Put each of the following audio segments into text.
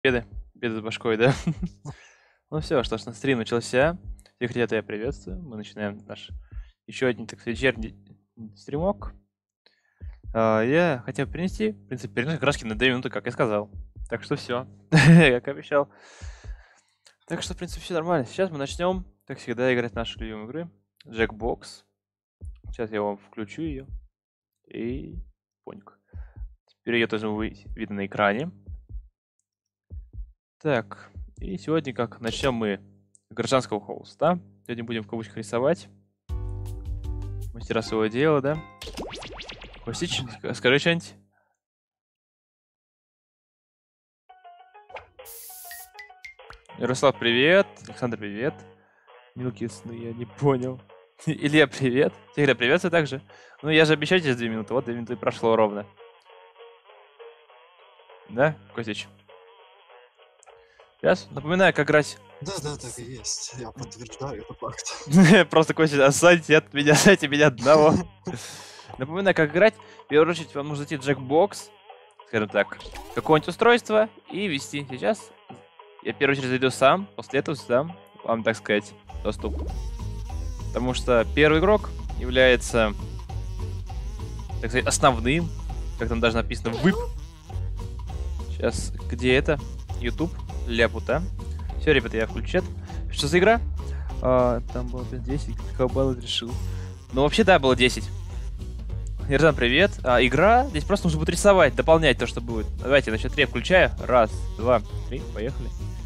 Беды с башкой, да? Ну все, что ж, на стрим начался. Всех ребят я приветствую. Мы начинаем наш еще один, так сказать, вечерний стримок. Я хотел принести, в принципе, перенос краски на 2 минуты, как я сказал. Так что все, как обещал. Так что, в принципе, все нормально. Сейчас мы начнем, как всегда, играть в наши любимые игры. Jackbox. Сейчас я вам включу ее. И понял. Теперь ее тоже видно на экране. Так, и сегодня, как начнем мы с гражданского холста. Сегодня будем в кавычках рисовать. Мастера своего дела, да? Костич, скажи что-нибудь. Ярослав, привет. Александр, привет. Милки сны, я не понял. Илья, привет. Игорь, приветствую также. Ну, я же обещаю через 2 минуты. Вот 2 минуты прошло ровно. Да, Костич? Сейчас напоминаю, как играть. Да, так и есть. Я подтверждаю, это факт. Просто, Костя, оставьте от меня, оставьте меня одного. Напоминаю, как играть. В первую очередь вам нужно зайти в Jackbox, скажем так, какое-нибудь устройство и ввести. Сейчас я в первую очередь зайду сам, после этого сдам вам, так сказать, доступ. Потому что первый игрок является, так сказать, основным, как там даже написано, ВИП. Сейчас, где это? YouTube, ляпута. Все, ребята, я включу. Что за игра? Там было 10, как баллов решил. Ну, вообще, да, было 10. Ерзан, привет. Игра, здесь просто нужно будет рисовать, дополнять то, что будет. Давайте, на счет 3 включаю. 1, 2, 3, поехали.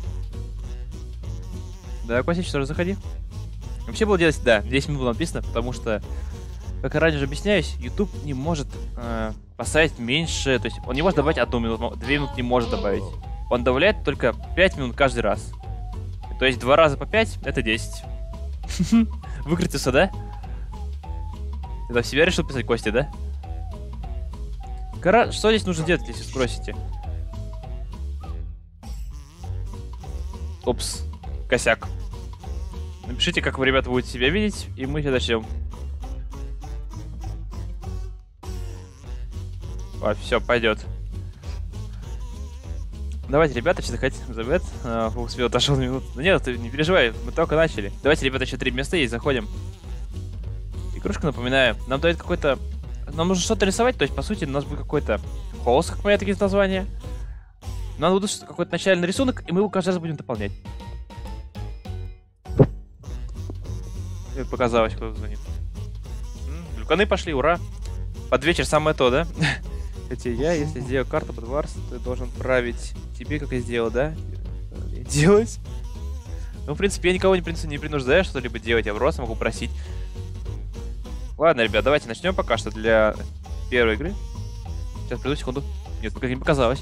Да, Костич, тоже заходи. Вообще было 10, да, 10 минут было написано, потому что, как я ранее уже объясняюсь, YouTube не может поставить меньше, то есть он не может добавить 1 минуту, 2 минуты не может добавить. Он добавляет только 5 минут каждый раз. То есть 2 раза по 5 это 10. Выкрутился, да? Ты там себя решил писать, Костя, да? Что здесь нужно делать, если спросите? Опс, косяк. Напишите, как вы, ребята, будете себя видеть, и мы сейчас начнем. Все, пойдет. Давайте, ребята, сейчас заходите на ZBet. Успел, отошел на минуту. Да нет, ты не переживай, мы только начали. Давайте, ребята, еще 3 места есть, заходим. Игрушка, напоминаю, нам дает какой-то... Нам нужно что-то рисовать, то есть, по сути, у нас будет какой-то холст, как моя такие названия. Нам будет какой-то начальный рисунок, и мы его каждый раз будем дополнять. Показалось, кто звонит. Глюканы пошли, ура. Под вечер самое то, да? Хотя я, если сделаю карту под Варс, ты должен править тебе, как я сделал, да? Делать? Ну, в принципе, я никого не принуждаю что-либо делать, я просто могу просить. Ладно, ребят, давайте начнем пока что для первой игры. Сейчас, приду секунду. Нет, пока не показалось.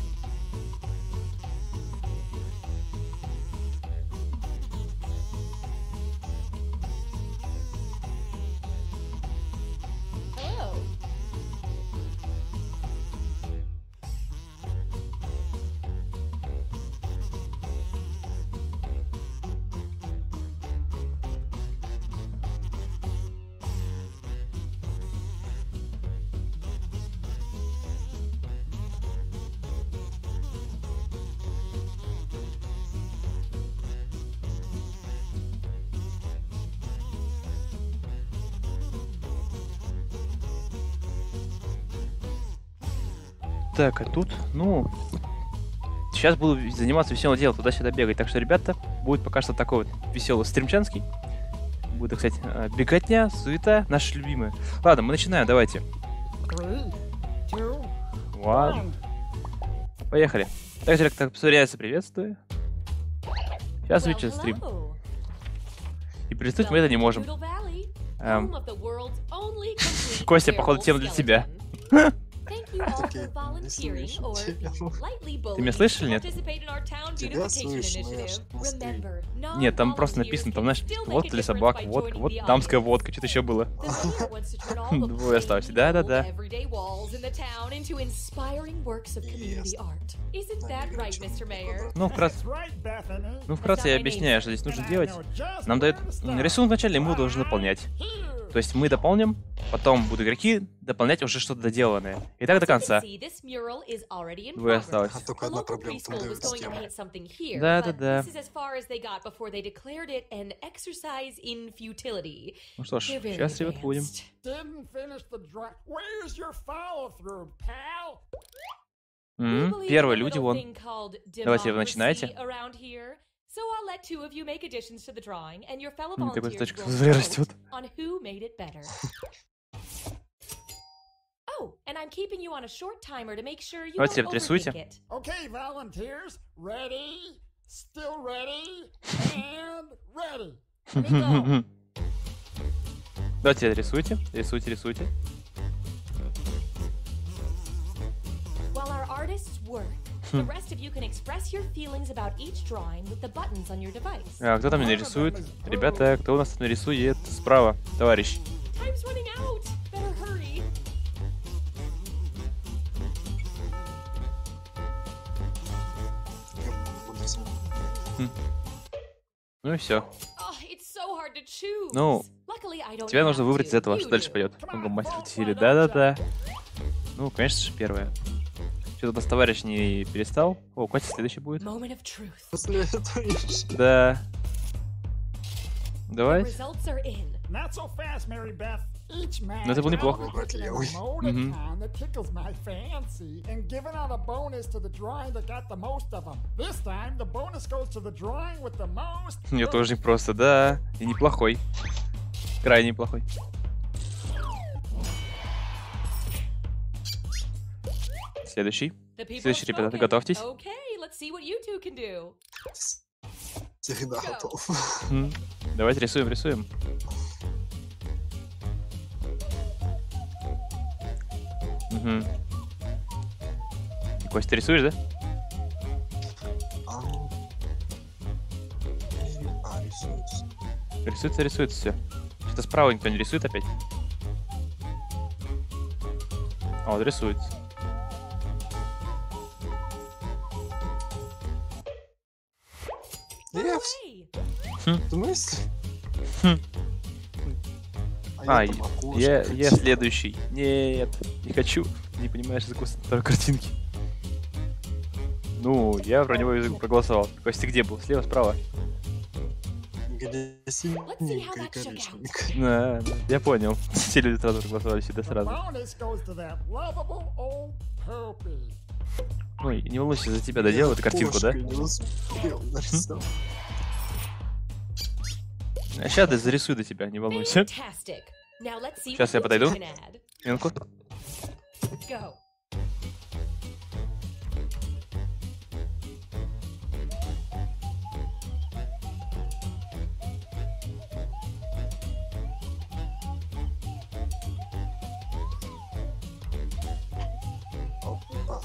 Так, а тут, ну, сейчас буду заниматься веселым делом, туда-сюда бегать. Так что, ребята, будет пока что такой вот веселый стримчанский. Будет, так сказать, беготня, суета, наши любимые. Ладно, мы начинаем, давайте. 3, 2, 1. Поехали. Также, как повторяется, приветствую. Сейчас вечер стрим. И представить мы это не можем. Костя, походу, тема для тебя. Ты меня слышишь или нет? Тебя слышу, но я ж на Нет, там просто написано, там, знаешь, водка для собак, водка, вот дамская водка, что-то еще было. Двое осталось. Да. Ну, вкратце я объясняю, что здесь нужно делать. Нам дают рисунок вначале, и мы его должны наполнять. То есть мы дополним, потом будут игроки дополнять уже что-то доделанное. И так до конца. Двое осталось. А только одна проблема, там дают стену. Да-да-да. Ну что ж, сейчас, ребят, будем. Первые люди вон. Давайте вы начинаете. Такой точка растет. Давайте рисуйте. Okay, volunteers, ready, still ready, and ready. Let me go. Давайте рисуйте, рисуйте. While our artists work, the rest of you can express your feelings about each drawing with the buttons on your device. А кто там нарисует? Ребята, кто у нас нарисует? Справа, товарищ. Time's running out. Better hurry. Ну и все. Oh, it's so hard to choose. Ну, Luckily, I don't тебе нужно have выбрать из to. этого, You что дальше do. пойдет. Мастер стиля. Да-да-да. Ну, конечно же, первое. Что-то у нас товарищ не перестал. О, Катя следующий будет. Moment of truth. После этого еще. Да. The Давай. results are in. Not so fast, Mary Beth. Each match, Ну, это было неплохо. I'll be picking an emoticon that tickles my fancy and giving out a bonus to the drawing that got the most of them. This time, the bonus goes to the drawing with the most. Мне тоже непросто, да. И неплохой. Крайне неплохой. Следующий. The people Следующий, have ребята, spoken. готовьтесь. Okay, let's see what you two can do. Всегда готов. Давайте рисуем. Угу. Костя, ты рисуешь, да? Рисуется. Рисуется все. Что-то справа никто не рисует опять. А, вот рисуется. Hooray! В смысле? А, там окошко. я следующий. Нет, не хочу. Не понимаешь языку второй картинки. Ну, я про него язык проголосовал. Костя где был? Слева, справа? Где синенькая и коричневенькая. Да, я понял. Все люди сразу проголосовали сюда The сразу. bonus goes to that lovable old poopy. Ну, и не волнуйся, за тебя доделал эту картинку, да? Кошкой не успел нарисовать. А сейчас я зарисую до тебя, не волнуйся. Fantastic. Now let's see Сейчас what я you подойду. two can add. Минутку. Go. Опа.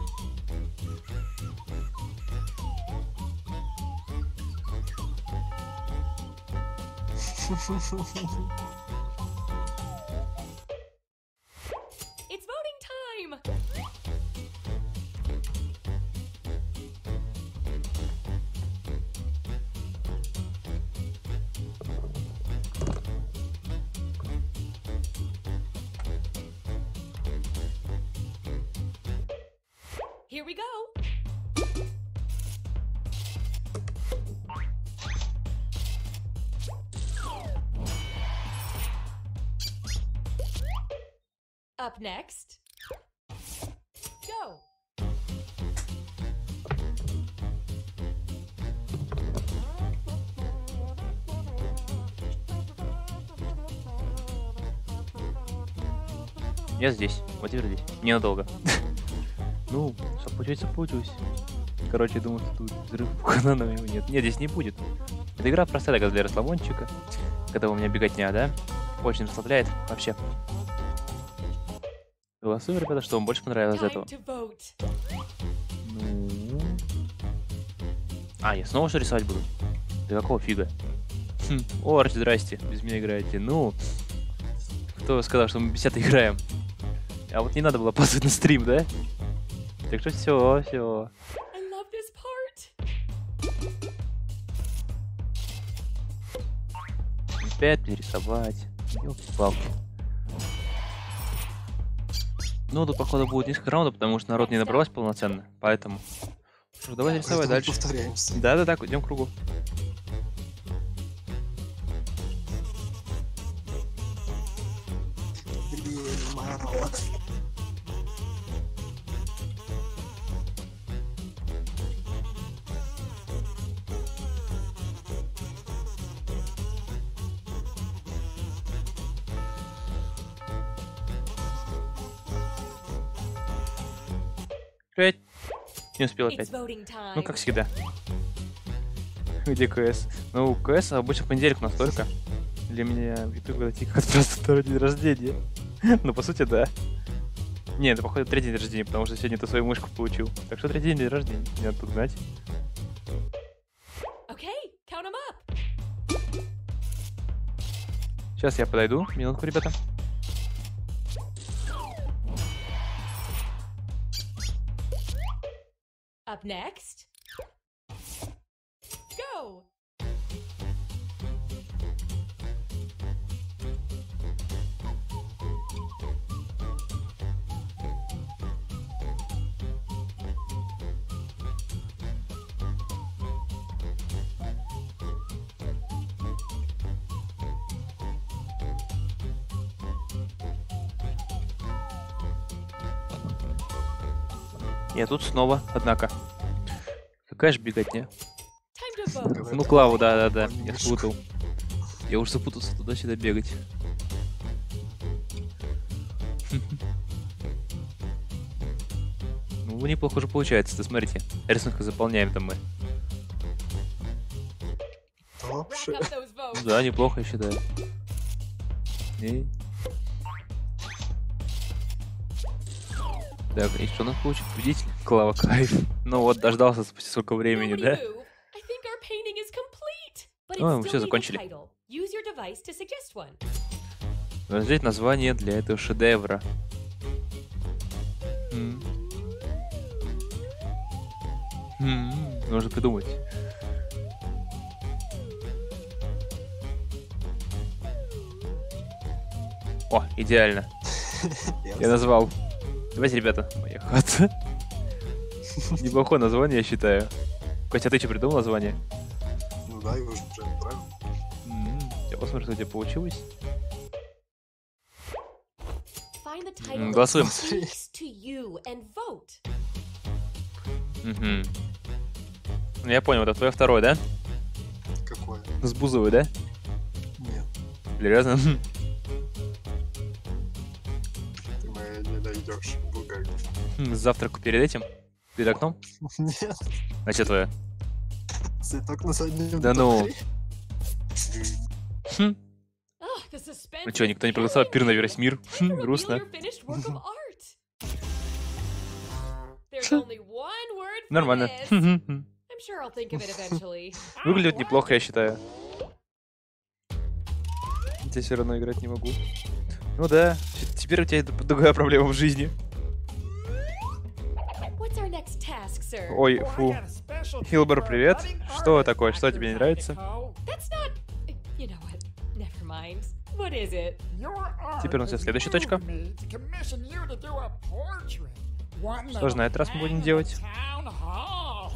It's voting time. Here we go. Up next. Go. Я здесь. Вот теперь здесь. Ненадолго. Ну, сопучусь. Короче, думаю, что тут взрыв но его нет. Нет, здесь не будет. Эта игра простая такая для расслабончика. Когда у меня беготня, да? Очень расслабляет вообще. Голосуем, ребята, что вам больше понравилось из Time этого. to vote. Ну... А, я снова что рисовать буду? Да какого фига? О, здрасте, без меня играете. Ну, кто сказал, что мы без тебя играем? А вот не надо было опаздывать на стрим, да? Так что все. I love this part. Опять перерисовать. Ёлки-палки. Ну, тут, походу, будет несколько раундов, потому что народ не набралось полноценно, поэтому... Что ж, давай рисовать Поэтому дальше. повторяемся. Да-да-да, идем к кругу. Блин, мало. Опять. Не успел It's опять. voting time. Ну, как всегда. Где КС? Ну, КС обычно в понедельник настолько. Для меня в YouTube это как просто второй день рождения. Ну, по сути, да. Не, это, походу, третий день рождения, потому что сегодня ты свою мышку получил. Так что третий день рождения. Не надо тут знать. Okay, count 'em up. Сейчас я подойду. Минутку, ребята. Up next. Go. Я тут снова, однако. Какая же беготня. Time to vote. Ну, Клаву, да-да-да, я спутал. Я уже запутался туда-сюда бегать. Ну, неплохо уже получается, ты смотрите. Рисунка заполняем там мы. Да Rack вообще. up those votes. Да, неплохо, я считаю. И... Так, и что у нас получится? Победитель? Клава, кайф. Ну вот, дождался спустя сколько времени, Nobody да? move. I think our painting is complete. But Oh, it мы still всё needs a закончили. title. Use your device to suggest one. Надо взять название для этого шедевра. Нужно придумать. О, идеально. Я назвал. Давайте, ребята, моя хата. Неплохое название, я считаю. Катя, ты что, придумал название? Ну да, его уже правильно. Я посмотрю, что у тебя получилось. Find the title Голосуем. that speaks to you and vote. Мгм. Ну, я понял, это твое второе, да? Какое? С Бузовой, да? Нет, Серьезно? ты моя не найдешь. Бугай. Завтрак перед этим? Перед окном? Нет, А что твое? цветок на заднем Да ну. дворе. Хм. Ugh, the suspense Ну что, is никто не проголосовал? killing Пир на me. весь мир. Time to reveal Грустно. your finished work of art. There's only one word for Нормально. this. I'm sure I'll think of it eventually. Выглядит неплохо, я считаю. Я все равно играть не могу. Ну да, теперь у тебя другая проблема в жизни. What's our next task, sir? Ой, Oh, I фу. got a special Хилбер, treat for привет. budding Что artist такое? Что тебе не actors, нравится? Akiko. That's not. You know what? Never mind. What is it? Your art Теперь у нас has следующая moved точка. me to commission you to do a portrait. One Что же на этот раз мы будем that'll делать? hang in the town hall.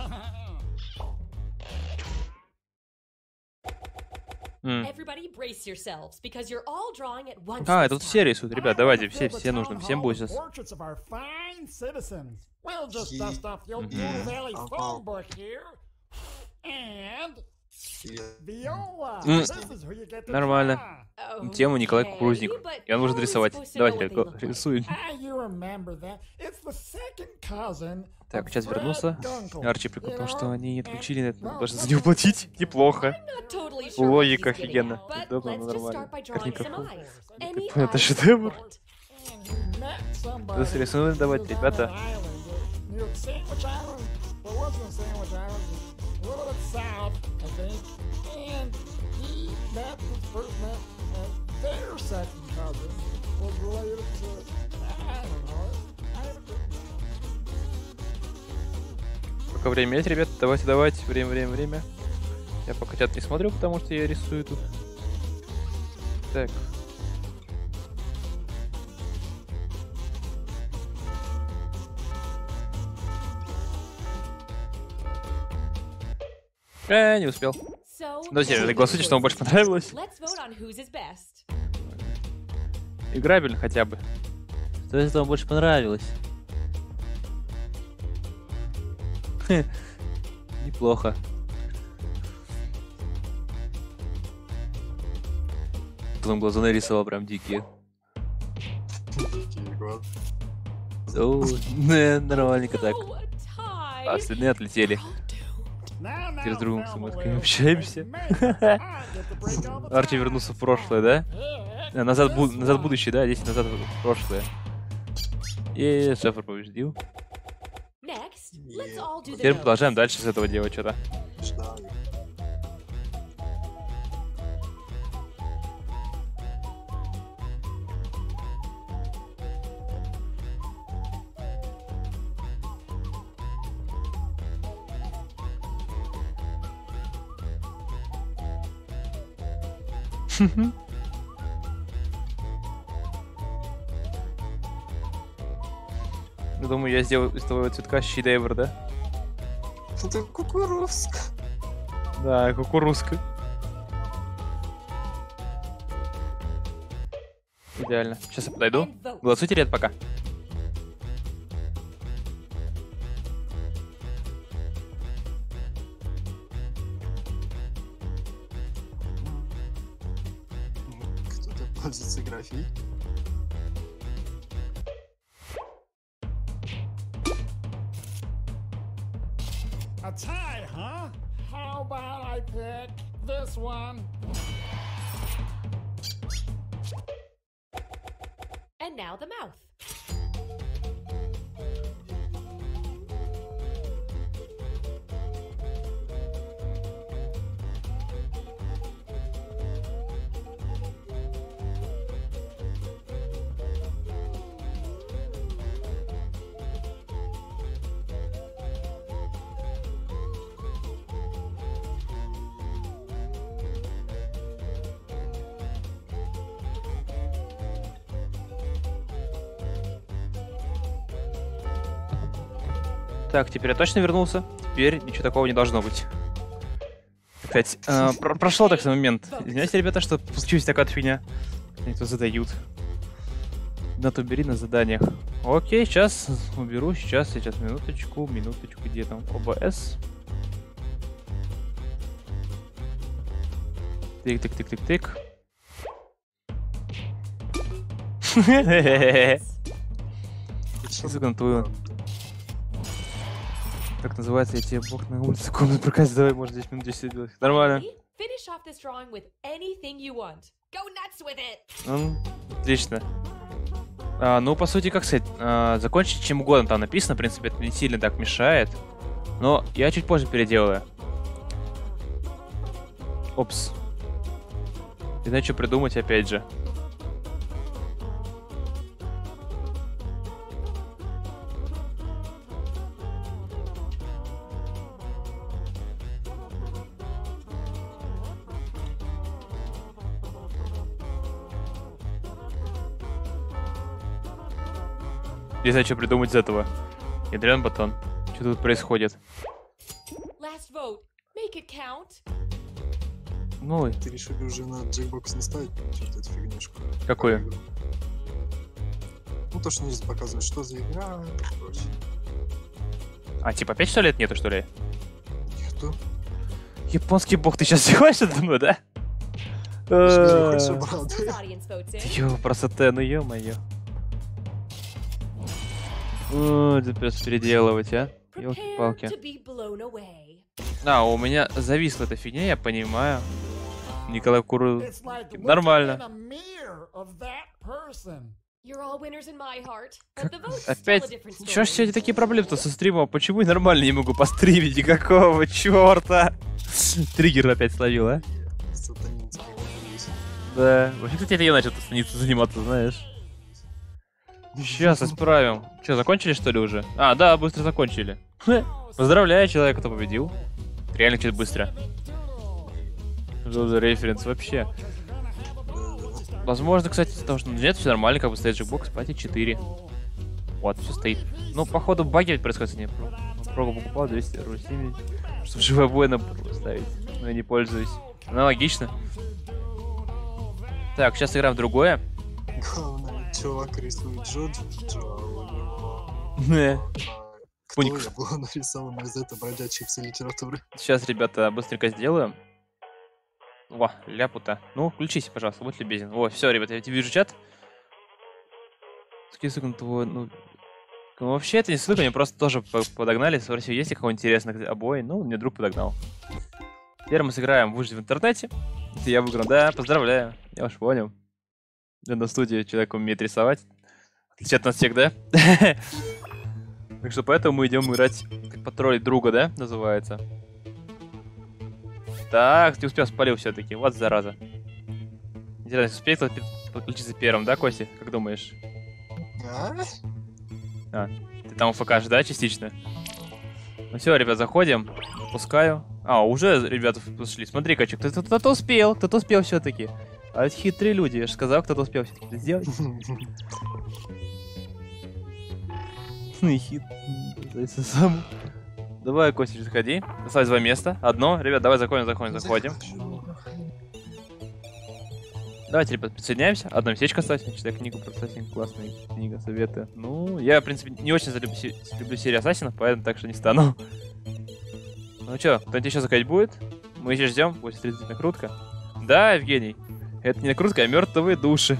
Everybody brace yourselves because you're all drawing at once. А, this это тут все time. рисуют. Ребят, давайте, все нужно, всем будет сейчас. Portraits of our fine citizens. We'll just Ye- dust off your Mhm. Valley Uh-huh. phone book here. And И Viola. Mm. This is who you get to Нормально. draw. Тему Николай Okay, Кукурузник. but И он может how are we рисовать. supposed to Давайте, know what they look like? рисуй. You remember that. It's the second cousin Так, of сейчас Fred вернулся. Gunkel, Арчи you прикол, потому know? что они не And- отключили это, well, должны за let's него just платить. say- Неплохо. Not totally sure what Логика he's getting офигенно. at, but Удобно, let's just нормально. start by Как drawing some никакого. eyes. Any Это eyes шедевр. you want. And he met somebody Да, срисуем, давайте, who was on ребята. an island, near Sandwich Island. Well, it wasn't Sandwich Island, it was a little bit south, I think. And he met this person, and their second cousin was related to, I don't know, I haven't written down. Пока время есть, ребят, давайте. Время. Я пока чат не смотрю, потому что я рисую тут. Так. Не успел. So, Ну, серьезно, голосуйте, что вам больше понравилось. let's vote on whose is best. Играбельно хотя бы. Что из этого больше понравилось? Неплохо. Потом глаза нарисовал прям дикие. Такие глаза. О, нормальненько так. Oh, a tie. А остальные отлетели. Now, Теперь с другом с fellow Самуэлькой players, общаемся. I get to break all the Арчи ties. вернулся в прошлое, да? Yeah, Назад, this назад в one. будущее, да? 10 назад в прошлое. И Шефер победил. Next, let's all do the Теперь notes. продолжаем дальше с этого делать что-то. Ждаю. Я думаю, я сделаю из твоего цветка щедевр, да? Это кукурузка. Да, кукурузка. Идеально. Сейчас я подойду. And vote. Голосуйте, ребят, пока. Кто-то пользуется графией. A tie, huh? How about I pick this one? And now the mouth. Так, теперь я точно вернулся. Теперь ничего такого не должно быть. Кстати, прошел такой момент. Извиняюсь, ребята, что случилась такая фигня. Никто задают. Надо убери на заданиях. Окей, сейчас уберу. Сейчас, минуточку. Где там? ОБС. Тык. Сука, на твою. Как называется, я тебе бог на улице комнату проказь, давай, может, 10 минут 10 делать. Нормально. Ready? Finish off this drawing with anything you want. Go nuts with it. Отлично. Ну, по сути, как сказать, закончить чем угодно там написано, в принципе, это не сильно так мешает. Но я чуть позже переделаю. Опс. Не знаю, что придумать опять же. Не знаю, что придумать из этого. Ядрен батон. Что тут происходит? Last vote. Make it count. Ну, Ты решили уже на Jackbox не ставить что-то эту фигнюшку? какую? Ну то, что нельзя показывать, что за игра и прочее. А, типа 5 что лет нету, что ли? Нету. Японский бог, ты сейчас сделаешь это мной, да? Хорошо, Whose правда. audience votes in? Ё, красота, ну ё-моё. О, это придется переделывать, а? Prepare Ёлки-палки. to be blown away. У меня зависла эта фигня, я понимаю. Николай Куру... It's like looking Нормально. in a mirror of that person. You're all winners in my heart. But the vote's still a Опять? different Чё ж story. сегодня такие проблемы-то со стримом? Почему я нормально не могу постримить? Никакого чёрта? Триггер опять словил, а? Сатанинцы повалились. Да. Вообще, кстати, я начал заниматься, знаешь. Сейчас исправим. Че, закончили, что ли, уже? А, да, быстро закончили. Поздравляю человека, кто победил. Реально чуть быстро. Что за референс вообще? Возможно, кстати, потому что нет, все нормально, как бы стоит Jackbox, пати 4. Вот, все стоит. Ну, походу, баги ведь происходят. Не, Прога покупал 200 рублей. Чтобы живой обои на ставить. Но я не пользуюсь. Аналогично. Так, сейчас играем в другое. Главное, чувак рисует Джоджо, а у него... Не. Кто Пуник. я был нарисован из этой бродячей всей литературы? Сейчас, ребята, быстренько сделаю. О, ляпута. Ну, включись, пожалуйста, будь любезен. О, все, ребята, я тебе вижу чат. Скидывай на твой, ну... Вообще, это не ссылка, мне просто тоже подогнали. Спросил, есть ли кого интересных обои? Ну, мне друг подогнал. Теперь мы сыграем «Выжить в интернете». Это я выиграл. Да, поздравляю. Я уж понял. На студии человек умеет рисовать. Отличие от нас всех, да? Так что поэтому мы идем играть, как потроллить друга, да, называется. Так, ты успел, спалил все-таки. Вот зараза. Интересно, успеет подключиться первым, да, Костя? Как думаешь? А? Ты там УФК, да, частично? Ну все, ребят, заходим. Запускаю. А, уже ребята пошли. Смотри-ка, кто-то успел все-таки. А это хитрые люди, я же сказал, кто-то успел все-таки это сделать. Ну и хит. Давай, Костя, заходи. Осталось 2 места. Одно. Ребят, давай заходим. Давайте, ребят, присоединяемся. Одно местечко осталось. Я читаю книгу про Ассасин. Классная книга, советы. Ну, я, в принципе, не очень люблю серию Ассасинов, поэтому так что не стану. Ну чё, кто-нибудь еще заходить будет? Мы еще ждем. Будет смотреть накрутка. Да, Евгений. Это не накрутка, а мертвые души.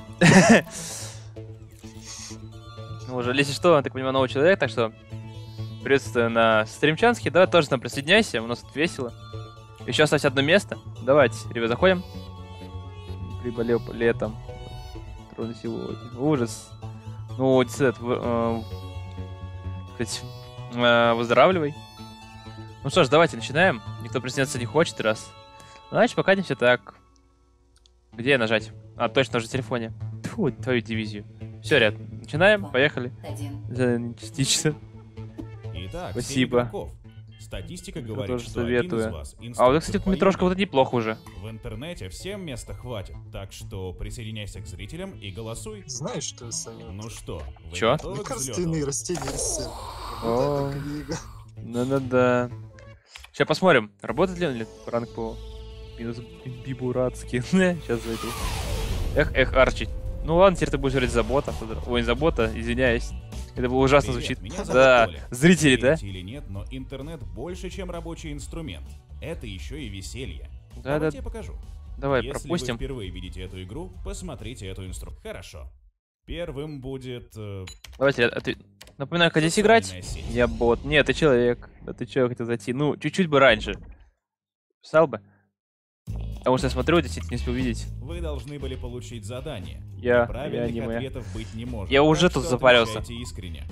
Ну, уже, если что, я так понимаю, новый человек, так что приветствую на стримчанске. Давай тоже там присоединяйся, у нас тут весело. Еще осталось одно место. Давайте, ребят, заходим. Приболел летом. Трудно сегодня. Ужас. Ну, выздоравливай. Ну что ж, давайте начинаем. Никто присоединяться не хочет, раз. Значит, покатимся так. Где нажать? А, точно, уже в телефоне. Тьфу, твою дивизию. Все, ребят, начинаем, поехали. Частично. Итак, спасибо. Статистика Я говорит, тоже что советую. один из вас А вот, кстати, метрошка вот это неплохо уже. В интернете всем места хватит, так что присоединяйся к зрителям и голосуй. Знаешь, что я советую? Ну что, вы Чё? готовы к взлёту? Лекарственные растения из сена. О. Вот эта книга. Да. Сейчас посмотрим, работает ли он или пранк по минус Бибуратский. Сейчас зайду. Эх, Арчи. Ну ладно, теперь ты будешь говорить забота. Ой, не забота, извиняюсь. Это было ужасно Привет, звучит. меня зовут Да, Коля. зрители, да? Верите или нет, но интернет больше, чем рабочий инструмент. Это еще и веселье. Да. Давайте я покажу. Давай, Если пропустим. вы впервые видите эту игру, посмотрите эту инструкцию. Хорошо. Первым будет... Давайте, напоминаю, как здесь играть. социальная сеть. Я бот. Нет, ты человек. Да ты чё, хотел зайти? Ну, чуть-чуть бы раньше. Писал бы. Потому что я смотрю, действительно не успел видеть. Вы должны были получить задание. Я Правильных аниме. ответов быть не может. Я уже так тут что запарился. отвечайте искренне.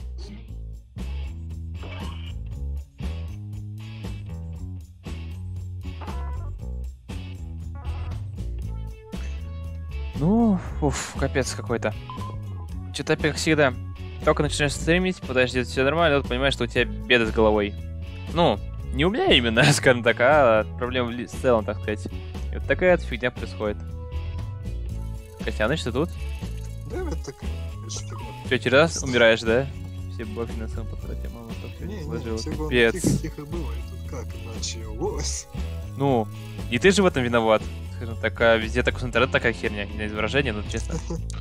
Ну, капец какой-то. Что-то опять, как всегда, только начинаешь стримить, подожди, все нормально, вот понимаешь, что у тебя беды с головой. Ну, не у меня именно, скажем так, а проблема в целом, так сказать. И вот такая вот фигня происходит. Костяныч, ты тут? Да, это такая фигня. Что, через раз умираешь, да? Все бафы на своем потратили, мама, так всё Не, сложилось. всего Капец. тихо было, и тут как началось. Ну, и ты же в этом виноват. Скажем так, а везде так интернет такая херня, не из выражения, но честно.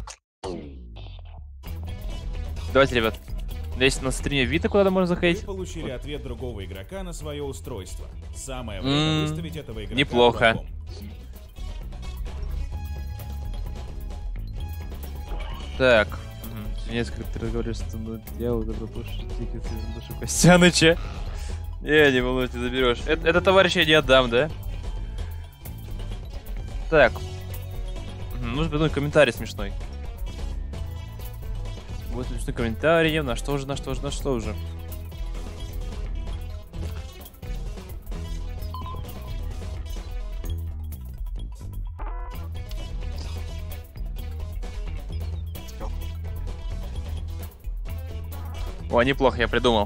Давайте, ребят. Есть на стриме видно, куда можно Вы заходить. получили ответ другого игрока на свое устройство. Самое время выставить этого игрока неплохо. врагом. Так. Несколько ты разговариваешь, что делал, это душу Костяныча. Не волнуйся, заберешь. Это товарища я не отдам, да? Так. Нужно придумать комментарий смешной. Вот смешной комментарий. На что уже? О, неплохо, я придумал.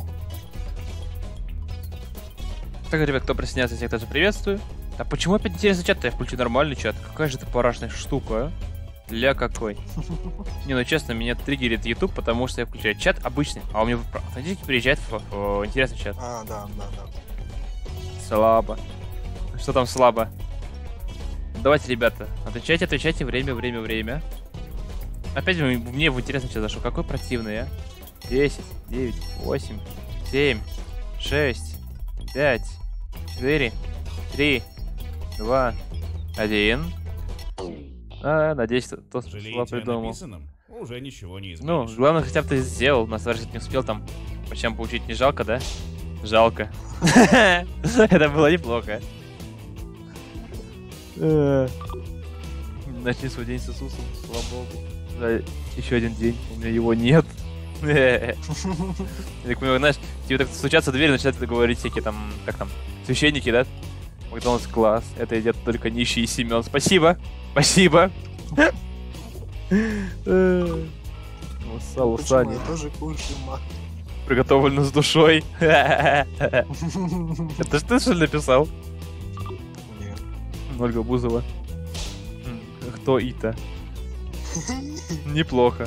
Так, ребят, кто присоединяется, всех тоже приветствую. А почему опять интересный чат-то? Я включу нормальный чат. Какая же ты парашная штука, а? Ля какой. Не, ну честно, меня триггерит YouTube, потому что я включаю чат обычный, а у меня автоматически приезжает в интересный чат. А, да. Слабо. Что там слабо? Давайте, ребята, отвечайте, время. Опять мне в интересно сейчас зашло. Какой противный, а? 10, 9, 8, 7, 6, 5, 4, 3, 2, 1. Надеюсь, то Жалеете слово о придумал. написанном? Уже ничего не Ну, изменишь. главное, хотя бы ты сделал. На сварщик не успел там. Почему получить не жалко, да? Жалко. Это было неплохо. Начни свой день с Иисусом, слава Богу. Да, еще один день, у меня его нет. Я так понимаю, знаешь, тебе так стучатся в дверь, начинают говорить всякие там, как там, священники, да? Макдональдс класс, это едят только нищий Семен. Спасибо, спасибо. Сало Почему Сани, я тоже кушаю мак? приготовлено с душой. Это ж ты, что ли, написал? Нет. Ольга Бузова. Кто это? Неплохо.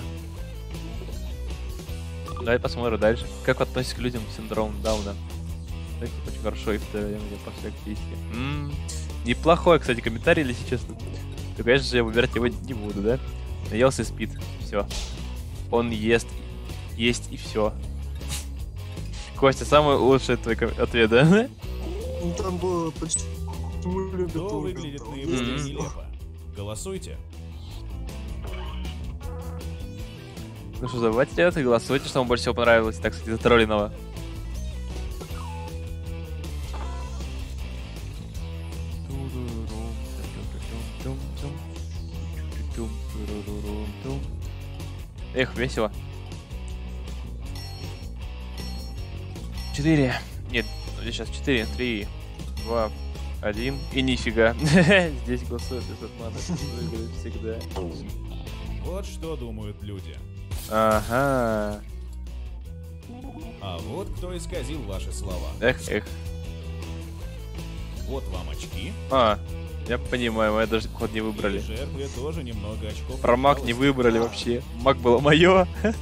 Давай посмотрим дальше. Как относитесь к людям с синдромом Дауна? Так, очень хорошо, и вторая после активистики. Неплохой, кстати, комментарий, если честно. То, конечно же, я выбирать его не буду, да? Наелся и спит. Все. Он ест, есть и все. Костя, самый лучший твой ответ, да? Ну там было почему любят Кто Ольгу, выглядит там. наиболее нелепо? Голосуйте. Ну что, давайте, ребята, голосуйте, что вам больше всего понравилось, так сказать, затролленного. Эх, весело. 4. Нет, сейчас 4, 3, 2, 1. И нифига. Здесь голосуют без отмана. Выиграют всегда. Вот что думают люди. Ага. А вот кто исказил ваши слова. Эх. Вот вам очки. Я понимаю, мы даже, походу, не выбрали. И жертве тоже немного очков. Про маг не осталось. выбрали вообще. Маг было мое.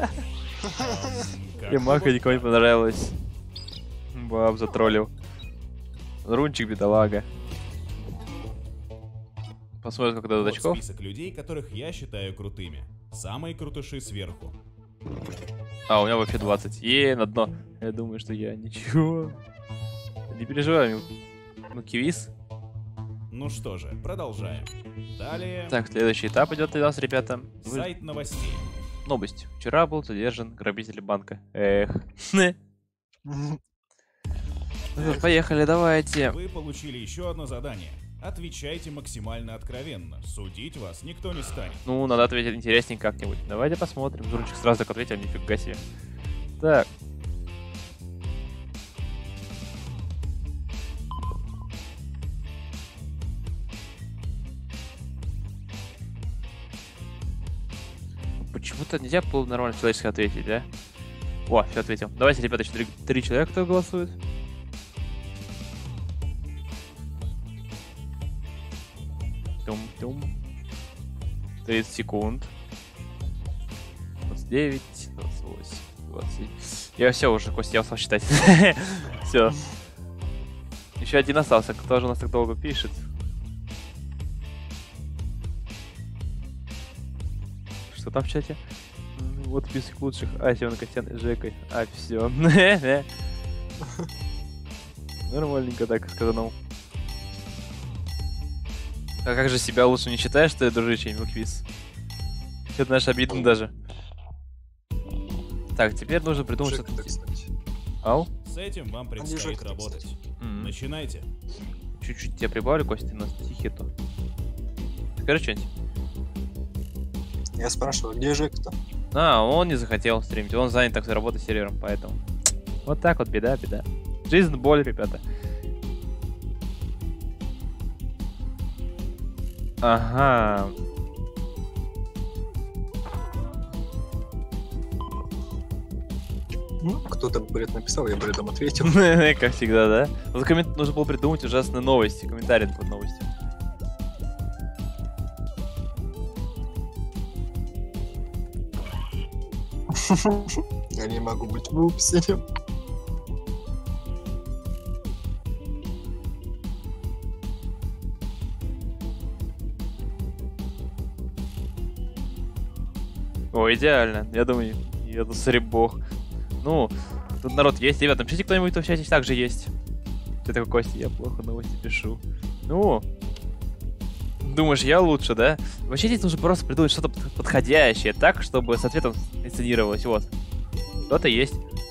Как И мака вот никому не так. понравилось. Баб затроллил. Рунчик, бедолага. Посмотрим, как дадут Вот очков. список людей, которых я считаю крутыми. Самые крутыши сверху. А, у меня вообще 20. На дно. Я думаю, что я ничего. Не переживай, Мукивис. Ну что же, продолжаем. Далее. Так, следующий этап идет у нас, ребята. Сайт новостей. Новость. Вчера был задержан грабитель банка. Эх. Ну, поехали, давайте. Вы получили еще одно задание. Отвечайте максимально откровенно. Судить вас никто не станет. Ну, надо ответить интереснее как-нибудь. Давайте посмотрим. Журчик сразу так ответил, нифига себе. Так. Почему-то нельзя было нормально человечески ответить, да? О, все ответил. Давайте, ребята, еще 3 человека, кто голосует. Тум-тум. 30 секунд. 29, 28, 20. Я все уже, Костя, я устал считать. Все. Еще один остался. Кто же у нас так долго пишет? Что там в чате? Вот список лучших. Семен Костян и Жекой. Все. Нормальненько так сказано. А как же себя лучше не считаешь, что я дружище, Милквиз? Это наш обидно даже. Так, теперь нужно придумать Жека, что-то. так сказать. Ау? С этим вам Жека, предстоит так работать. сказать. Начинайте. Чуть-чуть тебя прибавлю, Костя, на стихи-то. Скажи что-нибудь. Я спрашивал, где Жека-то? Он не захотел стримить, он занят так работой с сервером, поэтому. Вот так вот, беда. Жизнь, боль, ребята. Ага. Ну, кто-то бред написал, я бредом ответил. Как всегда, да? Нужно было придумать ужасные новости, комментарии под новостью. Я не могу быть вупселем. О, идеально. Я думаю, я тут сребох. Ну, тут народ есть. Ребята, напишите кто-нибудь, кто в чате также есть. Ты такой, Костя, я плохо новости пишу. Ну, думаешь, я лучше, да? Вообще здесь нужно просто придумать что-то подходящее так, чтобы с ответом инсценировалось. Вот. Кто-то есть.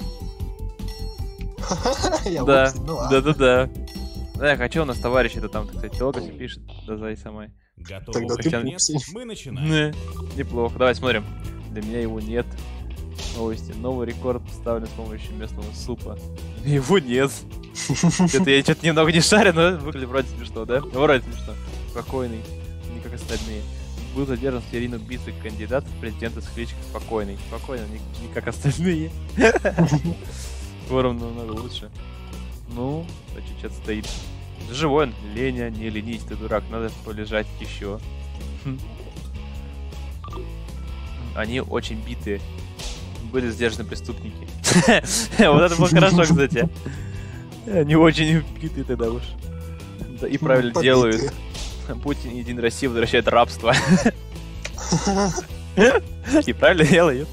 Я Да, вовсе, ну ладно. да. Так, а что у нас товарищ это там, кстати, долго все пишет? Да, зай самой. Готовы Тогда уже ты нет? пупсень. Мы начинаем. Неплохо. Давай смотрим. Для меня его нет. Новости. Новый рекорд поставлен с помощью местного супа. Его нет. Это я что-то немного не шарю, но выглядит вроде смешно, да? Вроде смешно. Спокойный, не как остальные. Был задержан в серийном убийстве кандидат в президенты с кличкой Спокойный. Спокойно, не как остальные. Форум намного лучше. Ну, а чуть стоит. Живой он, Леня, не ленись, ты дурак, надо полежать еще. Они очень битые. Были сдержаны преступники. Вот это было хорошо, кстати. Они очень битые тогда уж. Да, и правильно Побитые. делают. Путин и Единая Россия возвращает рабство. И правильно делают.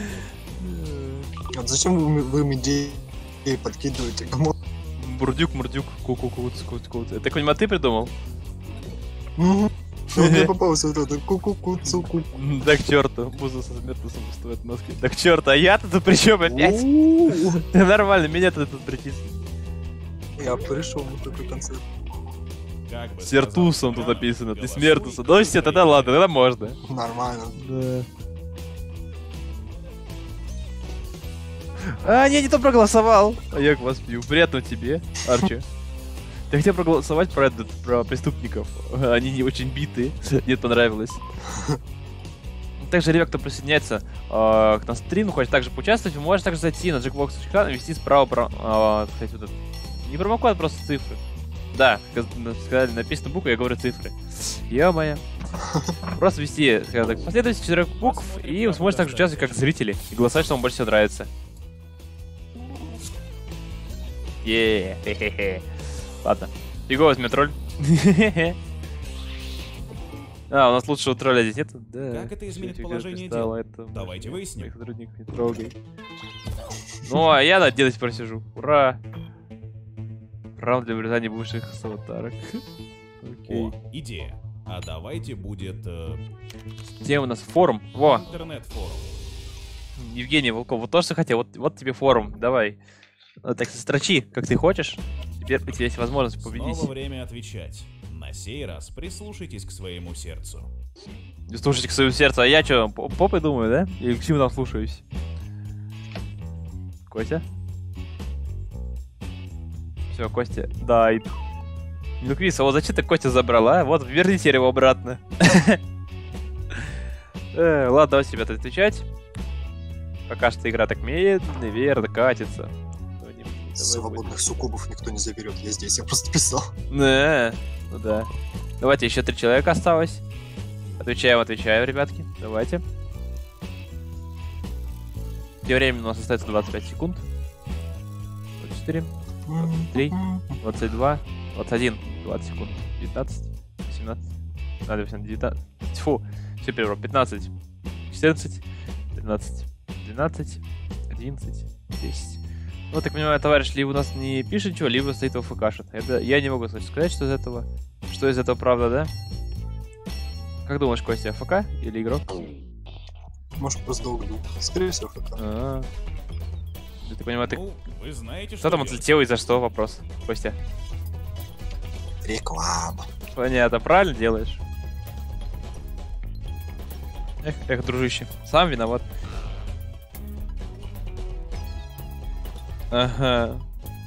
Вот зачем вы им идеи подкидываете? Кому? Бурдюк, ку-ку-ку. Это понимаю, ты придумал? Мгм. Ну, мне попалось вот это ку-ку-ку, цу-ку. Да к черту, музыка со смертностью стоит в Москве. Да к черту, а я-то тут при чем опять? У-у-у. Нормально, меня-то тут притисни. Я пришел на такой концерт. Как бы Сертусом сказал тут Иван, написано, ты голосуй, смертуса. как Ну все, тогда говорит. ладно, тогда можно. Нормально. Да. А, не то проголосовал. А я к вас пью. Приятно тебе, Арчи. Ты хотел проголосовать про преступников. Они не очень битые. Мне понравилось. Также, ребят, кто присоединяется к нам стрим, хочет также поучаствовать, вы можете также зайти на jackbox.com и ввести справа кстати, вот это. Не промокод, а просто цифры. Да, сказали, написано буквы, я говорю цифры. Ё-моё. Просто ввести, скажем так, последовательность 4 букв, и вы сможете также участвовать как зрители и голосовать, что вам больше всего нравится. Хе-хе-хе. Ладно. Фигово возьмет тролль. А, у нас лучшего тролля здесь нет? Да. Как это изменит Всё, положение стало, дел? это Давайте выясним. моих сотрудников не трогай. Ну, а я на дедость просижу. Ура! Раунд для вырезания бывших аватарок. Окей. О, идея. А давайте будет Где у нас форум? Во! интернет-форум. Евгений Волков, вот то, что хотел. Вот тебе форум. Давай. Так строчи, как ты хочешь. Теперь у тебя есть возможность победить. Снова время отвечать. На сей раз прислушайтесь к своему сердцу. Слушайте к своему сердцу. А я что, попой думаю, да? Или к чему там слушаюсь? Костя? Все, Костя, дай. Ну, Крис, а вот зачем ты Костя забрала? Вот, верните его обратно. Ладно, давайте, ребята, отвечать. Пока что игра так медленно, верно катится. Свободных суккубов никто не заберет. Я здесь, я просто писал. Ну да. Давайте, еще 3 человека осталось. Отвечаем, ребятки. Давайте. Тем временем у нас остается 25 секунд. 24, 23, 22, 21, 20 секунд. 19, 18, 19, тьфу, все перебрал. 15, 14, 13, 12, 11, 10. Ну, так понимаю, товарищ либо у нас не пишет ничего, либо стоит его ФКшит. Я не могу сказать, что из этого правда, да? Как думаешь, Костя, ФК или игрок? Может, просто долго был. Скорее всего, ФК. Ты понимаешь, ты... Ну, вы знаете, Что там делать. отлетело и за что? Вопрос, Костя. Реклама. Понятно, правильно делаешь. Эх, дружище, сам виноват. Ага.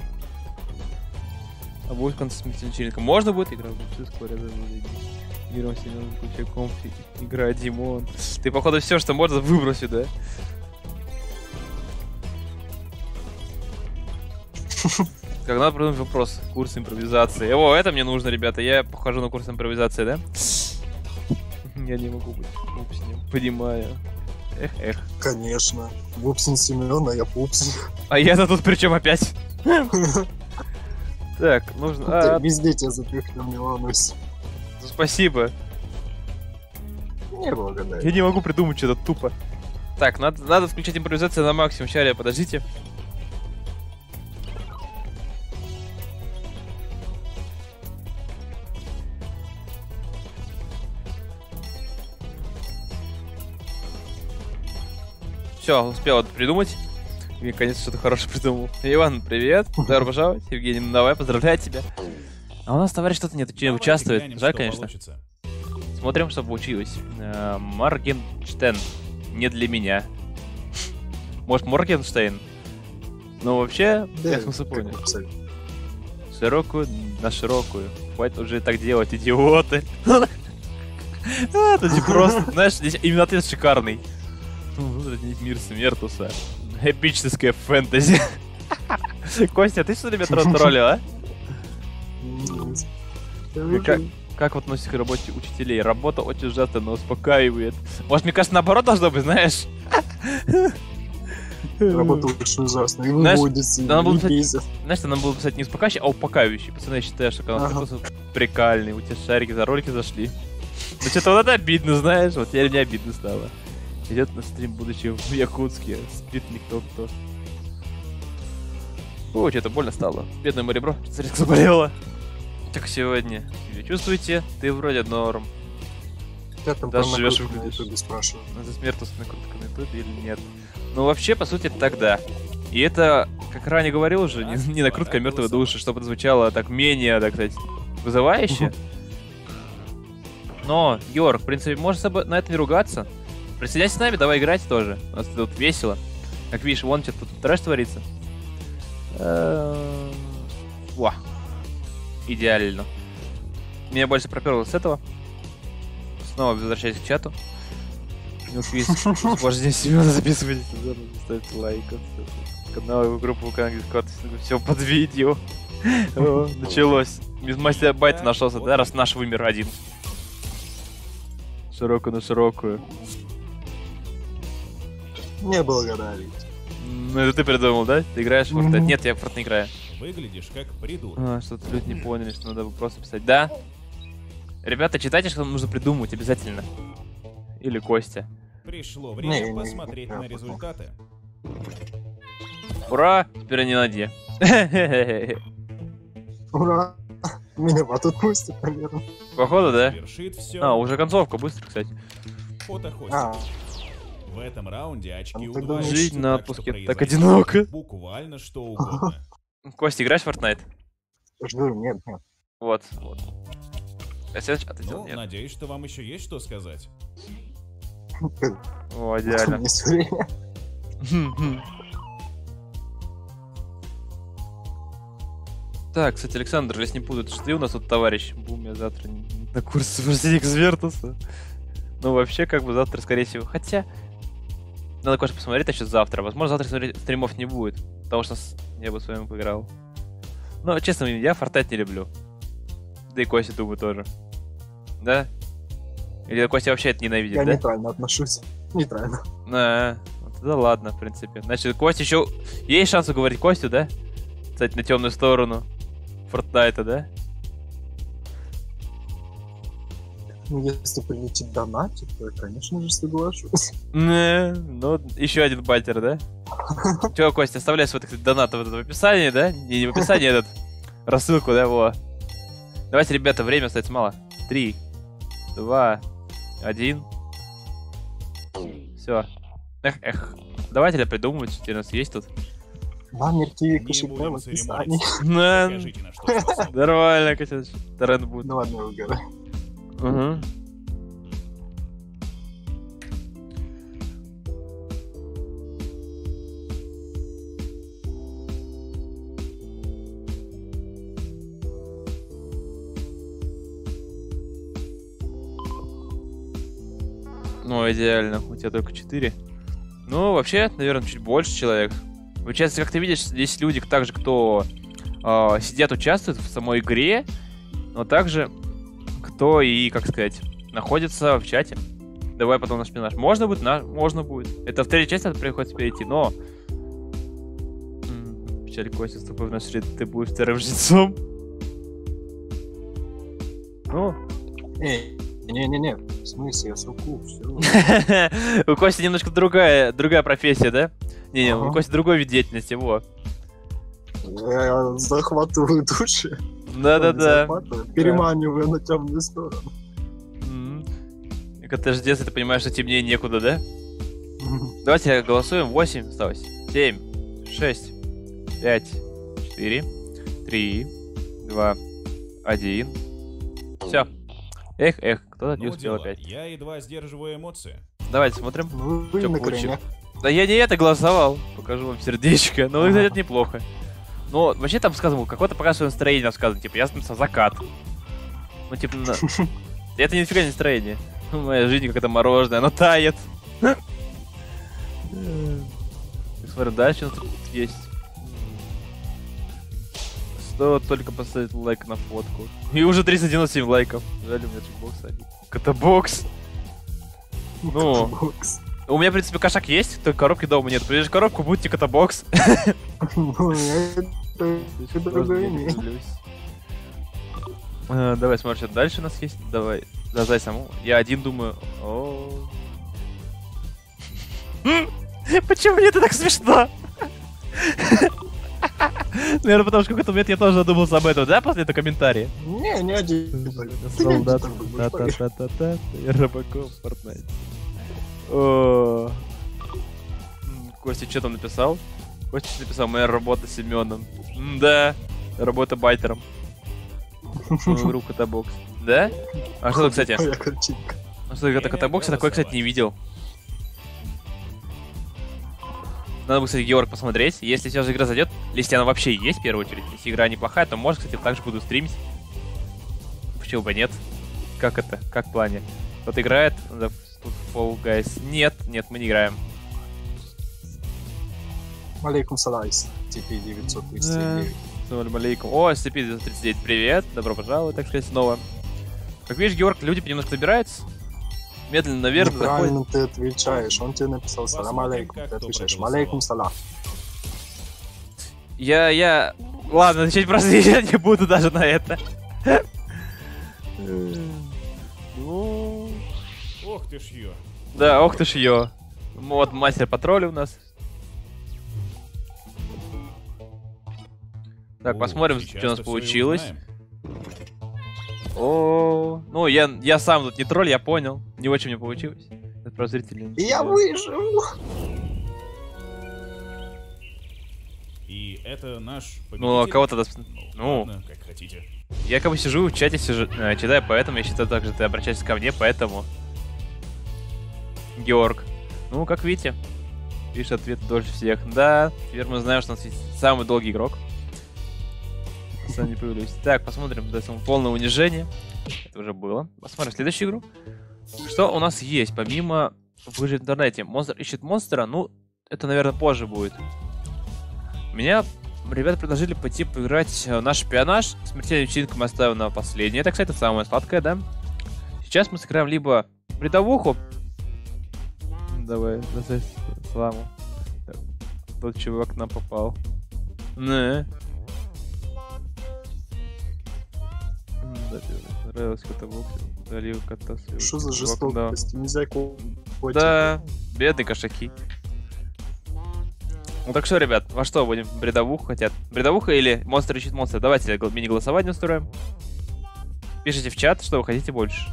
А будет концертная вечеринка. Можно будет играть? Играм Семен, включай комп, игра Димон. Ты, походу, все, что можно, выбросил, да? Как надо придумать вопрос. Курс импровизации. О, это мне нужно, ребята. Я похожу на курс импровизации, да? Я не могу быть пупснем. Понимаю. Эх. Конечно. Вупсин Семен, а я Пупсин. А я-то тут при чем опять? Так, нужно... Везде тебя запихнем, не волнуйся. Спасибо. Не благодарю. Я не могу придумать что-то тупо. Так, надо включать импровизацию на максимум. Сейчас, подождите. Все, успел это придумать. И наконец что-то хорошее придумал. Иван, привет. Добро пожаловать. Евгений, ну давай, поздравляю тебя. А у нас товарищ что-то не Давайте участвует. глянем, Жаль, что конечно. получится. Смотрим, что получилось. Моргенштерн. Не для меня. Может, Моргенштейн? Ну, вообще, я смысл как понял. написать? Широкую на широкую. Хватит уже так делать, идиоты. Это не просто. Знаешь, здесь именно ответ шикарный. Возродить мир Смертуса. Эпическое фэнтези. Костя, ты что ли меня троллил, а? Как вы относитесь к работе учителей? Работа очень ужасная, но успокаивает. Может, мне кажется, наоборот должно быть, знаешь? Работа очень ужасная. И Знаешь, выводится, надо было и писать- бесит. Знаешь, нам было писать не успокаивающий, а упокаивающий. Пацаны, я считаю, что канал Ага. Смертуса прикольный. У тебя шарики за ролики зашли. Ну что-то вот это обидно, знаешь. Вот теперь мне обидно стало. Идет на стрим, будучи в Якутске. Спит никто кто. О, что-то больно стало. Бедное мое ребро, резко заболело. Как сегодня. Себя чувствуете? Ты вроде норм. Я там Даже про живешь, накрутку на выглядишь. ютубе спрашиваю. За Смертус накрутка на ютубе или нет? Ну, вообще, по сути, тогда. И это, как ранее говорил уже, не накрутка а мертвой души, чтобы это звучало так менее, так сказать, вызывающе. Но, Георг, в принципе, можешь на это не ругаться. Присоединяйся с нами, давай играть тоже. У нас тут весело. Как видишь, вон что-то тут трэш творится. Во. Идеально. Меня больше проперло с этого. Снова возвращаюсь к чату. Милквиз. Сопровождение Семена записывайте. Ставьте лайк. Канал, группу, все под видео. О, началось. Без мастера байта нашелся, да, раз наш вымер один. Широкую на широкую. Не благодарить. Ну это ты придумал, да? Ты играешь в Fortnite? Нет, я в Fortnite не играю. Выглядишь как придурок. Что-то люди не поняли, что надо просто писать. Да? Ребята, читайте, что нужно придумать обязательно. Или Костя. Пришло Не, время не, посмотреть не, на не. результаты. Ура! Теперь они на дне. Ура! Меня вот отпустят, наверное. Походу, да? Вершит все Уже концовка, быстро, кстати. фотохостинг. А, В этом раунде очки Там тогда удваиваются, Жить на так что отпуске так произойдет одиноко. Буквально что угодно. Костя, играешь в Fortnite? жду, нет, нет. Вот. А ты сделал? Ну, Нет. надеюсь, что вам еще есть что сказать. О, идеально. Не всё время. Так, кстати, Александр, если не путают, что ты у нас тут товарищ. Бум, я завтра на курсе сопровождения к Звертусу. Ну, вообще, как бы завтра, скорее всего. Хотя, надо кое-что посмотреть еще завтра. Возможно, завтра стримов не будет. Потому что я бы с вами поиграл. Но, честно, я Fortnite не люблю. Да и Костя, думаю, тоже. Да? Или Костя вообще это ненавидит, Я да? нейтрально отношусь. Нейтрально. Ну, тогда ладно, в принципе. Значит, Костя еще... Есть шанс уговорить Костю, да? Кстати, на темную сторону Fortnite, да? Ну, если прилетит донатить, то я, конечно же, соглашусь. Ну, еще один батер, да? Че, Костя, оставляй свой, так сказать, донат в описании, да? Не в описании, этот. Рассылку, да, во. Давайте, ребята, время остается мало. 3, 2, 1. Все. Эх. Давайте придумывать, что у нас есть тут. Баннер киви Не кошелька в будем описании. церемониться. Покажите, на что способны. Нормально, Костя. Тренд будет. Ну ладно, угорай. Угу. Ну, идеально. У тебя только 4. Ну, вообще, наверное, чуть больше человек. Получается, как ты видишь, здесь люди также, кто сидят, участвуют в самой игре, но также кто и, как сказать, находится в чате. Давай потом на шпинаж. Можно будет? Можно будет. Это в третьей части приходится перейти, но... Печаль, Костя, с тобой в наш ряд ты будешь вторым жрецом. Ну, Эй, Не-не-не, в смысле, я суку, все. У Кости немножко другая профессия, да? Не-не, у Ага. Кости другой вид деятельности, во. Я захватываю души. Да-да-да. Захватываю, переманиваю на темную сторону. И когда ты же в детстве, ты понимаешь, что темнее некуда, да? Давайте голосуем. 8 осталось. 7, 6, 5, 4, 3, 2, 1. Все. Эх, кто-то не Ну, успел дела. опять. Я едва сдерживаю эмоции. Давайте смотрим. Ну, вы Чё на получим? крайняк. Да я не это голосовал. Покажу вам сердечко. Ну, кстати, это неплохо. Но вообще там сказано, какое-то пока свое настроение там сказано. Типа, я написал закат. Ну, типа, это нифига не настроение. Ну, моя жизнь какая-то мороженое, оно тает. Смотрю, дальше у нас тут есть. Стоит только поставить лайк на фотку. И уже 397 лайков. Жаль, у меня джекбокс один. Котобокс. Ну, Бокс. у меня, в принципе, кошак есть, только коробки дома нет. Придешь коробку, будьте котобокс. Ну, это другое имя. Давай смотрим, что дальше у нас есть. Давай, дазай саму. Я один думаю. Почему мне это так смешно? Наверное, потому что в какой-то момент я тоже задумался об этом, да, после этого комментария? Не один. Солдат, та-та-та-та-та, Робокоп, Fortnite. О. Костя что там написал? Костя написал, моя работа с Семеном. Да, работа байтером. Игру Котобокс. Да? А что, кстати? Моя картинка. А что, это Котобокс? Я такой, кстати, не видел. Надо бы, кстати, Георг посмотреть. Если сейчас же игра зайдет, если она вообще есть, в первую очередь, если игра неплохая, то может, кстати, также буду стримить. Почему бы нет? Как это? Как в плане? Кто-то играет? Тут Fall Guys. Нет, мы не играем. Алейкум салайс. TP 939. Салам алейкум. О, SCP-939, привет. Добро пожаловать, так сказать, снова. Как видишь, Георг, люди немножко набираются. Медленно, наверное, заходят. Правильно ты отвечаешь. Он тебе написал салам алейкум. Ты отвечаешь алейкум салам. Я... Ладно, начать просто я не буду даже на это. Ну... Ох ты ж ё. Да, ох ты ж ё. Вот мастер патроля у нас. Так, О, посмотрим, сейчас-то что у нас всё и получилось. узнаем. О, ну я сам тут не тролль, я понял. Не очень мне получилось. Это про зрителей. И я выжил. И это наш победитель. Ну, а кого тогда... Ну, Ну, ладно, как хотите. я как бы сижу в чате, читаю, поэтому я считаю так же, ты обращаешься ко мне, поэтому... Георг. Ну, как видите, пишет ответ дольше всех. Да, теперь мы знаем, что у нас есть самый долгий игрок. Сам не появлюсь. Так, посмотрим, до самого полного унижения. Это уже было. Посмотрим следующую игру. Что у нас есть, помимо выжить в интернете? Монстр ищет монстра, ну, это, наверное, позже будет. Меня ребята предложили пойти поиграть в наш шпионаж. Смертельную вечеринку мы оставим на последнее. Это, кстати, самое сладкое, да? Сейчас мы сыграем либо бредовуху. Давай, сламу. Тот чувак к нам попал. Не. Да, тебе понравилось Котобокс. Удалил кота своего. Что за чувака, да. жестокость? Нельзя котика. Да, бедные кошаки. Ну так что, ребят, во что будем? Бредовуху хотят? Бредовуха или монстр ищет монстра? Давайте мини-голосование устроим. Пишите в чат, что вы хотите больше.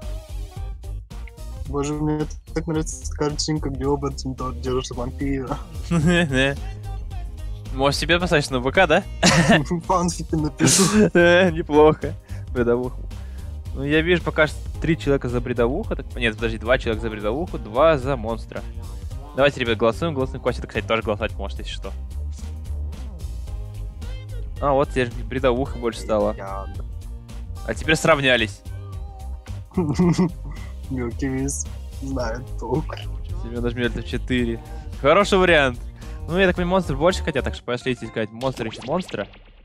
Боже, мне так нравится картинка, где оба держат вампира. Можешь себе поставить на ВК, да? Фанфики напишу. Неплохо. Бредовуху. Ну, я вижу пока что 3 человека за бредовуху. Нет, подожди, 2 человека за бредовуху, 2 за монстра. Давайте, ребят, голосуем. Костя, кстати, тоже голосовать может, если что. А, вот теперь бредовуха больше стало. А теперь сравнялись. Мелкий вес знает толк. Тебе нажмет F4. Хороший вариант. Ну, я так понимаю, монстров больше хотят, так что пошлите искать монстр ищет монстра.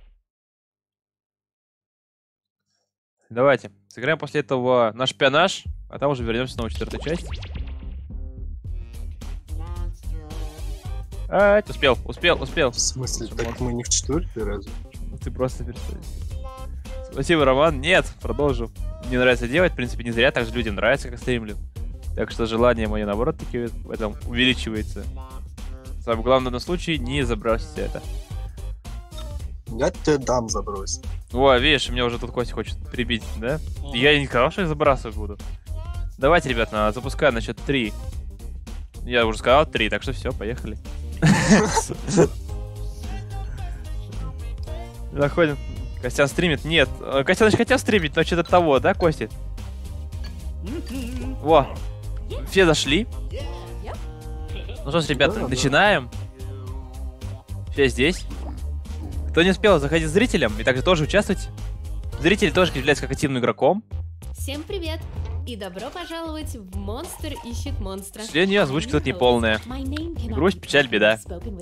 Давайте, сыграем после этого наш шпионаж, а там уже вернемся снова в 4-ю часть. Успел. В смысле, так мы не в 4-й разве? Ты просто перестань. Спасибо, Роман. Нет, продолжу. мне нравится делать. В принципе, не зря, также людям нравится, как стримлю. Так что желание мое, наоборот, таки в этом увеличивается. Самое главное в данном случае, не забросьте это. Я тебе дам забрось. О, видишь, меня уже тут Костя хочет прибить, да? Я не сказал, что я забрасывать буду. Давайте, ребята, запускаю на счет 3. Я уже сказал 3, так что все, поехали. Заходим. Костян стримит? Нет. Костян еще хотел стримить, но что-то того, да, Костя? Во. Все зашли. Ну что ж, ребята, Да. начинаем. Все здесь. Кто не успел, заходить зрителям и также тоже участвовать. Зрители тоже являются как активным игроком. Всем привет! И добро пожаловать в «Монстр ищет монстра». К сожалению, озвучка тут неполная. Грусть, печаль, беда.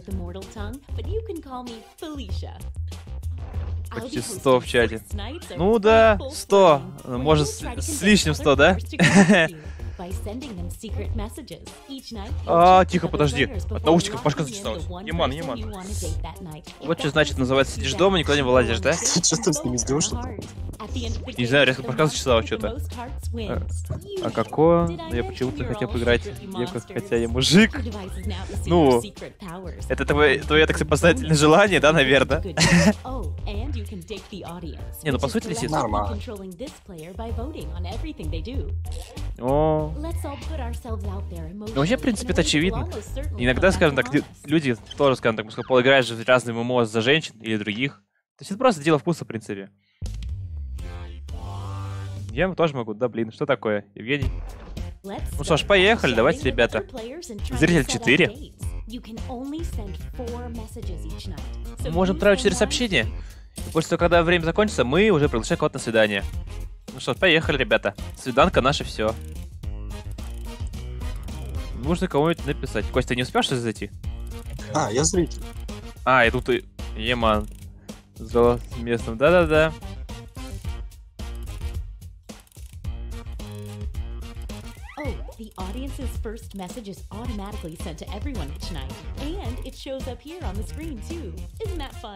Почти 100 в чате. Ну да, 100. Может, с лишним 100, да? Тихо, подожди. От наушников башка зачесалась. Еман. Вот что значит называется сидишь дома, никуда не вылазишь, да? Ты что там с ними сделал, что ли? Не знаю, резко башка зачесалась что-то. А какое? Я почему-то хотел поиграть в девках, хотя я мужик. Ну, это твое, так сказать, познательное желание, да, наверное? Не, ну по сути лисица. Нормально. О. Ну, вообще, в принципе, это очевидно. Иногда, скажем так, люди тоже, скажем так, мужского пола играют же в разные ММО за женщин или других. То есть это просто дело вкуса, в принципе. Я тоже могу, да, блин, что такое, Евгений? Ну что ж, поехали, давайте, ребята. Зритель 4. Можем отправить 4 сообщения. После того, когда время закончится, мы уже приглашаем кого-то на свидание. Ну что ж, поехали, ребята. Свиданка наше все. Нужно кому-нибудь написать. Костя, ты не успел что-то зайти? А, я зритель. А, и тут и... Еман. С местным. Да-да-да. The audience's first message is automatically sent to everyone each night. And it shows up here on the screen, too. Isn't that fun?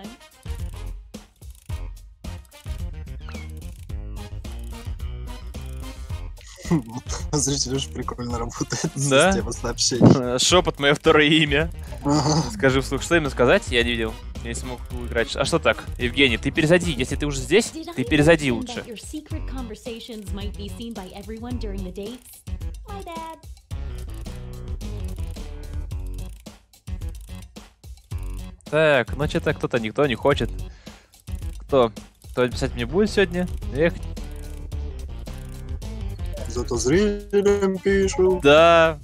Зритель уж прикольно работает. Да? Система сообщений. Шепот, мое второе имя. Ага. Скажи вслух, что именно сказать? Я не видел. Я не смог играть. А что так? Евгений, ты перезайди. Если ты уже здесь, ты перезайди лучше. Так, ну что-то кто-то никто не хочет. Кто писать мне будет сегодня? Эх, Зато зрителям пишу. да.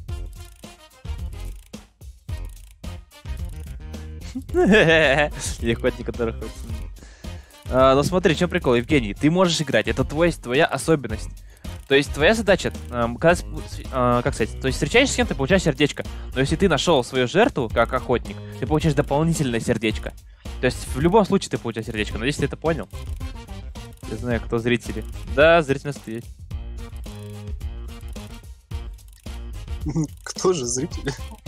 Легко от некоторых. Ну смотри, в чем прикол, Евгений, ты можешь играть, это твоя особенность. То есть твоя задача, как сказать, то есть встречаешься с кем-то, получаешь сердечко. Но если ты нашел свою жертву, как охотник, ты получаешь дополнительное сердечко. То есть в любом случае ты получаешь сердечко. Надеюсь, ты это понял. Я знаю, кто зрители. Да, зрители стоит. Кто же зрители?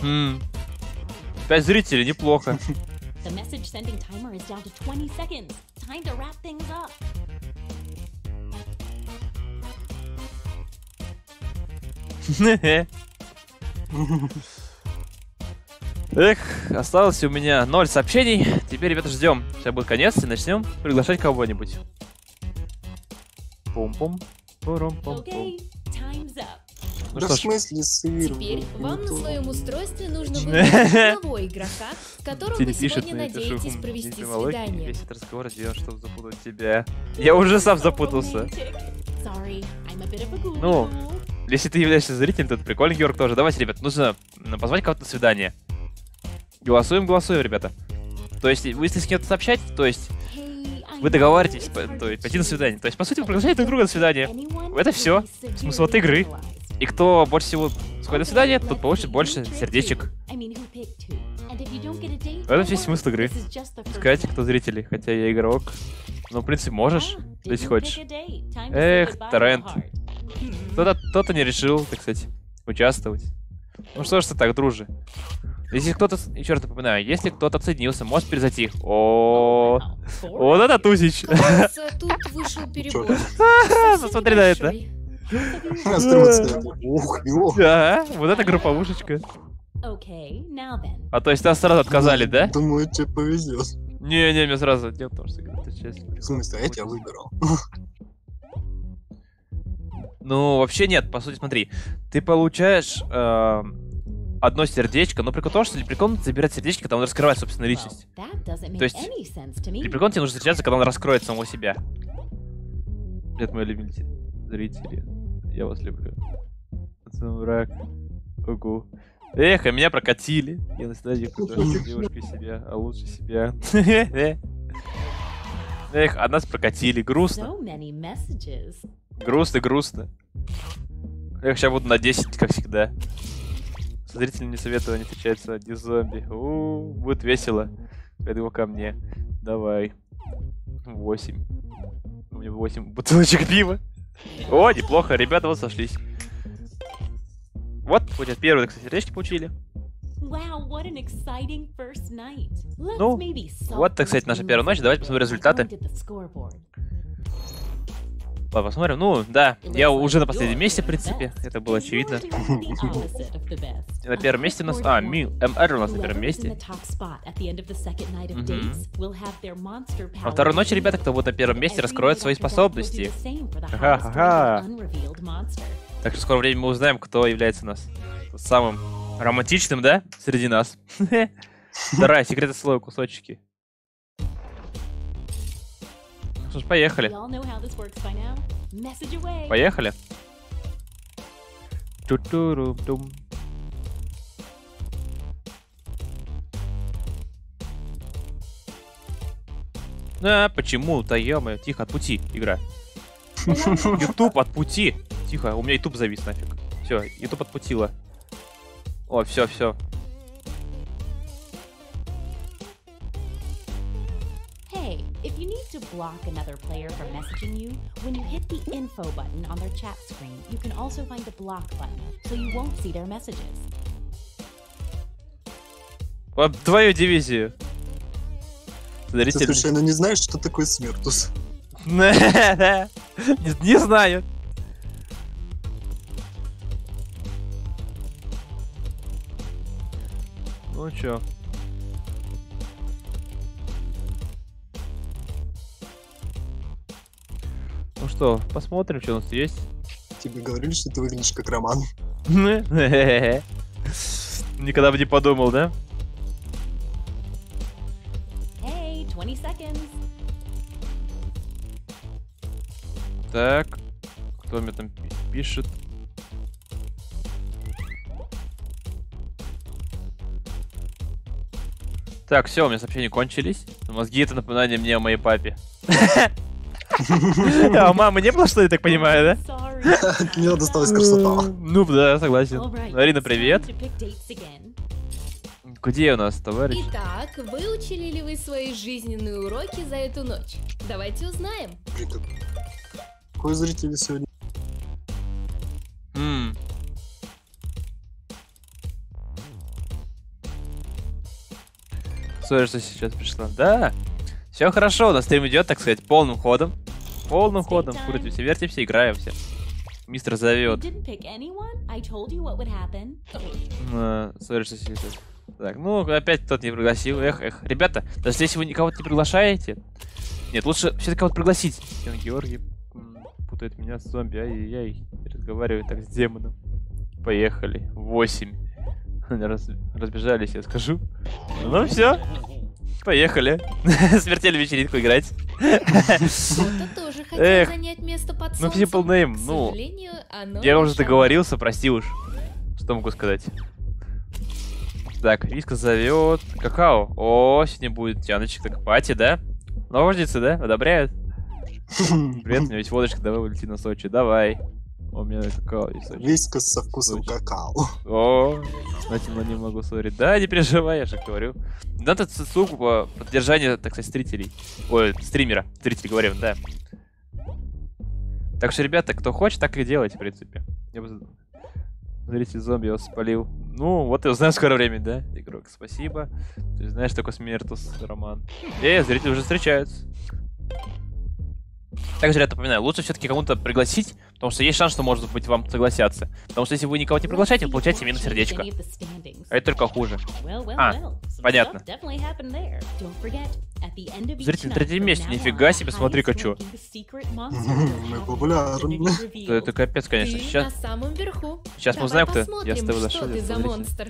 5 зрителей, неплохо. The message sending timer is down to 20 seconds. Time to wrap things up. Эх, осталось у меня 0 сообщений. Теперь, ребята, ждем. Сейчас будет конец и начнем приглашать кого-нибудь. Пум-пум. Пурум-пум-пум. Okay, time's up. Ну Да что в ж, смысле сыр? Теперь вам на Ну, своем устройстве нужно выбрать одного игрока, с которым Тири вы пишет, сегодня но я пишу, надеетесь провести видимо, свидание. весь этот разговор сделан, чтобы запутать тебя. Я уже сам запутался. Sorry, I'm a bit of a guru. Ну. Если ты являешься зрителем, то это прикольный Георг тоже. Давайте, ребят, нужно позвать кого-то на свидание. Голосуем, ребята. То есть, вы если с кем-то сообщать, то есть, вы договариваетесь, то есть, пойти на свидание. То есть, по сути, вы приглашаете друг друга на свидание. Это все. Смысл этой игры. И кто больше всего сходит на свидание, тот получит больше сердечек. Это весь смысл игры. Скажите, кто зрители, хотя я игрок. Ну, в принципе, можешь, если хочешь. Эх, торрент. Кто-то не решил, так сказать, участвовать. Ну что ж ты так, дружи. Если кто-то, еще раз напоминаю, если кто-то отсоединился, может перезайти. О, вот это тусич. Кажется, тут вышел перебор. Посмотри на это. Ух, ё. Да, вот это групповушечка. Okay, now then. А то есть нас сразу отказали, да? Думаю, тебе повезет. Не, мне сразу нет, потому что это часть. В смысле, а я тебя выбирал. Ну, вообще нет, по сути, смотри. Ты получаешь одно сердечко, но прикол в том, что прикол забирать сердечко, когда он раскрывает собственную личность. That doesn't make То есть, any sense to me. И прикол тебе нужно встречаться, когда он раскроет самого себя. Привет, мои любимые зрители. Я вас люблю. Враг. Ого. Эх, а меня прокатили. Я на стадии девушкой себя, а лучше себя. Эх, а нас прокатили. Грустно. So many messages. Грустно. Эх, сейчас буду на 10, как всегда. Зрители не советую, не встречаются одни зомби. Будет весело. Пойду ко мне. Давай. 8. У меня 8 бутылочек пива. О, неплохо, ребята вот сошлись. Вот, хоть первые, кстати, сердечки получили. Wow, what an exciting first night. Let's Ну, maybe solve вот, так сказать, these наша первая ночь. mysteries Давайте посмотрим результаты. according to the scoreboard. Ладно, посмотрим. Ну, да, я уже на последнем месте, в принципе. Это было очевидно. And you're doing the opposite of the best. И на первом месте у нас... А, МР у нас на первом Whoever is in the месте. top spot at the end of the second night of dates will have their monster Во второй power ночи, ребята, кто будет на первом месте, раскроет свои способности. Ха-ха-ха. Так что в скором времени мы узнаем, кто является у нас самым романтичным, да, среди нас. Вторая, секреты слоя, кусочки. Ну что ж, поехали. Поехали. Ту-туру-дум. А, почему-то, ё-моё, тихо, от пути, игра. Ютуб от пути. Тихо, у меня Ютуб завис нафиг. Все, Ютуб отпутило. О, все. Hey, if you need to block another player from messaging you, when you hit the info button on their chat screen, you can also find the block button, so you won't see their messages. Твою дивизию. Ты случайно не знаешь, что такое смертус? Не знаю. Ну чё? Ну что, посмотрим, что у нас есть. Тебе говорили, что ты выглядишь как Роман. Никогда бы не подумал, да? Hey, 20 seconds. Так, кто мне там пишет? Так, все, у меня сообщения кончились. Мозги — это напоминание мне о моей папе. А у мамы не было, что я так понимаю, да? Sorry. От нее досталась красота. Ну да, согласен. Alright, Арина, it's привет. time to pick dates again. Где у нас, товарищ? Итак, выучили ли вы свои жизненные уроки за эту ночь? Давайте узнаем. Блин, какой зритель сегодня? Сори, что сейчас пришла. Да, все хорошо, у нас стрим идет, так сказать, полным ходом. Полным ходом. Крутимся, вертимся, играемся. Мистер You зовет. didn't pick anyone? I told you what would happen. Сори, что сейчас. Так, ну, опять кто-то не пригласил. Эх. Ребята, даже если вы никого не приглашаете... Нет, лучше все-таки кого-то пригласить. Георгий путает меня с зомби. Ай-яй-яй. Разговаривает так с демоном. Поехали. 8. Разбежались, я скажу. Ну все. Поехали. Смертельную вечеринку играть. Кто-то тоже хотел Эх. занять место под Ну, солнцем. Simple Name, К ну, сожалению, оно Я уже мешало. договорился, прости уж. Что могу сказать? Так, Виска зовет. Какао. О, сегодня будет тяночек, так пати, да? Ножницы, да? Одобряют? Привет, у меня есть водочка, давай улети на Сочи. Давай. О, у меня какао есть. Сочи. Виска со вкусом Сочи. какао. О, знаете, но не могу, сори. Да, не переживай, я же говорю. Надо ссылку по поддержанию, так сказать, зрителей. Ой, стримера. Зрителей говорим, да. Так что, ребята, кто хочет, так и делайте, в принципе. Я бы... Зритель зомби, я вас спалил. Ну, вот я узнаю в скорое время, да? Игрок, спасибо. Ты знаешь, такой Смертус, Роман. Зрители уже встречаются. Также, ребят, напоминаю, лучше все-таки кому-то пригласить, потому что есть шанс, что, может быть, вам согласятся. Потому что если вы никого не приглашаете, вы получаете минус сердечко. А это только хуже. Понятно. Зритель на третьем месте, нифига себе, смотри-ка, чё. Мы популярны. Это капец, конечно. Ты на Сейчас самом верху. мы Давай узнаем, кто. посмотрим, Я с тобой что зашел. ты за монстр.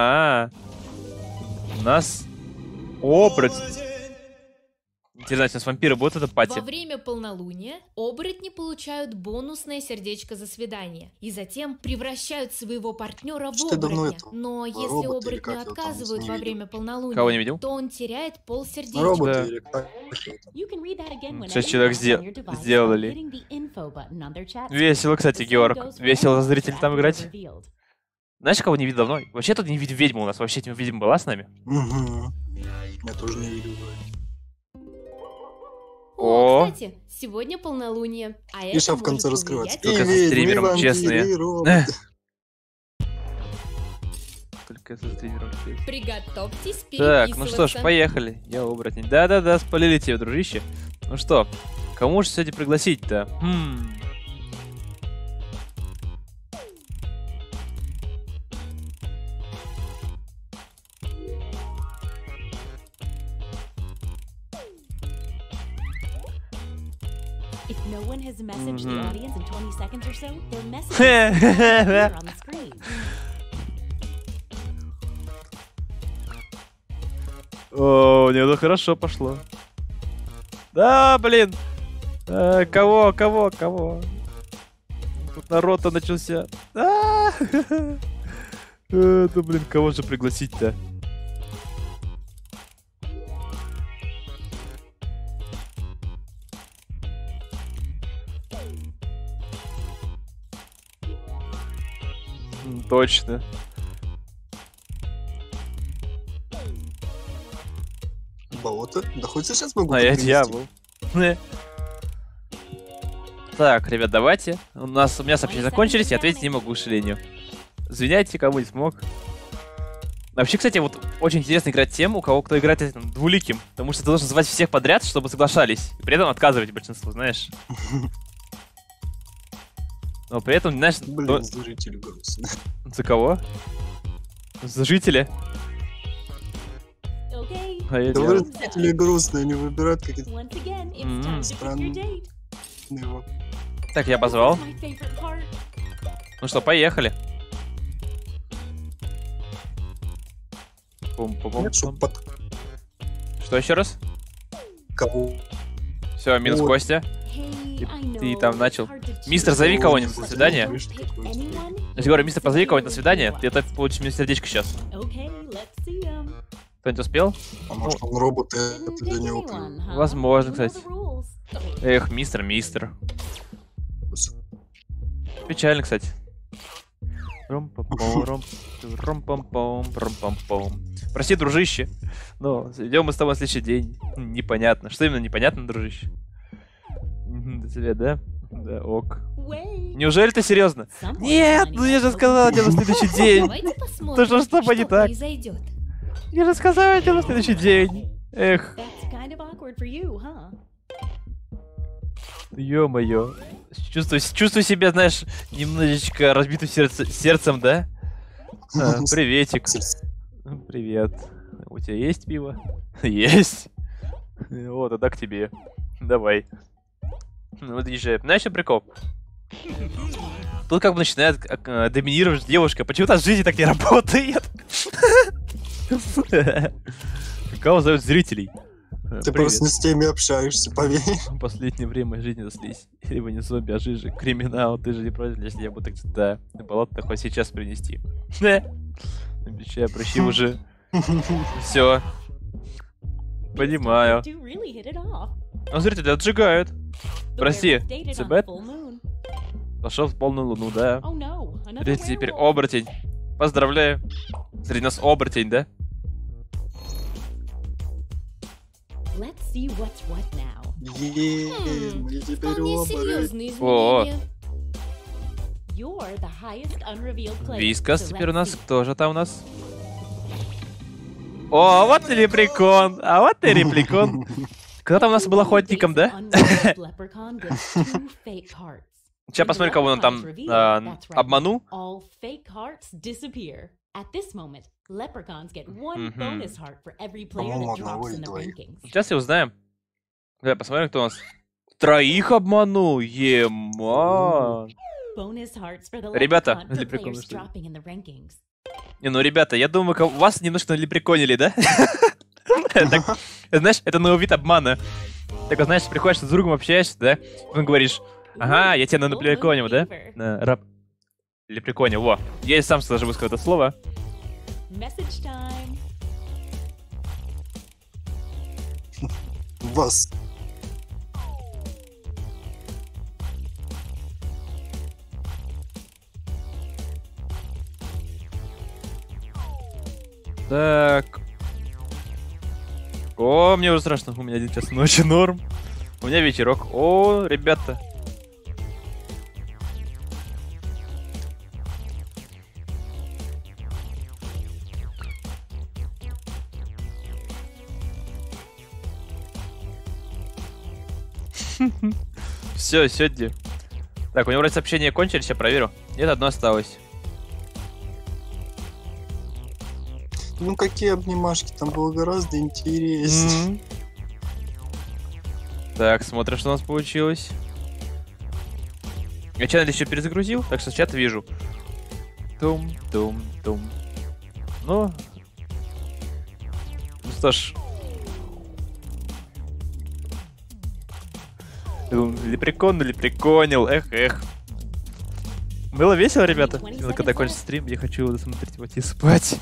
У нас оборотень. Интересно, с вампиры будут это пати? Во время полнолуния оборотни получают бонусное сердечко за свидание и затем превращают своего партнера в Что давно оборотня. это? Но если роботы или оборотню как его там, отказывают не во видел. время полнолуния, Кого не видел? то он теряет пол сердечка. Роботы Да. или как? 6 человек сделали. Весело, кстати, Георг. Весело зритель там играть. Знаешь, кого не видел давно? Вообще тут не видел ведьму у нас. Вообще ведьма была с нами? Угу. Я тоже не видел. О. Кстати, сегодня полнолуние, а И это сейчас в конце может раскрывается. повлиять Только на- со стримером, вампиры, честные. роботы. Только со стримером. Приготовьтесь Так, ну что ж, переписываться. поехали. Я оборотень. Да-да-да, спалили тебя, дружище. Ну что, кому же сегодня пригласить-то? If no one has messaged the Mhm. audience in 20 seconds or so, their message will appear on the screen. О, у него хорошо пошло. Да, блин. Кого? Тут народ-то начался. Да, блин, кого же пригласить-то? Точно. Болото? Да хоть сейчас могу А я привести. дьявол. Так, ребят, давайте. У меня сообщения закончились, я ответить не могу, к сожалению. Извиняйте, кому не смог. Вообще, кстати, вот очень интересно играть тем, у кого кто играет этим двуликим. Потому что ты должен звать всех подряд, чтобы соглашались. И при этом отказывать большинству, знаешь. Но при этом, знаешь, Блин, зритель грустно. за кого? За жителя? Okay. А я Да дьявол. вроде зрители грустные, они выбирают какие-то Once again, it's Mm. time to pick your Странно. date. его. Так, я позвал. This is my favorite part. Ну что, поехали. Пум-пум-пум. Нет, чтоб под Что еще раз? кого? Все, минус Ой. Костя. Hey, I Ты know, там it's начал. hard to Мистер, choose. зови кого-нибудь на Ой, свидание. видишь, Pick такой anyone? Я говорю, мистер, позови кого-нибудь на свидание, ты это получишь минус сердечко сейчас. Okay, let's see 'em. Кто-нибудь успел? А может он робот, Didn't это pick для него anyone, huh? Возможно, You know кстати. the rules. Эх, мистер. плюс. Печально, кстати. Ром-пам-пом, ром-пам-пом, ром-пам-пом. Прости, дружище, но идем мы с тобой на следующий день. Непонятно. Что именно непонятно, дружище? До тебя, да? Да, ок. Wait. Неужели ты серьезно? Someone's Нет, lining ну я up же for сказал, дело на следующий день. Давайте посмотрим, что ж с тобой не так? произойдет. Я же сказал, дело на следующий день. Эх, That's kind of awkward for you, huh? ё-моё. Чувствую себя, знаешь, немножечко разбитым сердцем, да? Приветик. Привет. У тебя есть пиво? Есть. Вот, тогда к тебе. Давай. Ну, вот езжай. Знаешь, что прикол? Тут как бы начинает доминировать девушка. Почему-то в жизни так не работает. Кого зовут зрителей? Ты просто не с теми общаешься, поверь. В последнее время моей жизни дослись. Либо не зомби, а жижи. Криминал. Ты же не против, если я буду где-то на болото такое сейчас принести. Обещаю, прощи уже. Все. Понимаю. You really hit it off. Ну, зрители отжигают. The Прости, werewolf dated on Цибет? the full moon. Пошел в полную луну, да. Oh no, another Зритель теперь werewolf. оборотень. Поздравляю. Среди нас оборотень, да? Let's see what's what now. Мы теперь Вполне оба. серьезные О. изменения. You're the highest unrevealed player. Вискас so теперь у let's нас. see. Кто же там у нас? О, вот и лепрекон. А вот и лепрекон. Кто там у нас был охотником, да? Unrevealed leprechaun gets 2 fake hearts. Сейчас When посмотрим, кого он leprechaun там is revealed, that's right, обманул. All fake hearts disappear. At this moment, leprechauns get 1 Мгм. bonus heart for every player По-моему, that одного drops или in the двоих. rankings. Сейчас и узнаем. Давай посмотрим, кто у нас. 3 обманул. Ема. Bonus hearts for the Ребята, leprechaun for лепреконы, players что ли? dropping in the rankings. Не, ну, ребята, я думаю, вас немножко лепреконили, да? Так, знаешь, это новый вид обмана. Так, вот, знаешь, приходишь с другом, общаешься, да? Он говоришь, ага, я тебя лепреконил, да? Раб. Лепреконил, во. Я и сам даже высказал это слово. Message time. Вас. Так. О, мне уже страшно. У меня 1 час ночи, норм. У меня вечерок. О, ребята. Все, сегодня. Так, у него вроде сообщения кончились, я проверю. Нет, одно осталось. Ну какие обнимашки, там было гораздо интереснее. Мгм. Так, смотрим, что у нас получилось. Я чат еще перезагрузил, так что чат вижу. Тум-тум-тум. Ну что ж. Лепреконил, эх. Было весело, ребята. Ну, когда кончится стрим, я хочу досмотреть, вот и спать.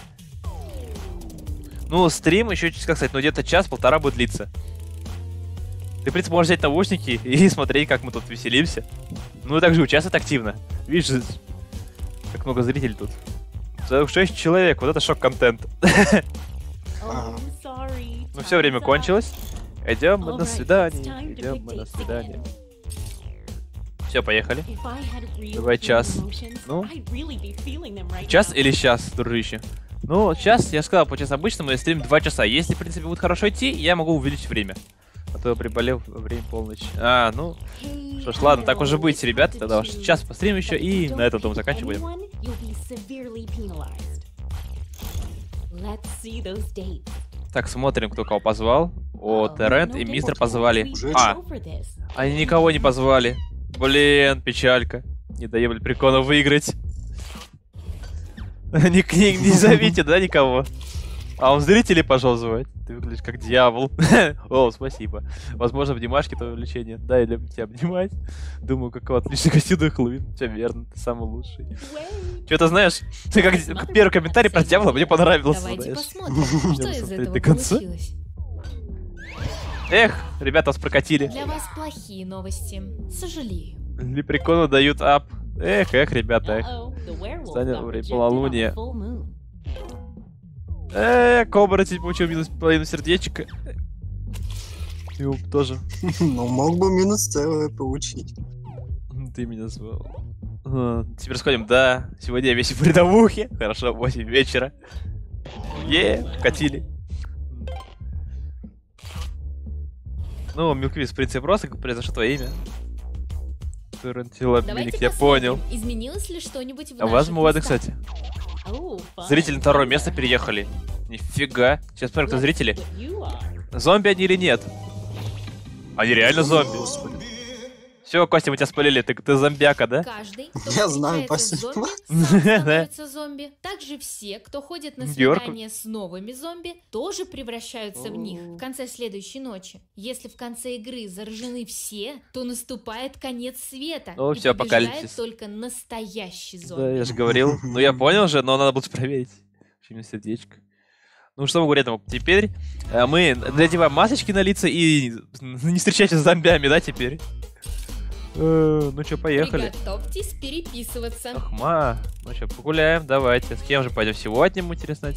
Ну, стрим еще, как сказать, ну где-то час-полтора будет длиться. Ты, в принципе, можешь взять наушники и смотреть, как мы тут веселимся. Ну и также участвовать активно. Видишь, как много зрителей тут. 6 человек, вот это шок-контент. Oh, Ага. I'm sorry. Ну все, время Time's up. кончилось. Идем мы на Alright, it's свидание. time to Идем pick мы на dates свидание. again. Все, поехали. If I had real Давай human час. emotions, Ну? I'd really be feeling them right Час now. или сейчас, дружище? Ну, час, я сказал, по час обычно мы стрим 2 часа. Если, в принципе, будет хорошо идти, я могу увеличить время. А то я приболел во время полночи. А, ну, Hey, что ж, ладно, так I уже know быть, it's ребята. hard to Тогда уж choose, час постримим еще, but if и you на don't этом pick заканчиваем. anyone, you'll be severely penalized. Let's see those dates. Так, смотрим, кто кого позвал. О, Oh, Террент no и dates Мистер for позвали. sweet Уже А, Joe for this. они никого не позвали. Блин, печалька. Не даем Лепрекону выиграть. Не зовите, да, никого? А он зрителей пошел звать. Ты выглядишь как дьявол. О, спасибо. Возможно, обнимашки твое увлечение. Да, я люблю тебя обнимать. Думаю, какого отличный костюм Хэллоуин. Все верно, ты самый лучший. Wait. Что-то знаешь, ты как первый комментарий про дьявола мне понравился, Давайте знаешь. посмотрим, что Будем из смотреть этого до конца. получилось. Эх, ребята, вас прокатили. Для вас плохие новости. Сожалею. Лепрекону дают ап. Эх, ребята, эх. Uh-oh, the werewolf Станет got время rejected on полнолуния. the full moon. Оборотень получил минус половину сердечка. Юп, тоже. Ну мог бы минус целое получить. Ты меня звал. Теперь сходим, да. Сегодня я весь в бредовухе. Хорошо, 8 вечера. Вкатили. Ну, Милквиз, в принципе, просто произошло твое имя. Тарантила Давайте Милик, я посмотрим, понял. изменилось ли что-нибудь в А наших возможно, местах. кстати. Oh, fun. Зрители на второе место переехали. Нифига. Сейчас посмотрим, кто Let's зрители. see what you are. Зомби они или нет? Они реально зомби. Господи. Все, Костя, мы тебя спалили, ты зомбяка, да? Каждый, кто Я знаю, встречается с спасибо. зомби, сам становится зомби. Также все, кто ходит на Георг. свидание с новыми зомби, тоже превращаются в них в конце следующей ночи. Если в конце игры заражены все, то наступает конец света. Ну, и всё, побеждает апокалипсис. только настоящий Да, зомби. я же говорил. Ну, я понял же, но надо будет проверить. Почему сердечко? Ну, что могу этому? Теперь мы надеваем масочки на лица и не встречаемся с зомбями, да, теперь? Ну что, поехали. Приготовьтесь переписываться. Ахма. Ну что, погуляем, давайте. С кем же пойдем сегодня, интересно?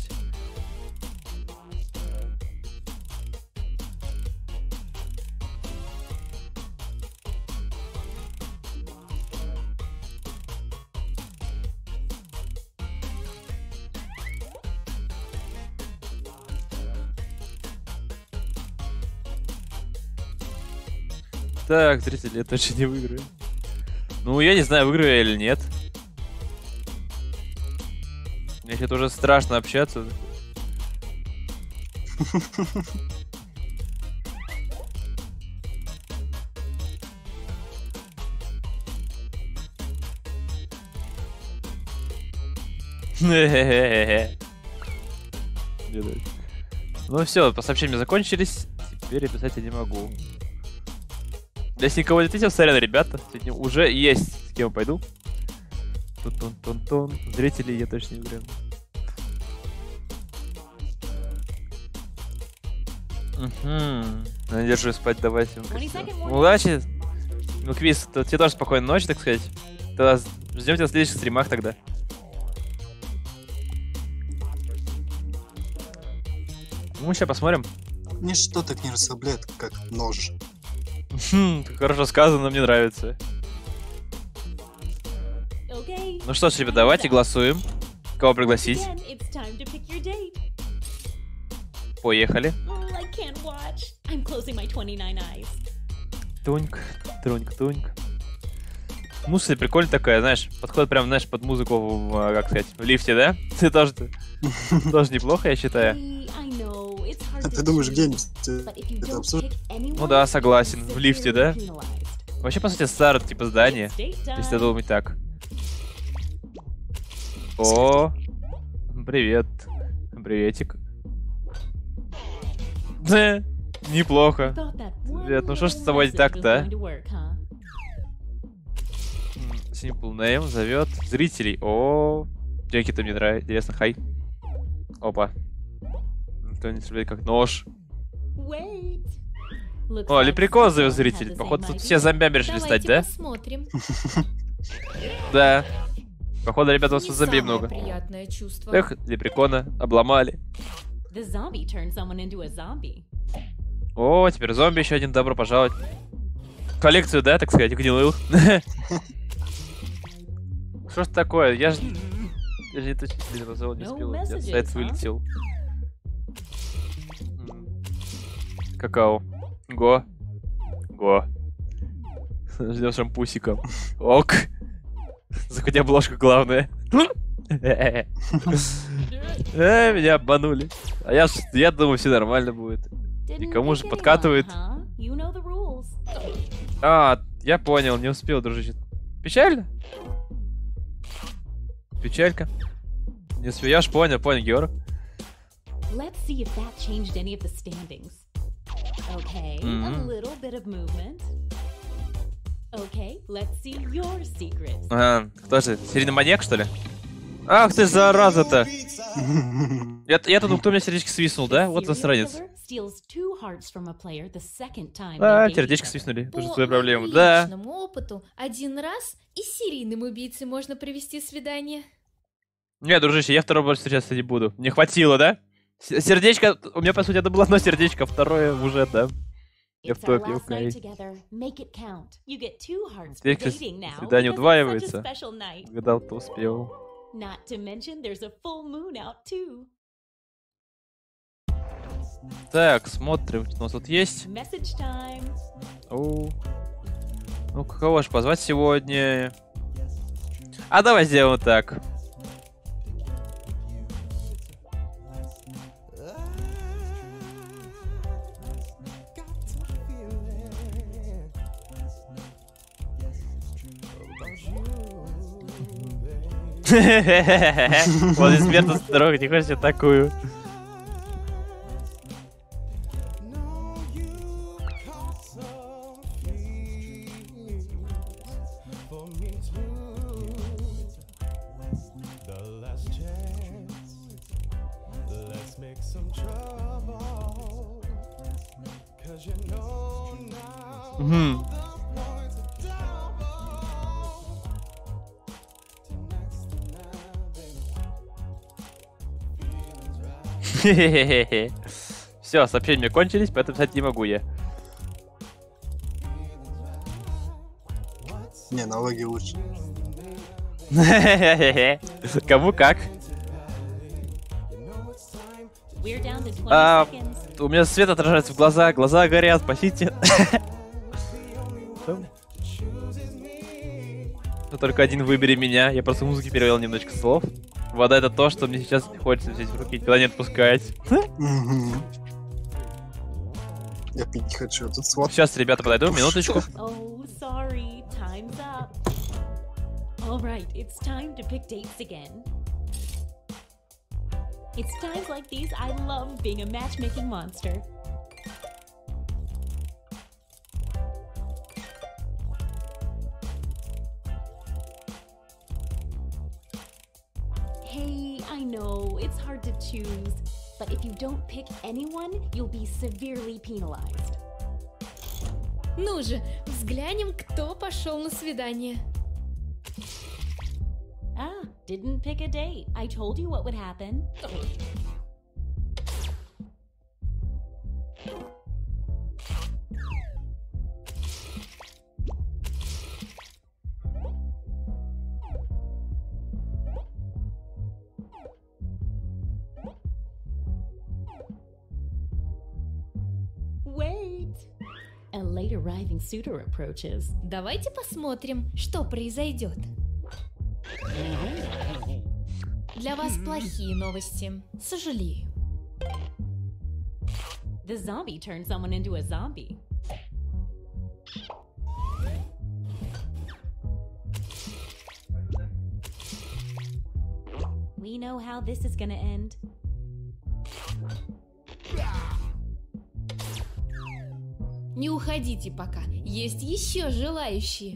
Так, зрители, я точно не выиграю. Ну, я не знаю, выиграю я или нет. Мне сейчас уже страшно общаться. Ну все, по сообщениям закончились. Теперь я писать я не могу. Если никого не ответил, сорян, ребята. Сегодня уже есть с кем пойду. Тун-тун-тун-тун. Зрителей я точно не играю. Надержу спать, давайте. Удачи. Ну, Квиз, тебе тоже спокойной ночи, так сказать. Тогда ждем тебя в следующих стримах тогда. Ну, сейчас посмотрим. Ничто так не расслабляет, как нож. Хорошо сказано, мне нравится. Okay. Ну что ж, ребят, давайте голосуем. Кого пригласить? Again, it's time to pick your date. Поехали. Oh, I can't watch. I'm closing my 29 eyes. Туньк, труньк, туньк. Музыка прикольная такая, знаешь, подходит прям, знаешь, под музыку, как сказать, в лифте, да? Ты тоже неплохо, я считаю. I know, it's hard А to ты думаешь, choose, где-нибудь but if you это don't обсуждать? pick anyone, Ну да, согласен, you're в лифте, severely да? penalized. Вообще, по сути, старое, типа, здание, It's date time. если думать так. О, привет. Приветик. Неплохо. Thought that one Привет, ну что ж с little тобой не message так-то, was а? going to work, huh? Simple Name зовет зрителей. О, Джеки-то мне нравится. Интересно, хай. Опа. Кто-нибудь стреляет как нож. Wait. Looks О, like Лепрекон someone зовет had зрителей. the Походу, same тут idea. все зомбями решили стать, Давайте да? посмотрим. Да. Походу, ребята, у вас Не тут зомби самое много. приятное чувство. Эх, Лепрекона обломали. The zombie turned someone into a zombie. О, теперь зомби еще один. Добро пожаловать. Коллекцию, да, так сказать, гнилых. Что ж такое? Я же не точно не успел. No Я messages, сайт huh? вылетел. Какао. Го. Го. Ждем шампусиком. Ок. Заходи обложку, главное. Меня обманули. А я думаю, все нормально будет. Didn't кому же pick anyone, подкатывает? huh? You know the rules. А, я понял, не успел, дружище. Печально? Печалька. Не успел, я ж понял, Георг. Let's see if that changed any of the standings. Okay, a Mhm. little bit of movement. Okay, let's see your secrets. Ага, кто же? Серийный маньяк, что ли? Ах ты, зараза-то! Я тут, кто мне сердечко свистнул, да? Вот Serial засранец. killer steals 2 hearts from a player the second time А, they date сердечко each other. свистнули. По Тоже твоя проблема. моему Да. личному опыту, один раз и с серийным убийцей можно провести свидание. Не, дружище, я второй больше встречаться не буду. Мне хватило, да? Сердечко, у меня, по сути, это было одно сердечко, второе уже, да. Я в It's our топе, last night окей. together. Make it count. You get 2 hearts for Сердечко dating now. свидание because it's удваивается. such a special night. Гадал, кто успел. Not to mention there's a full moon out too. Так, смотрим, что у нас тут есть. Message time. Оу. Ну, кого ж позвать сегодня? А давай сделаем вот так. Вот из смерти строго, не хочешь такую. Мгм. Все, сообщения кончились, поэтому писать не могу я. Не, налоги лучше. Кому как? We're down to 20 А, seconds. у меня свет отражается в глаза, глаза горят, спасите. там. Но только один выбери меня. Я просто музыки перевел немножечко слов. Вода это то, что мне сейчас хочется взять в руки, никогда не отпускать. Мгм. Я пить не хочу. Тут сват. Сейчас, ребята, подойду, минуточку. Oh, sorry. Time's up. All right, it's time to pick dates again. It's times like these I love being a matchmaking monster. Hey, I know, it's hard to choose, but if you don't pick anyone, you'll be severely penalized. Ну же, взглянем, кто пошел на свидание. Ah, didn't pick a date. I told you what would happen. Wait! A late arriving suitor approaches. Давайте посмотрим, что произойдет. Для вас плохие новости. Сожалею. The zombie turned someone into a zombie. We know how this is gonna end. Не уходите пока. Есть еще желающие.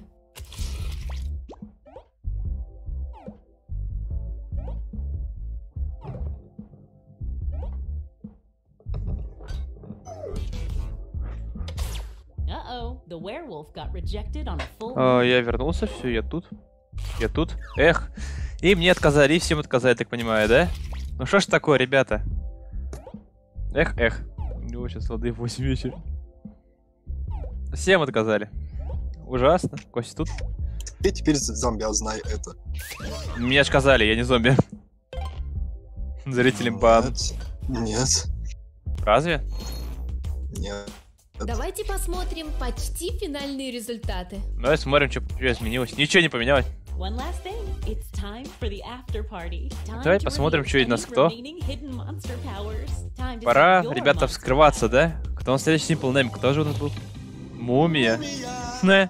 Uh-oh, the werewolf got rejected on a full Я вернулся, все, я тут. Я тут. Эх. И мне отказали, и всем отказали, так понимаю, да? Ну что ж такое, ребята? Эх. У него сейчас воды 8 вечера. Всем отказали. Ужасно. Костя тут? Ты теперь зомби, а знай это. Мне отказали, я не зомби. Зрителям бан. Нет. Разве? Нет. Давайте посмотрим почти финальные результаты. Давай смотрим, что изменилось. Ничего не поменялось. One last thing. It's time for the after party. Time Давай to посмотрим, reveal что у нас any кто. remaining hidden monster powers. Time to Пора, see your ребята, monster вскрываться, power. да? Кто на следующий Simple Name? Кто же у нас был? Мумия. Не.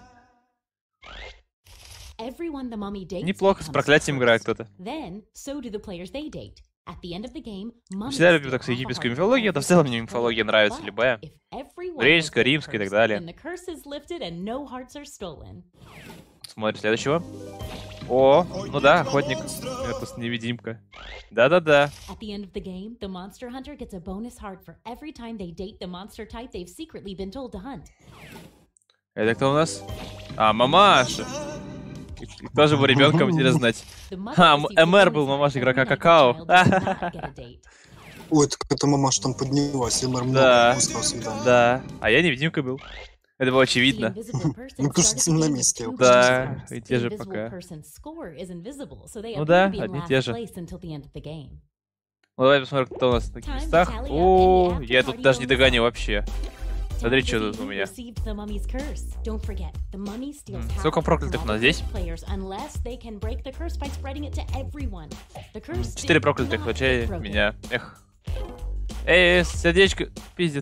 Everyone the mummy dates Неплохо, с becomes проклятием играет cursed. кто-то. Then, so do the players they date. At the end of the game, mummies Всегда люблю steal так half a египетскую heart мифологию, from да в целом every мне player. мифология нравится, But любая. if everyone Греческая, has been римская и так cursed, далее. then the curse is lifted and no hearts are stolen. Смотрим следующего. О, ну да, охотник. Это невидимка. Да-да-да. At the end of the game, the monster hunter gets a bonus heart for every time they date the monster type they've secretly been told to hunt. Это кто у нас? А, мамаша. И кто же был ребенком, интересно знать. The mother А, receives a МР bonus был heart мамаша every игрока night the какао. child does not get a date. Ой, так это мамаш там поднялась, я много Да. вкусного свидания. Да. А я невидимкой был. Это было The очевидно. invisible person Ну, потому что started the на game with месте two его Да, bonus hearts. и те же The invisible пока. person's score is invisible, so they Ну appear да, to be in одни last те же. place until the end of the game. Ну давай посмотрим, кто у нас на таких местах. О, я тут даже не догоню вообще. Смотри, что тут у меня. Сколько проклятых у нас здесь? 4 проклятых, включая меня. Эх. Эй, сердечко пиздит.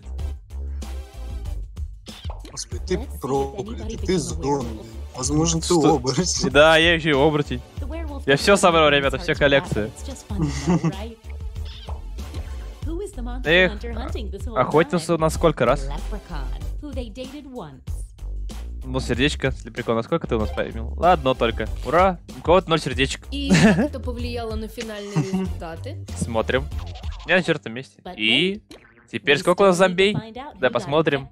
Господи, ты проклятый, ты зомби. Возможно, ты Что? оборотень. Да, я еще и оборотень. Я все собрал, ребята, все коллекция. Эх, охотился у нас сколько раз? Ну, сердечко, для прикола. Сколько ты у нас поймел? Одно только. Ура! У кого-то 0 сердечек. И как это повлияло на финальные результаты? Смотрим. Я на 4 месте. И... Теперь сколько у нас зомбей? Да, посмотрим.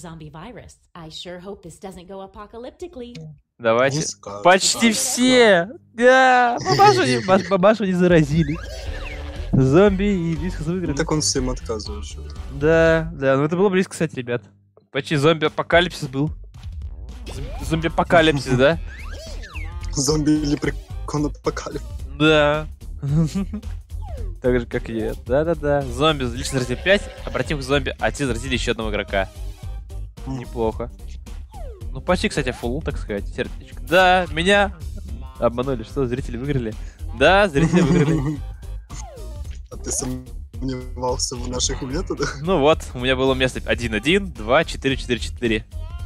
Давайте. Не скажешь. Почти все! Да! Мамашу не заразили. Зомби и Вискас Ну, выиграли. так он всем отказывает. что-то. Да, ну это было близко, кстати, ребят. Почти зомби-апокалипсис был. Зомби-апокалипсис, да? Зомби или прикон апокалипсис. Да. Так же, как и я. Да-да-да. Зомби лично заразили 5, а против зомби, а те заразили еще одного игрока. Неплохо. Ну, почти, кстати, фулл, так сказать, сердечко. Да, меня обманули, что, зрители выиграли? Да, зрители выиграли. А ты сомневался в наших методах? Ну вот, у меня было место 1-1, 2, 4, 4, 4.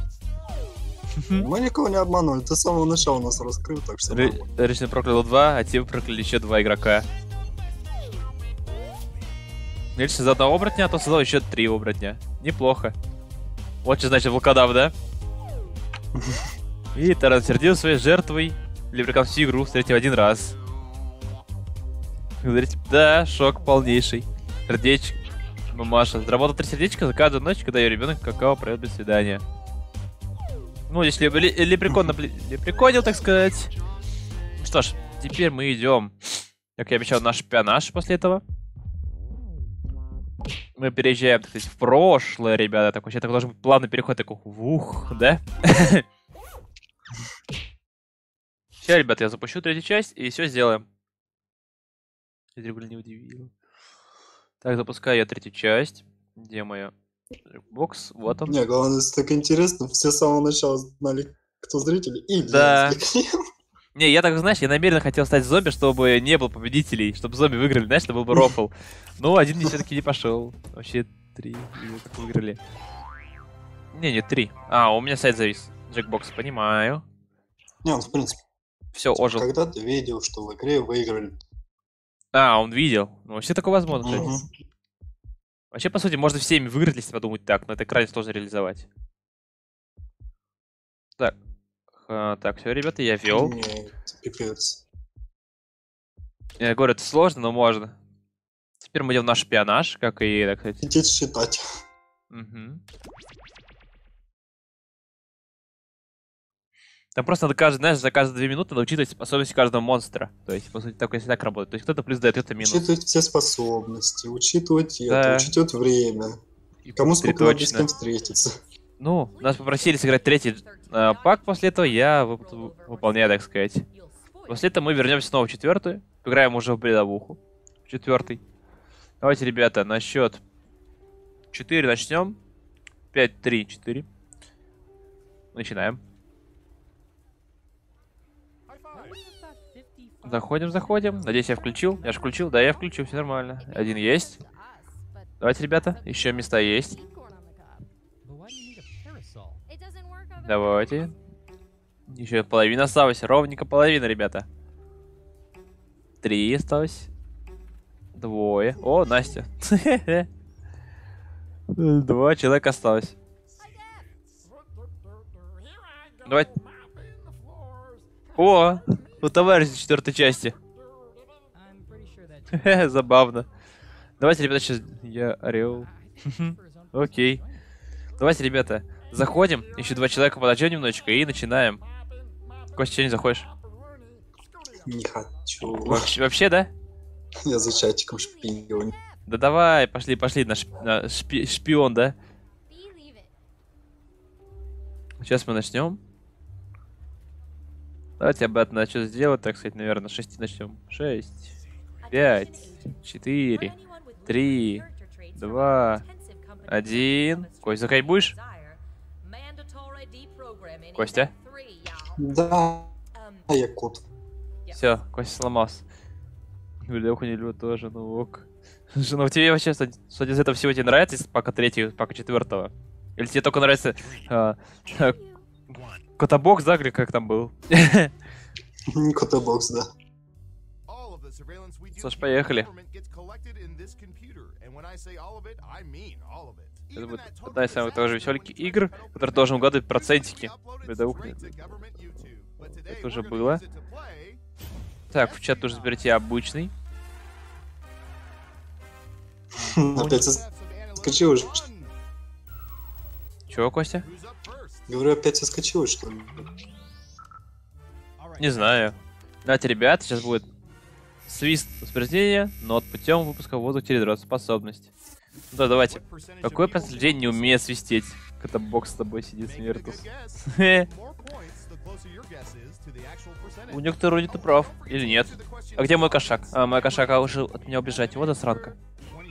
Мы никого не обманули, ты с самого начала нас раскрыл, так что... нормально. Речный проклял 2, а тебе прокляли еще 2 игрока. Если за одного оборотня, то создал еще 3 оборотня. Неплохо. Вот что значит волкодав, да? И ты рассердил своей жертвой Лепрекон всю игру, встретив один раз. Говорите, да, шок полнейший. Сердечко. Мамаша. Заработал 3 сердечка за каждую ночь, когда ее ребенок какао провел без свидания. Ну, если лепрекон лепреконил, так сказать. Ну что ж, теперь мы идем, как я обещал, наш шпионаж после этого. Мы переезжаем, так сказать, в прошлое, ребята. Так, вообще, так должен быть плавный переход, такой, ух, да? Сейчас, ребят, я запущу 3-ю часть и все сделаем. Не удивил. Так, запускаю я 3-ю часть. Где моя бокс? Вот он. Не, главное, это так интересно, все с самого начала знали, кто зрители, и Да. зрители. Не, я так, знаешь, я намеренно хотел стать зомби, чтобы не было победителей, чтобы зомби выиграли, знаешь, чтобы был бы рофл. Но один мне все-таки не пошел. Вообще 3 выиграли. Не, 3. А, у меня сайт завис. Джекбокс, понимаю. Не, он, в принципе, Все, ожил. когда ты видел, что в игре выиграли. А, он видел. Ну, вообще такое возможно. кстати. Мгм. Вообще, по сути, можно всеми выиграть, если подумать так, но это крайне сложно реализовать. Так. Так, все, ребята, я вел. Не, это пипец. Я говорю, это сложно, но можно. Теперь мы идем в наш шпионаж, как и, так сказать. Идите считать. Мгм. Там просто надо каждый, знаешь, за каждые 2 минуты надо учитывать способности каждого монстра. То есть, по сути, так, если так работает. То есть кто-то плюс дает, кто-то минус. Учитывать все способности, учитывать Да. это, учитывать время. И Кому три сколько надо с точно. кем встретиться. Ну, нас попросили сыграть 3-й пак, после этого я выполняю, так сказать. После этого мы вернемся снова в 4-ю, поиграем уже в бредовуху. В 4-й. Давайте, ребята, на счет 4 начнем. 5, 3, 4. Начинаем. Заходим. Надеюсь, я включил. Я же включил, да, я включил, все нормально. 1 есть. Давайте, ребята, еще места есть. Давайте. Еще половина осталась. Ровненько половина, ребята. 3 осталось. 2. О, Настя. 2 человека осталось. Давай. О, у товарища 4-й части. Забавно. Давайте, ребята, сейчас я орел. Окей. Давайте, ребята, заходим. Еще 2 человека подождем немножечко и начинаем. Костя, что не заходишь? Не хочу. Вообще, да? Я за чатиком шпионю. Да давай, пошли, наш шпион, да? Сейчас мы начнем. Давайте обратно что сделать, так сказать, наверное, 6 начнем. 6, 5, 4, 3, 2, 1. Кость, заходить будешь? Костя? Да, я кот. Все, Костя сломался. Лёха не любит тоже, ну ок. Слушай, ну тебе вообще, судя из этого всего, тебе нравится из пака 3-го, пака 4-го? Или тебе только нравится Котобокс, да, или как там был? Котобокс, да. Саш, поехали. Это будет одна из самых тоже веселеньких игр, которая должен угадывать процентики. Это уже было. Так, в чат тоже заберите обычный. Опять соскочил уже. Чего, Костя? Говорю, опять соскочил, что ли? Не знаю. Давайте, ребят, сейчас будет свист воспроизведения, нот путем выпуска в воздух через способность. Ну да, давайте. Какой процент людей не умеет свистеть? Это бокс с тобой сидит, Смертус. У некоторых вроде ты прав. Или нет? А где мой кошак? А, мой кошак решил от меня убежать. Вот засранка.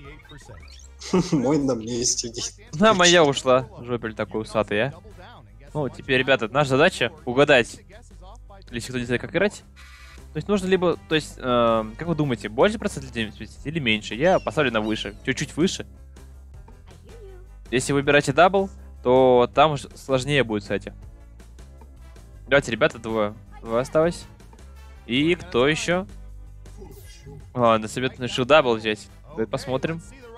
Мой на месте сидит. А, моя ушла. Жопель такой усатый, а. Ну, теперь, ребята, наша задача угадать, если кто не знает, как играть. То есть нужно либо, то есть, как вы думаете, больше процент людей светить или меньше? Я поставлю на выше, чуть-чуть выше. Если выбираете дабл, то там уже сложнее будет, кстати. Давайте, ребята, двое осталось. И кто еще? Ладно, совет решил дабл взять. Давай посмотрим.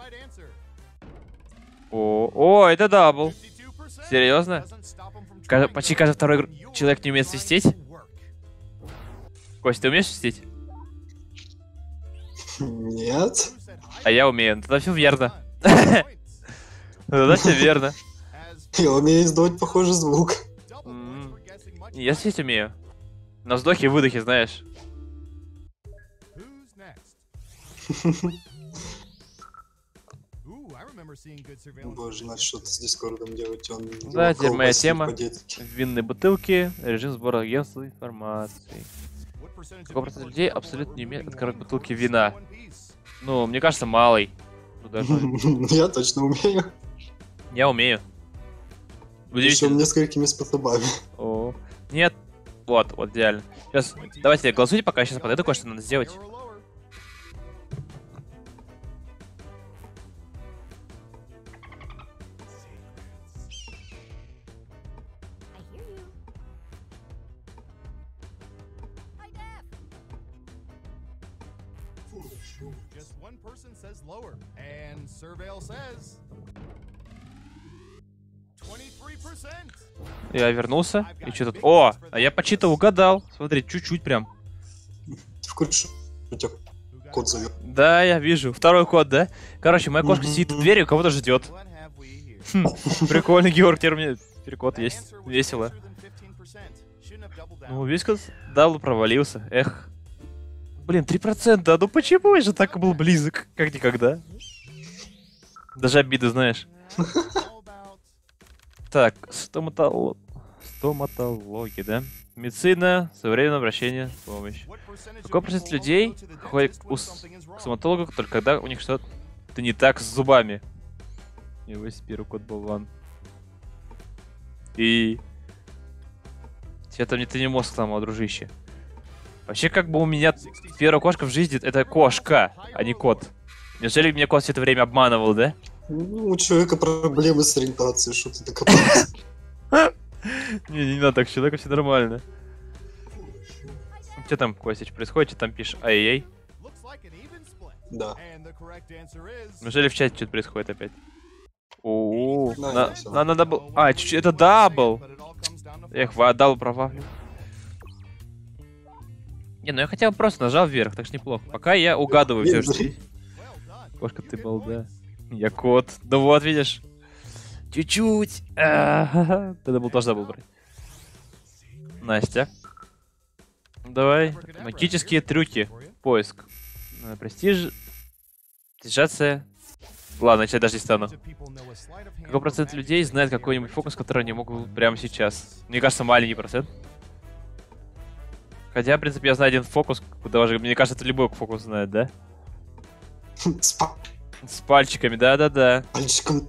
О, это дабл. Серьезно? Почти каждый второй человек не умеет свистеть. Кость, ты умеешь свистеть? Нет. А я умею. Тогда все верно. Тогда все верно. Я умею издавать похожий звук. Я свистеть умею. На вздохе и выдохе, знаешь. Боже, надо что-то с Дискордом делать, он... Да, теперь моя тема. по-детски. Винные бутылки, режим сбора агентства информации. Какой процент людей абсолютно не умеет открывать бутылки вина? Ну, мне кажется, малый. Ну, даже... Я точно умею. Я умею. Причем несколькими способами. О, нет. Вот, идеально. Сейчас, давайте голосуйте, пока я сейчас подойду, кое-что надо сделать. Just one person says lower, and Surveil says 23%. Я вернулся. И что тут? О, а я почти-то угадал. Смотри, чуть-чуть прям. Ты в курсе, что у тебя кот зовет? Да, я вижу. Второй код, да? Короче, моя кошка сидит в двери, кого-то ждет. Прикольно, Георг, теперь у меня перекод есть. Весело. Ну, весь код дабл провалился. Эх. Блин, 3%. Ну почему я же так был близок, как никогда? Даже обиды, знаешь. Так, стоматология, да? Медицина, современное обращение, помощь. Какой процент людей ходит к стоматологу только когда у них что-то не так с зубами? И весь первый код болван. И... Тебе-то мне ты не мозг сломал, дружище. Вообще, как бы у меня первая кошка в жизни — это кошка, а не кот. Неужели меня кот все это время обманывал, да? Ну, у человека проблемы с ориентацией, что ты докопался. Не надо так, человеку все нормально. Что там, Костич, происходит? Что там пишешь? Ай-яй. Да. Неужели в чате что-то происходит опять? О, Да, всё. надо было... А, чуть-чуть, это дабл. Эх, дабл провалил. Не, ну я хотя бы просто нажал вверх, так что неплохо. Пока я угадываю все, что здесь. Кошка, ты балда. Я кот. Да вот, видишь. Чуть-чуть. Тогда был тоже дабл брать. Настя. Давай. Магические трюки. Поиск. Престижация. Ладно, я даже не стану. Какой процент людей знает какой-нибудь фокус, который они могут прямо сейчас? Мне кажется, маленький процент. Хотя, в принципе, я знаю один фокус, даже, мне кажется, это любой фокус знает, да? С С пальчиками, да-да-да. пальчиком.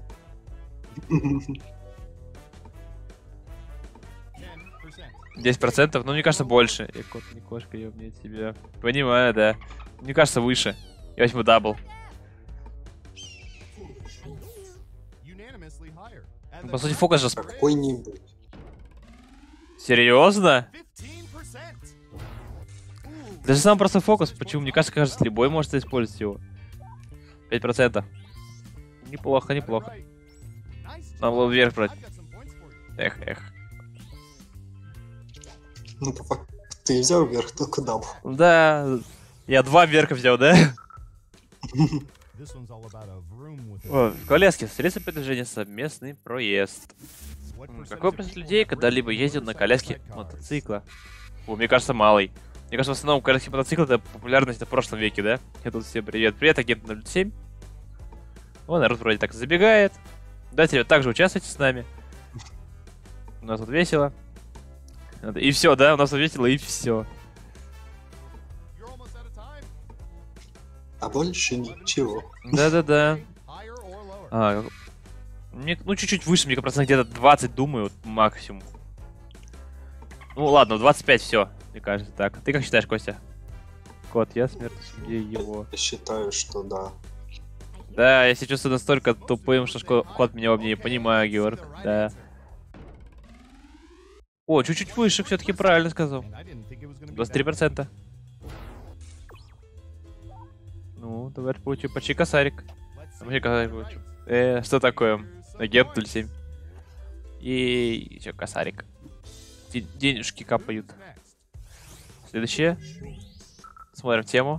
10%, ну, мне кажется, больше. Я кот, не кошка, я умею тебя. Понимаю, да. Мне кажется, выше. Я возьму дабл. Ну, по сути, фокус же... Какой-нибудь. Серьезно? Даже сам просто фокус, почему? Мне кажется, любой может использовать его. 5%. Неплохо, неплохо. Надо было вверх брать. Эх. Ну, по факту, ты взял вверх, только дабл. Да, я 2 вверха взял, да? О, в коляске средства передвижения совместный проезд. Какой процент людей когда-либо ездил на коляске мотоцикла? О, мне кажется, малый. Мне кажется, в основном коляски мотоцикла — это популярность в прошлом веке, да? Я тут всем привет. Привет, агент 07. О, народ вроде так забегает. Давайте также участвуйте с нами. У нас тут весело. И все, да? У нас тут весело, и все. А больше ничего. Да-да-да. Ну, чуть-чуть выше, мне процент где-то 20, думаю, вот, максимум. Ну ладно, 25 все, мне кажется, так. Ты как считаешь, Костя? Кот, я смерть судьи его. Я считаю, что да. Да, я себя чувствую настолько тупым, что кот меня не понимает, Георг. Да. О, чуть-чуть выше, все-таки правильно сказал. 23%. Ну, давай получу почти косарик. Почти косарик получу. Что такое? Агент 07. И еще косарик. Денежки капают. Следующее. Смотрим тему.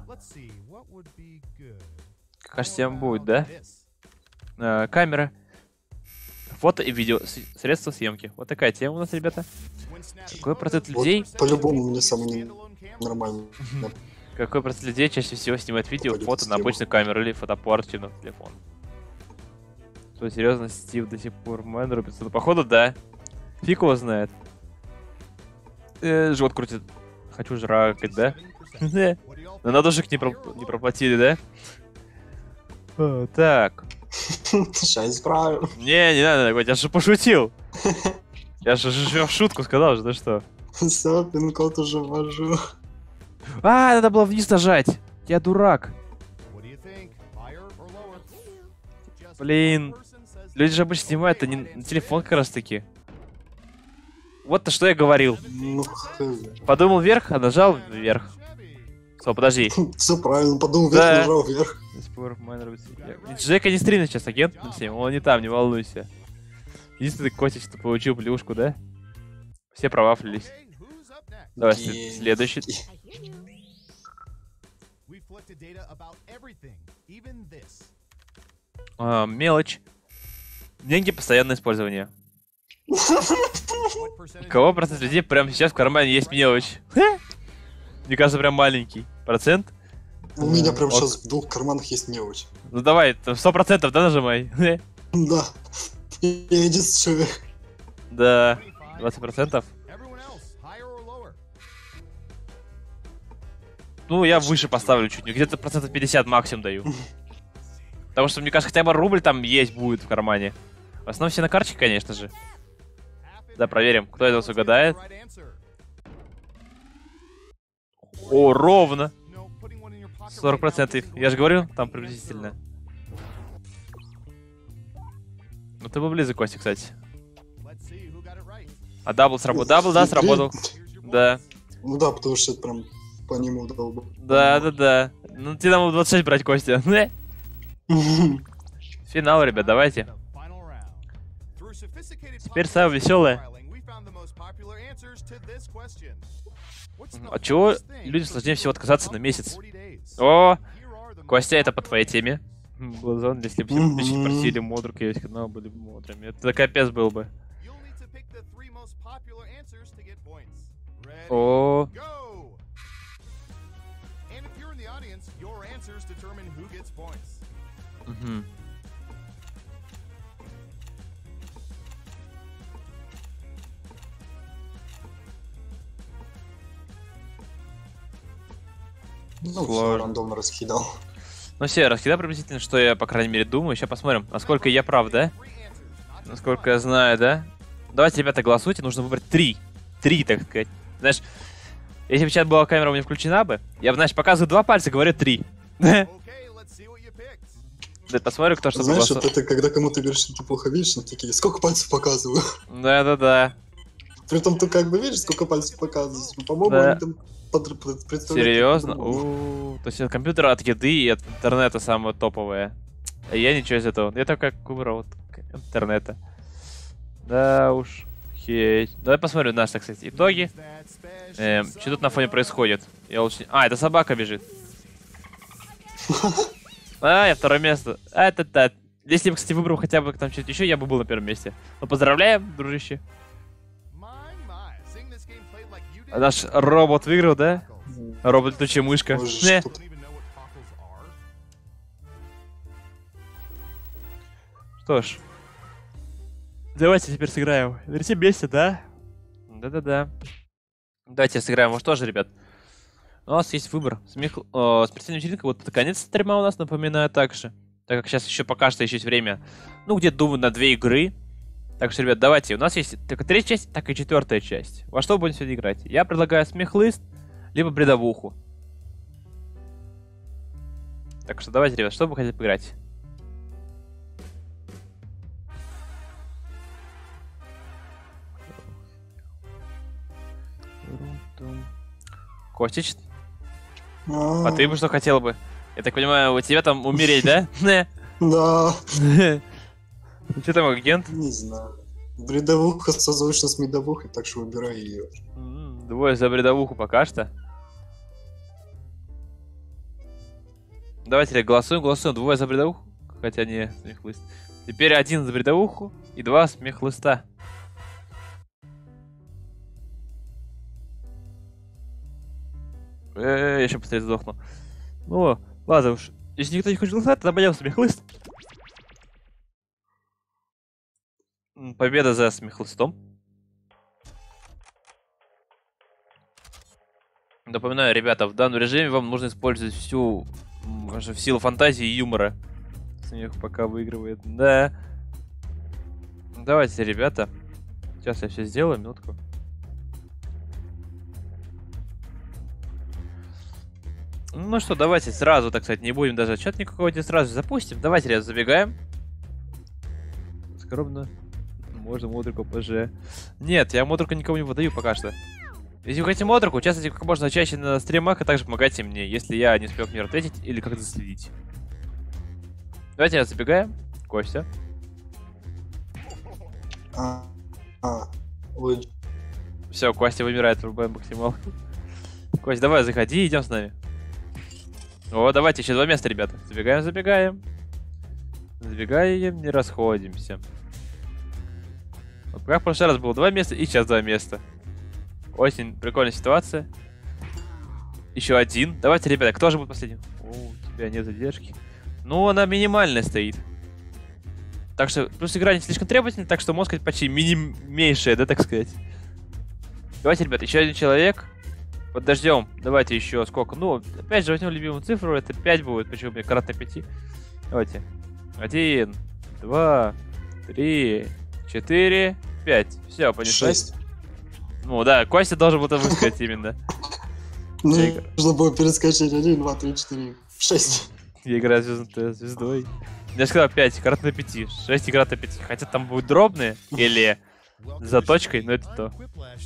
Какая же тема будет, да? Камера. Фото и видео. Средства съемки. Вот такая тема у нас, ребята. Какой процент людей... Вот, по-любому мне самый нормальный. Какой процент людей чаще всего снимает видео, Пойдёт фото в на тему. обычную камеру или фотоаппарат, чем на телефон? Что, серьезно, Стив до сих пор мэн рубится? Ну, походу, да. Фиг его знает. Живот крутит. Хочу жракать, да? На надушек не проплатили, да? Так. Сейчас исправим. Не надо, я же пошутил. Я же в шутку сказал же, да что? Все, пин-код уже ввожу. Надо было вниз нажать. Я дурак. Блин. Люди же обычно снимают, а не на телефон как раз таки. Вот-то что я говорил. Ну, Подумал вверх, а нажал вверх. Стоп, подожди. все правильно, подумал Да. вверх, нажал вверх. Джека не стринет сейчас, агент 07, он не там, не волнуйся. Единственный котик, что получил плюшку, да? Все провафлились. Давай, следующий. Мелочь. Деньги постоянное использование. У кого процент людей прямо сейчас в кармане есть мелочь? Мне кажется, прям маленький процент. У меня прям Вот. сейчас в 2 карманах есть мелочь. Ну давай, там 100%, да, нажимай? Да. Я единственный человек. Да, 20%. Ну, я выше поставлю чуть, где-то процентов 50 максимум даю. Потому что, мне кажется, хотя бы рубль там есть будет в кармане. В основном все на карточке, конечно же. Да, проверим, кто из вас угадает. О, ровно. 40%. Я же говорю, там приблизительно. Ну, ты был близок, Костя, кстати. А дабл сработал. Дабл, да, сработал. Да. Ну да, потому что это прям по нему долго. Да. Ну, тебе надо 26 брать, Костя. Финал, ребят, давайте. Теперь самое веселое. От чего люди сложнее всего отказаться на месяц? О, Костя, это по твоей теме. Блазон, если бы все подписчики просили модрук, я канал были бы модрами. Это капец был бы. О, угу. Ну, Сложно. все, рандомно раскидал. Ну все, раскидай приблизительно, что я, по крайней мере, думаю. Сейчас посмотрим, насколько я прав, да? Насколько я знаю, да? Давайте, ребята, голосуйте, нужно выбрать 3. 3, так сказать. Знаешь, если бы сейчас была камера у меня включена бы, я бы, знаешь, показываю 2 пальца, говорю 3. Да, посмотрю, кто что Знаешь, проголосовал. вот это когда кому-то говоришь, что ты плохо видишь, ну такие, сколько пальцев показываю? Да. Притом ты как бы видишь, сколько пальцев показываешь. Ну, по-моему, Да. они там представляют. Серьезно? по-другому. То есть от компьютера, от еды и от интернета самое топовое. А я ничего из этого. Я только выбрал от интернета. Да уж. Хей. Давай посмотрим наши, так сказать, итоги. Что тут на фоне происходит? Я лучше... это собака бежит. Я второе место. Это. Если бы, кстати, выбрал хотя бы там что-то еще, я бы был на первом месте. Ну, поздравляем, дружище. А наш робот выиграл, да? Робот летучая мышка. Может, Не. что-то- Что ж. Давайте теперь сыграем. На третьем месте, да? Да. Давайте сыграем. Вот что же, ребят. У нас есть выбор. Специальная вечеринка вот под конец стрима у нас, напоминаю, также. Так как сейчас еще пока что еще есть время. Ну, где-то, думаю, на 2 игры. Так что, ребят, давайте. У нас есть только 3-я часть, так и 4-я часть. Во что будем сегодня играть? Я предлагаю смехлыст, либо бредовуху. Так что давайте, ребят, что вы хотите поиграть? Костич, а ты бы что хотел бы? Я так понимаю, у тебя там умереть, да? Да, Что там, агент? не знаю. Бредовуха созвучна с медовухой, так что выбирай ее. Двое за бредовуху пока что. Давайте голосуем. Двое за бредовуху. Хотя не смехлыст. Теперь 1 за бредовуху и 2 смехлыста. Я еще быстрее сдохну. Ну, ладно уж. Если никто не хочет голосовать, тогда пойдем смехлыст. Победа за смехлыстом. Напоминаю, ребята, в данном режиме вам нужно использовать всю вашу силу фантазии и юмора. Смех пока выигрывает. Да. Давайте, ребята. Сейчас я все сделаю, минутку. Ну что, давайте сразу, так сказать, не будем даже отчет никакого, сразу запустим. Давайте, ребят, забегаем. Скромно. Можно модруку ПЖ. Нет, я модруку никому не выдаю пока что. Если вы хотите модруку, участвуйте как можно чаще на стримах, а также помогайте мне, если я не успел к ней ответить или как-то следить. Давайте, ребят, забегаем. Костя. Ой. Все, Костя вымирает, врубаем максималку. Костя, давай, заходи, идем с нами. О, давайте, еще 2 места, ребята. Забегаем. Забегаем, не расходимся. Вот как в прошлый раз было 2 места, и сейчас 2 места. Очень прикольная ситуация. Еще 1. Давайте, ребята, кто же будет последним? О, у тебя нет задержки. Ну, она минимальная стоит. Так что, плюс игра не слишком требовательная, так что, можно сказать, почти минимейшая, да, так сказать. Давайте, ребята, еще 1 человек. Подождем. Давайте еще сколько? Ну, опять же, возьмем любимую цифру. Это 5 будет. Почему мне кратно 5? Давайте. 1, 2, 3, 4, 5. Все, понеслась. 6. Ну да, Костя должен был это высказать именно. Нужно было перескочить. 1, 2, 3, 4, 6. Я играю звездой. Я сказал 5, кратно 5. 6 и кратно 5. Хотя там будут дробные или за точкой, но это то.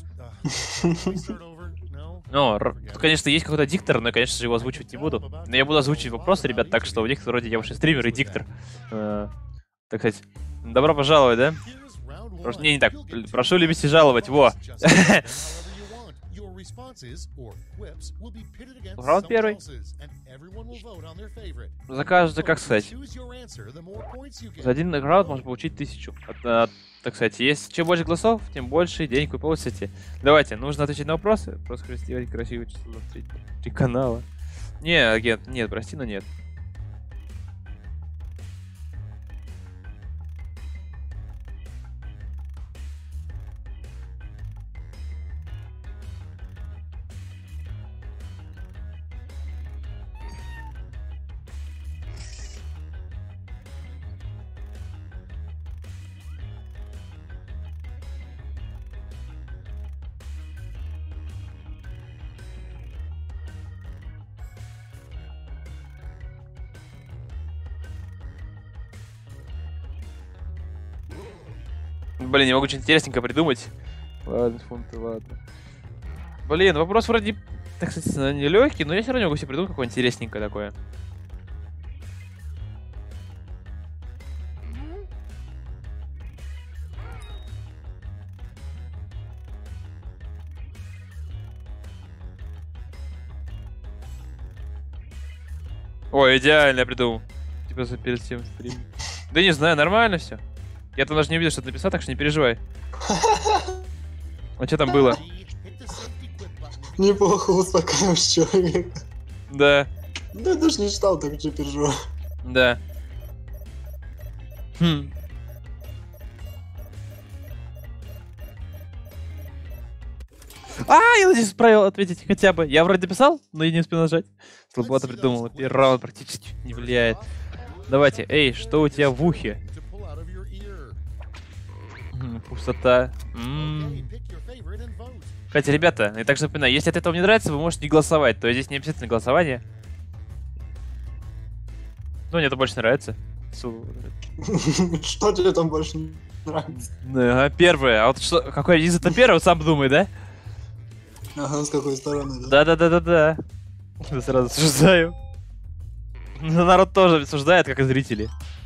Ну, тут, конечно, есть какой-то диктор, но я, конечно же, его озвучивать не буду. Но я буду озвучивать вопросы, ребят, так что у них вроде я уже стример и диктор. Так сказать, добро пожаловать, да? Не так. Прошу любить и жаловать, во. Раунд первый. За каждый, как сказать. За 1 раунд можно получить 1000. Так сказать, если чем больше голосов, тем больше денег вы получите. Давайте, нужно отвечать на вопросы. Просто сделать красивое число на 3 канала. Не, агент, нет, прости, но нет. Блин, не могу что-то интересненько придумать. Ладно, фунты, ладно. Блин, вопрос вроде, так сказать, не легкий, но я все равно могу себе придумать какое-нибудь интересненькое такое. Ой, идеально я придумал. Типа перед всем стримом. Да не знаю, нормально все. Я там даже не увидел, что ты написал, так что не переживай. А что там было? Неплохо успокаиваешь человека. Да. Да я даже не читал, так что переживаю. Да. Хм. Я надеюсь, справил ответить хотя бы. Я вроде написал, но я не успел нажать. Слабовато придумал. Первый раунд практически не влияет. Давайте. Эй, что у тебя в ухе? Пустота. Okay, pick your favorite and vote. Кстати, ребята, я также напоминаю, если от этого не нравится, вы можете не голосовать. То есть здесь не обязательно голосование. Ну, мне это больше нравится. Что тебе там больше нравится? Ага, первое. А вот что, какой из это первый, сам думай, да? Ага, с какой стороны, да? Да. Я сразу осуждаю. Ну, народ тоже осуждает, как и зрители.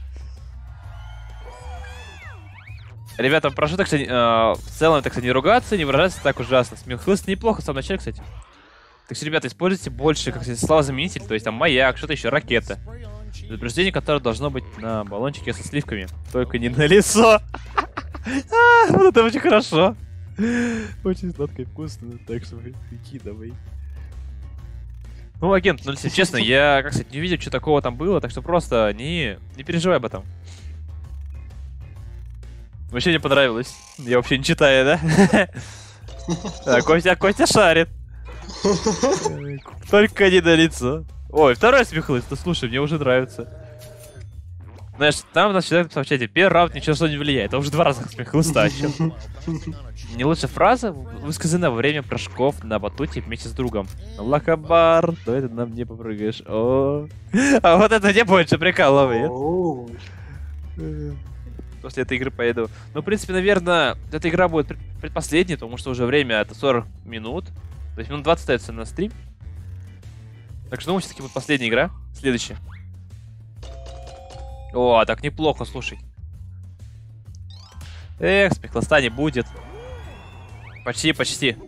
Ребята, прошу, так сказать, в целом, так сказать, не ругаться, не выражаться так ужасно. Смехнулся неплохо в самом начале, кстати. Так что, ребята, используйте больше, как сказать, слова-заменитель, то есть там маяк, что-то еще, ракета. Предупреждение, которое должно быть на баллончике со сливками. Только не на лицо. Вот это очень хорошо. Очень сладко и вкусно, так что выкидывай. Ну, агент, ну, если честно, я, как сказать, не увидел, что такого там было, так что просто не переживай об этом. Вообще не понравилось. Я вообще не читаю, да? А Костя шарит. Только не на лицо. Ой, второй смехлысь, ну слушай, мне уже нравится. Знаешь, там у нас человек в чате, первый раунд ничего что не влияет, а уже 2 раза смехлыста, а чё? Не лучшая фраза высказана во время прыжков на батуте вместе с другом. Лакабар, то это нам не попрыгаешь. О, а вот это мне больше прикалывает. После этой игры поеду. Ну, в принципе, наверное, эта игра будет предпоследней, потому что уже время это 40 минут. То есть минут 20 остается на стрим. Так что, думаю, все-таки будет последняя игра. Следующая. О, так неплохо, слушай. Эх, смехлоста не будет. Почти.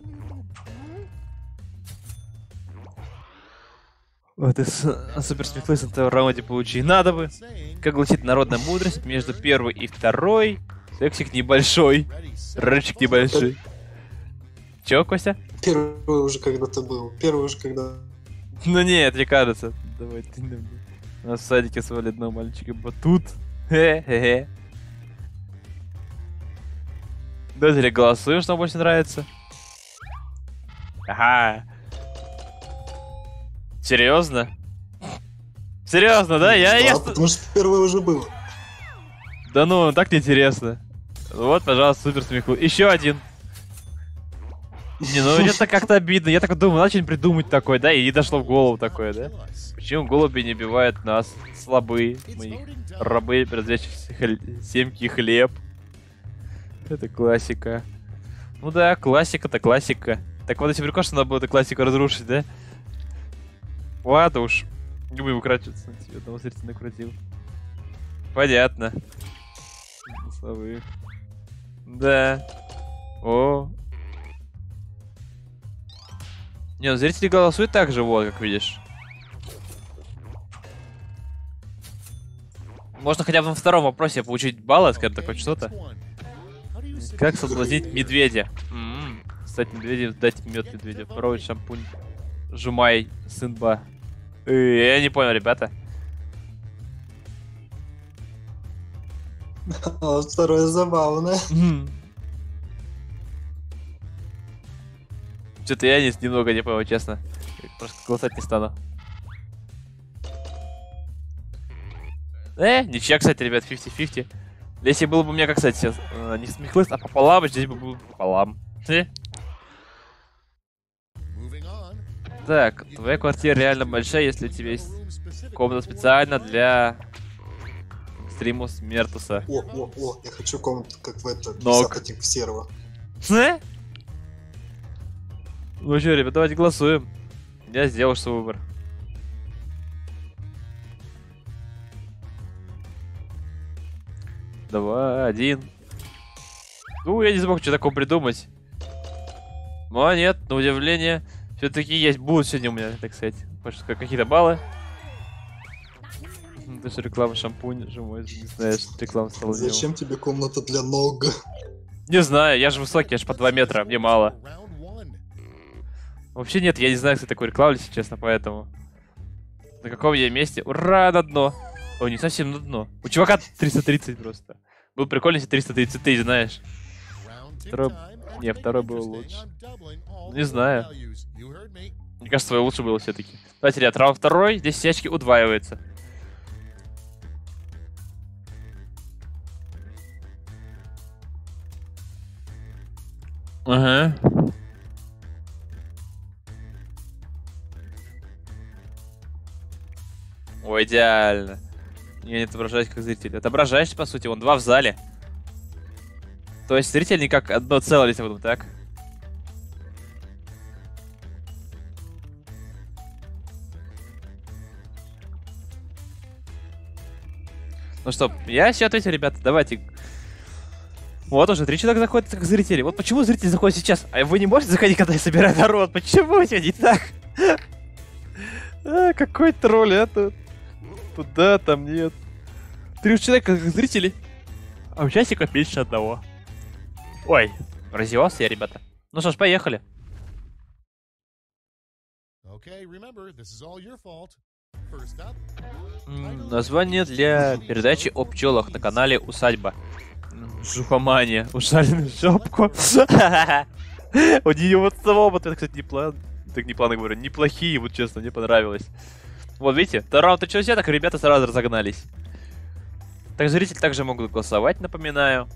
Вот и супер смехлыст на этом раунде получи. Надо бы. Как гласит народная мудрость, между первой и второй сексик небольшой. Рычик небольшой. Чё, Костя? Первый уже когда-то был. Ну нет, не кажется. Давай ты на мне. У нас в садике свали одного мальчика батут. Хе-хе-хе. Давайте голосуем, что вам больше нравится. Ага. Серьезно? Серьезно, да? Да, потому что первый уже был. Да ну, так неинтересно. Вот, пожалуйста, супер смеху. Еще один. Не, ну это как-то обидно. Я так думаю, надо что-нибудь придумать такое, да? И не дошло в голову такое, да? Почему голуби не убивают нас? Слабые, мои рабы, развящихся семки и хлеб. Это классика. Ну да, классика-то классика. Так вот, если прикол, что надо было эту классику разрушить, да? Ладно уж. Не будем украчиваться. Тебе одного зрителя накрутил. Понятно. Слабые. Да. О. Не, ну зрители голосуют так же, вот, как видишь. Можно хотя бы на втором вопросе получить баллы, скажем так, хоть что-то. Как соблазнить медведя? Кстати, медведю дать мед медведя. Пробовать шампунь. Жумай, сынба. Я не понял, ребята. А второе забавное. Что-то я немного не понял, честно. Просто голосовать не стану. Ничья, кстати, ребят, 50-50. Если было бы у меня, как, кстати, сейчас не смехлыст, а пополам, здесь бы было пополам. Так, твоя квартира реально большая, если у тебя есть комната специально для стрима Смертуса. О, я хочу комнату, как в это, Ног. в серого. Ну что, ребят, давайте голосуем. Я сделал свой выбор. Два, один. Ну, я не смог что такого придумать. Но нет, на удивление, все-таки есть будут сегодня у меня, так сказать, какие-то баллы. Ты же реклама шампунь, же мой, не знаешь, реклама стала. Зачем тебе комната для ног? Не знаю, я же высокий, я же по 2 метра, мне мало. Вообще нет, я не знаю, кто такой рекламу, если честно, поэтому. На каком я месте? Ура, на дно! О, не совсем на дно. У чувака 330 просто. Был прикольно, если 330 ты знаешь. Второй был лучше. Не знаю. Мне кажется, твой лучше было все-таки. Давайте, ребят, раунд второй. Здесь всячески удваивается. Ага. Ой, идеально. Я не отображаюсь как зритель. Отображаешься, по сути, вон 2 в зале. То есть зритель не как одно целое, если буду, так? Ну что, я все ответил, ребята, давайте. Вот уже 3 человека заходят как зрители. Вот почему зрители заходят сейчас? А вы не можете заходить, когда я собираю народ? Почему это не так? Какой тролль, а тут? Туда, там нет. 3 человека как зрители, а участников меньше одного. Ой, раздевался я, ребята. Ну что ж, поехали. Okay, remember, this is all your fault. First up, Название для передачи о пчелах на канале Усадьба. Жухомания. Ужаленную жопку. У нее вот самого, это, кстати, непланы, говорю, неплохие, вот честно, мне понравилось. Вот видите, раунд начался, так ребята сразу разогнались. Так, зрители также могут голосовать, напоминаю.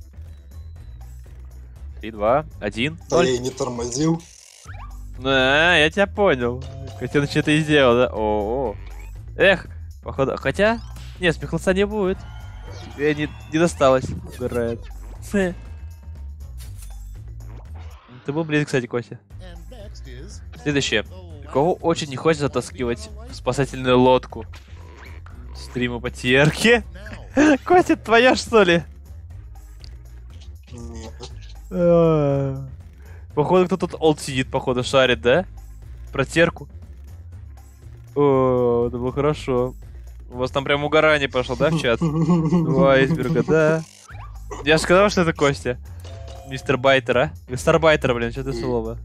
3, 2, 1, Да 0. я и не тормозил. Я тебя понял. Хотя ты что-то и сделал, да? О-о. Эх, походу, хотя... Нет, смехлоса не будет. Я не досталось. Угорает. Ты был близко, кстати, Костя. and next is Следующее. Кого очень не хочет затаскивать в спасательную лодку? Стримы потерки. now. Костя, твоя что ли? Нет. Походу, кто тут олд сидит, походу, шарит, да? Протерку. О, это было хорошо. У вас там прям угорание пошло, да, в чат? 2 айсберга, да. Я же сказал, что это Костя. Мистер Байтер, а? Мистер Байтер, блин, что ты слово.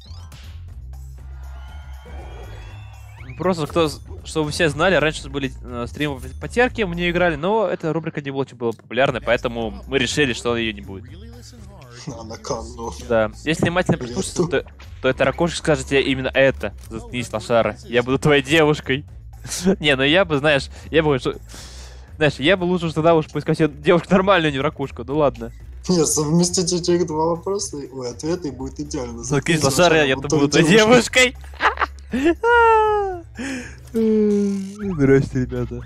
Просто кто, чтобы вы все знали, раньше были стримы потерки, мы не играли, но эта рубрика не очень была популярной, поэтому мы решили, что ее не будет. Really listen hard. На кону. Да. Если внимательно прислушаться, то это Ракошек скажет тебе именно это. Заткнись, лошара. Я буду твоей девушкой. Не, ну я бы, знаешь, знаешь, я бы лучше тогда уж поискать себе девушку нормальную, а не ракушку. Ну ладно. Нет, совместите этих 2 вопроса, ой, ответы, и будет идеально. Заткнись, лошара, я буду твоей девушкой. Здрасте, ребята.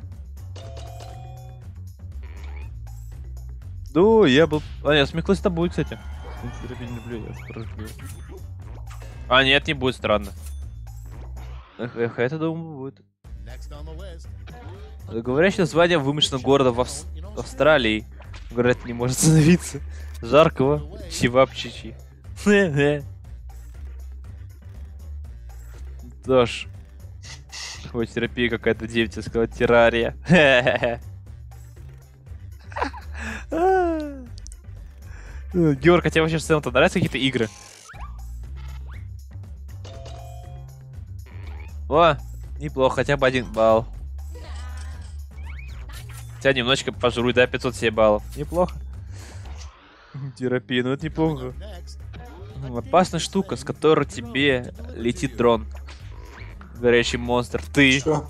Ну, я был... А, нет, смехлость-то будет, кстати. Не люблю, я прожгу. А, нет, не будет, странно. Эх, это, думаю, будет. Next on the list. Говорящее название вымышленного города в Австралии. Город не может остановиться. Жаркого Чивапчичи. Дож. Ой, терапия какая-то, девять, я сказал, террария. Георг, а тебе вообще в целом-то нравятся какие-то игры? О, неплохо, хотя бы 1 балл. Хотя немножечко пожруй, да, 507 баллов. Неплохо. Терапия, ну это неплохо. Next. Опасная штука, с которой тебе летит дрон. Горячий монстр. Ты. Чё?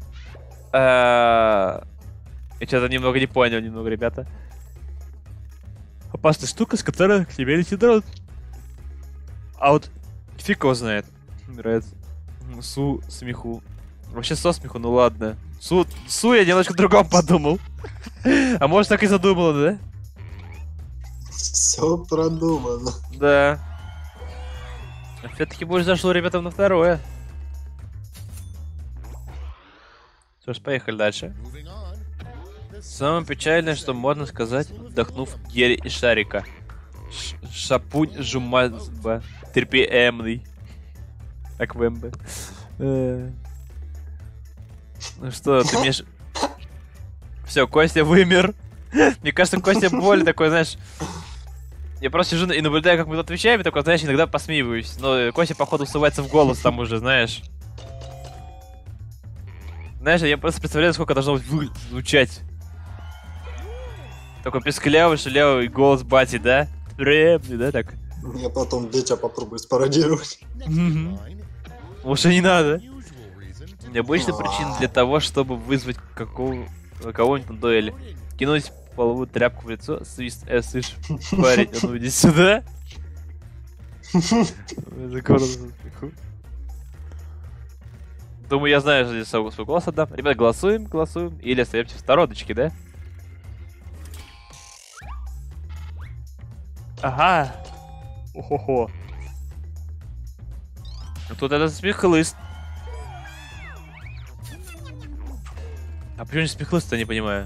Я что-то немного не понял, ребята. Опасная штука, с которой к тебе летит дрон. А вот фиг его знает. Нравится. Смеху. Вообще со смеху, ну ладно. Су я немножко другом подумал. А может так и задумал, да? Все продумано. Да. Все-таки больше зашло ребятам на второе. Что ж, поехали дальше. Moving on. This Самое печальное, что можно сказать, вдохнув гель из шарика. Шапунь жумазба. Терпиемный. Как вэмбе. Ну что, ты мне... Все, Костя вымер. Мне кажется, Костя более такой, знаешь... Я просто сижу и наблюдаю, как мы тут отвечаем, и такой, знаешь, иногда посмеиваюсь. Но Костя, походу, всывается в голос там уже, знаешь. Знаешь, я просто представляю, сколько должно звучать. Такой песклявый, шелявый голос бати, да? Дребный, да, так? Я потом Детя попробую спародировать. next in line. Лучше не надо. Unusual reason. Необычная причина для того, чтобы вызвать кого-нибудь на дуэль. Кинуть половую тряпку в лицо, свист, слышь, парень, а ну иди сюда. Думаю, я знаю, что здесь свой голос отдам. Ребят, голосуем, голосуем. Или остаемся в стороночке, да? Ага. Охо-хо. Ну тут это смехлыст. А почему не смехлыст-то, не понимаю.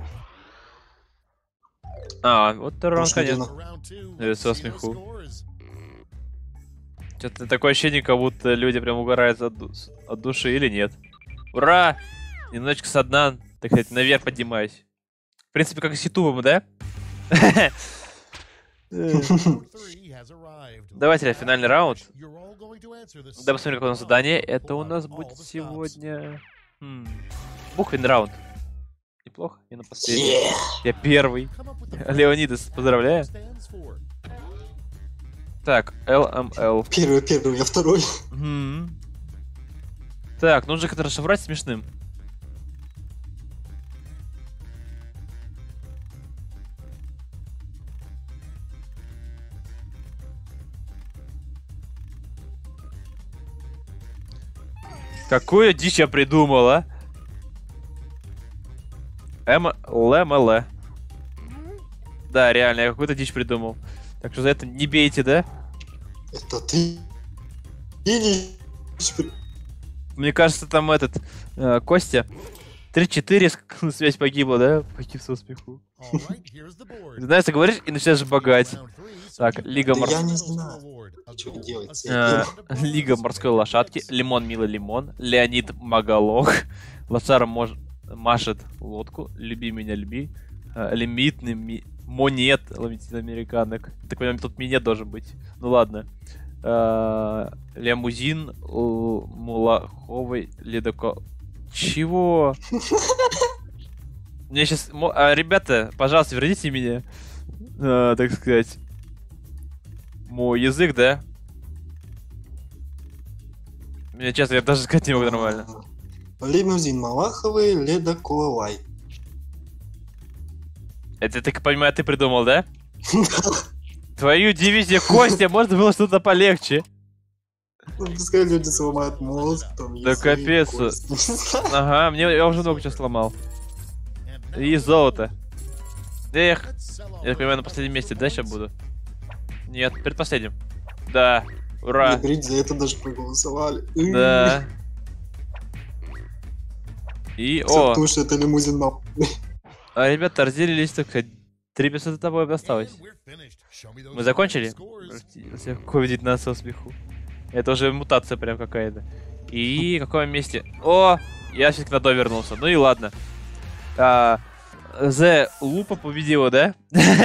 А, вот Террон, конечно. Лицо смеху. Что-то такое ощущение, как будто люди прям угорают от души или нет. Ура! Немножечко со дна, так сказать, наверх поднимаюсь. В принципе, как и с ютубом, да? Давайте, финальный раунд. Да, посмотрим, какое у нас задание. Это у нас будет сегодня... Буквенный раунд. Неплохо, я на последний. Я первый. Леонидас, поздравляю. Так, ЛМЛ. Первый, я второй. Так, нужно как-то расшифровать смешным. Какую дичь я придумал, а? ЛМЛ. Да, реально, я какую-то дичь придумал. Так что за это не бейте, да? Это ты? Иди. Мне кажется, там этот Костя 3-4 связь погибла, да? Погиб со смеху. Ты знаешь, ты говоришь и начинаешь багать. Так, Лига Да я не знаю, что делать. Лига морской лошадки. Лимон Мила Лимон. Леонид Маголог. Лошара машет лодку. Люби меня, люби. Лимитный монет латиноамериканок. Так понимаю, тут минет должен быть. Ну ладно. Лямузин Мулаховый ледоко. Чего? Мне сейчас... ребята, пожалуйста, верните меня. Так сказать. Мой язык, да? Мне честно, я даже сказать не могу нормально. Лимузин Малаховый, ледоколай. Это, ты, понимаю, ты придумал, да? Твою дивизию, Костя, можно было что-то полегче. Пускай люди сломают мозг, там... Да капец. Ага, я уже много чего сломал. И золото. Эх. Я так понимаю, на последнем месте, да, сейчас буду? Нет, предпоследним. Да. Ура. За это даже проголосовали. Да. И, о. Потому что это лимузин Малаховый. А ребята разделились, так сказать. 3 писоты тобой осталось. Мы закончили? Какой видеть нас со смеху. Это уже мутация прям какая-то. И в каком месте? О! Я все-таки на до вернулся. Ну и ладно. The Лупа победила, да?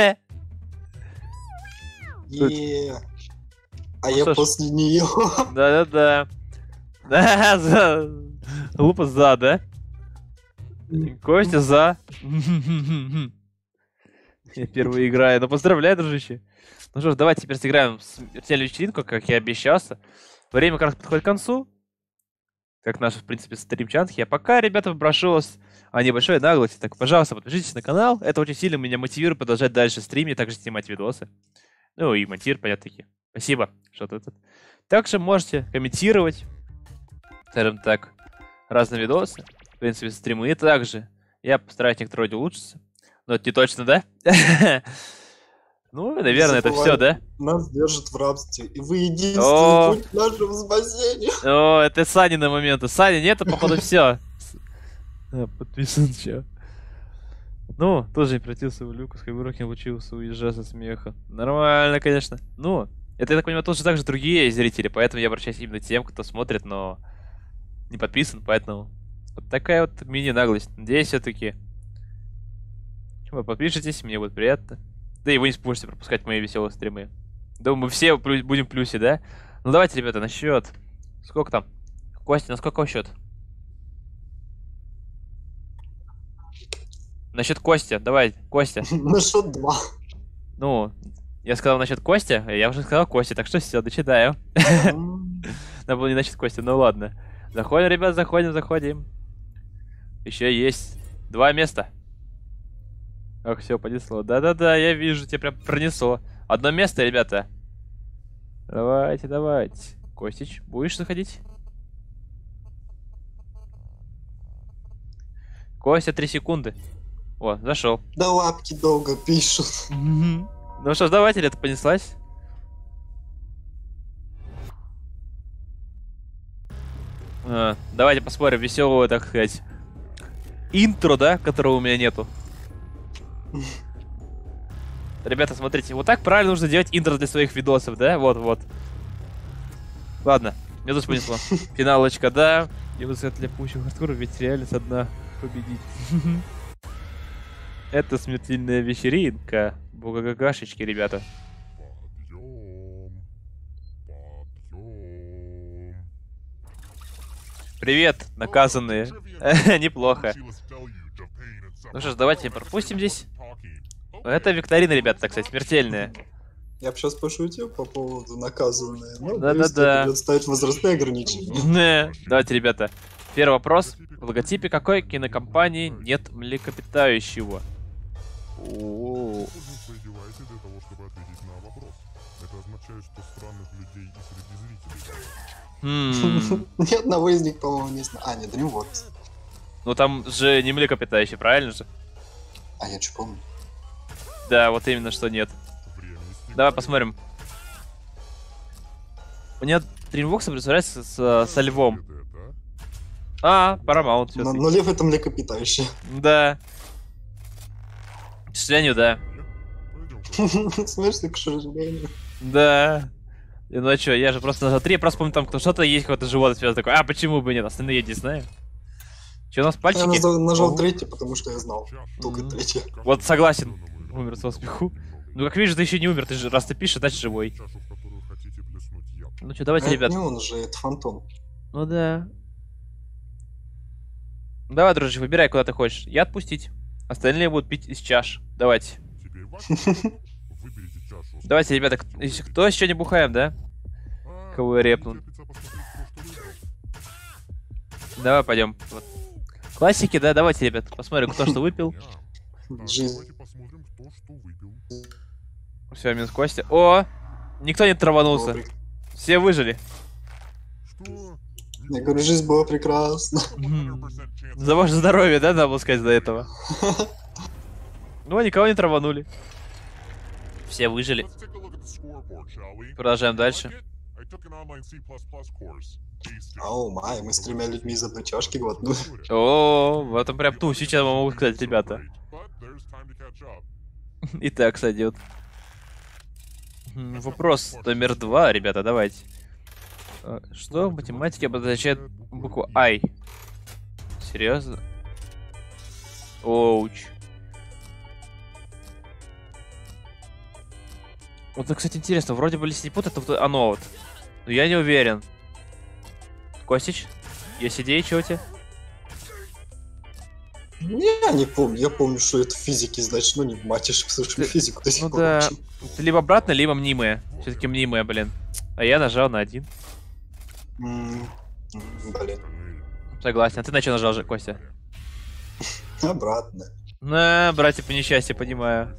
А я после нее. Да-да-да. Да, Лупа за, да? Костя за. Я первый играю. Ну поздравляю, дружище. Ну что ж, давайте теперь сыграем смертельную вечеринку, как я и обещался. Время как раз подходит к концу. Как наш, в принципе, стримчанки. А пока, ребята, прошу вас о небольшой наглости. Так, пожалуйста, подпишитесь на канал. Это очень сильно меня мотивирует продолжать дальше стримить, также снимать видосы. Ну и монтировать, понятно-таки. Спасибо, что ты тут. Также можете комментировать, скажем так, разные видосы. В принципе, стримы. И также я постараюсь некоторые улучшиться. Но это не точно, да? Ну, наверное, это все, да? Нас держат в рабстве, и вы единственный путь к нашему спасению. О, это Санина моменты. Саня, нет, походу все. Подписан, чё. Ну, тоже не превратился в Люка, Скайброк не учился уезжать со смеха. Нормально, конечно. Ну, это, я так понимаю, тоже так же другие зрители, поэтому я обращаюсь именно к тем, кто смотрит, но не подписан, поэтому вот такая вот мини-наглость. Надеюсь, все-таки вы подпишитесь, мне будет приятно. Да и вы не сможете пропускать мои веселые стримы. Думаю, мы все будем в плюсе, да? Ну давайте, ребята, на счет. Сколько там? Костя, на сколько счет? Насчет Костя, давай, Костя. На счет 2. Ну, я сказал насчет Костя, а я уже сказал Костя, так что все, начинаю. Надо было не насчет Костя, ну ладно. Заходим, ребят, заходим. Еще есть 2 места. Ах, все, понесло. Да-да-да, я вижу, тебя прям пронесло. Одно место, ребята. Давайте, давайте. Костич, будешь заходить? Костя, 3 секунды. О, зашел. Да лапки долго пишут. Ну что ж, давайте, лето понеслась. Давайте посмотрим веселую, так сказать, интро, да, которого у меня нету. Ребята, смотрите, вот так правильно нужно делать интро для своих видосов, да? Вот. Ладно, мне тут понесло. Финалочка, да. И вот для пущих Артура, ведь реально со дна победить. Это смертельная вечеринка. Бугагагашечки, ребята. Привет, наказанные. Неплохо. Ну что ж, давайте пропустим здесь. Это викторина, ребята, так сказать, смертельная. Я бы сейчас пошутил по поводу наказанные. Ну, Да-да-да. придется ставить возрастные ограничения. Давайте, ребята. Первый вопрос. В логотипе какой кинокомпании нет млекопитающего? О-о-о. Задевайте для того, чтобы ответить на вопрос. Это означает, что странных людей и среди зрителей. Ни одного из них, по-моему, не знаю. А, нет, DreamWorks. Ну там же не млекопитающий, правильно же? А, я что помню. Да, вот именно что нет. Давай посмотрим. У меня DreamWorks представляется со львом. А, Paramount всё-таки. Но лев это млекопитающее. Да. К сожалению, да. Смешно, к сожалению. Да. Ну а чё, я же просто нажал 3, я просто помню, там что-то есть, какое-то животное связано такое. А, почему бы нет? Остальные я не знаю. Чё у нас пальчики? Я нажал О. третий, потому что я знал. Только третий. Вот согласен. Умер со смеху. Ну как видишь, ты еще не умер, ты же раз ты пишешь, значит живой. Ну что, давайте, ребят. Не он же, это фантом. Ну да. Давай, дружище, выбирай, куда ты хочешь. Я отпустить. Остальные будут пить из чаш. Давайте. Давайте, ребята, кто еще не бухаем, да? Кого я репну? Давай пойдем. Вот. Классики, да? Давайте, ребят, посмотрим, кто что выпил. Жизнь. Все, минус Костя. О! Никто не траванулся. Все выжили. Я говорю, жизнь была прекрасна. За ваше здоровье, да, надо было сказать до этого. Ну, никого не траванули. Все выжили. Продолжаем дальше. Ау, май, мы с 3 людьми из одной чашки глотнули. О, в этом прям ту, сейчас могу сказать, ребята. Итак, сойдет. Вопрос номер 2, ребята, давайте. Что в математике обозначает букву I? Серьезно? Оуч. Вот, кстати, интересно, вроде бы, если не путать, то оно вот. Но я не уверен. Костич, есть идеи, чего у тебя? Я не помню, я помню, что это в физике, значит, ну не в мате, слушай, физику до сих Ну пор да, учим. это либо обратно, либо мнимые. Все-таки мнимые, блин. А я нажал на 1. Блин, Согласен. А ты на что нажал же, Костя? обратно. На, братья по несчастью, понимаю.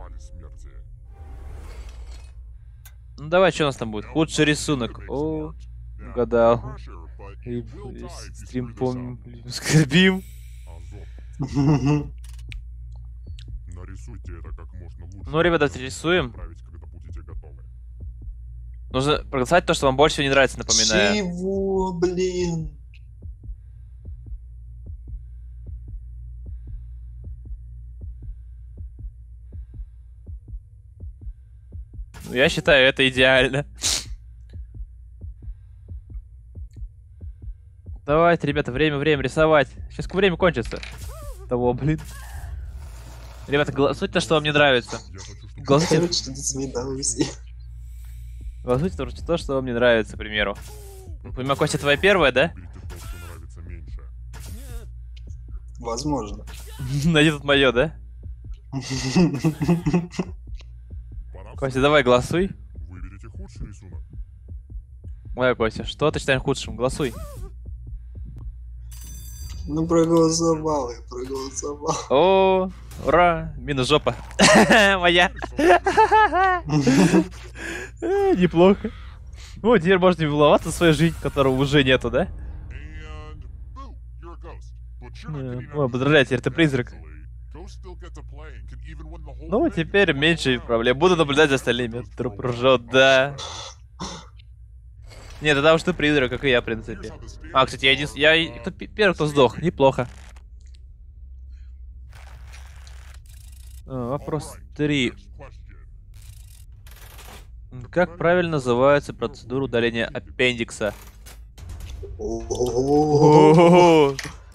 Ну давай, что у нас там будет? Худший рисунок. О, угадал. Стрим помним, скорбим. Нарисуйте это как можно лучше. Ну, ребята, рисуем. Отправить, когда будете готовы. Нужно проголосовать то, что вам больше всего не нравится, напоминаю. Чего, блин? Ну, я считаю, это идеально. Давайте, ребята, время рисовать. Сейчас время кончится. Того, блин. Ребята, голосуйте то, что вам не нравится. Голосуйте, Короче, до свидания. голосуйте то, что вам не нравится, к примеру. Понимаю, Костя, твоя первая, да? Берите то, что нравится меньше. Возможно. Найди тут мое, да? Костя, давай голосуй. Выберите худший рисунок. Давай, Костя, что ты считаешь худшим? Голосуй. Ну, проголосовал, я проголосовал. О, ура! Минус жопа. Моя. Неплохо. Ну, теперь можно не волноваться своей жизнь, которого уже нету, да? And boo, you're a ghost. But you're not getting Ой, out of поздравляю, this теперь ты призрак. easily. Ghosts still get to play and can even win the whole Ну, thing. теперь меньше проблем. Буду наблюдать за остальными. Труп ржет, да. Нет, это уж ты призрак, как и я, в принципе. А, кстати, я один... Кто первый, кто сдох. Неплохо. Вопрос 3. Как правильно называется процедура удаления аппендикса? Ого.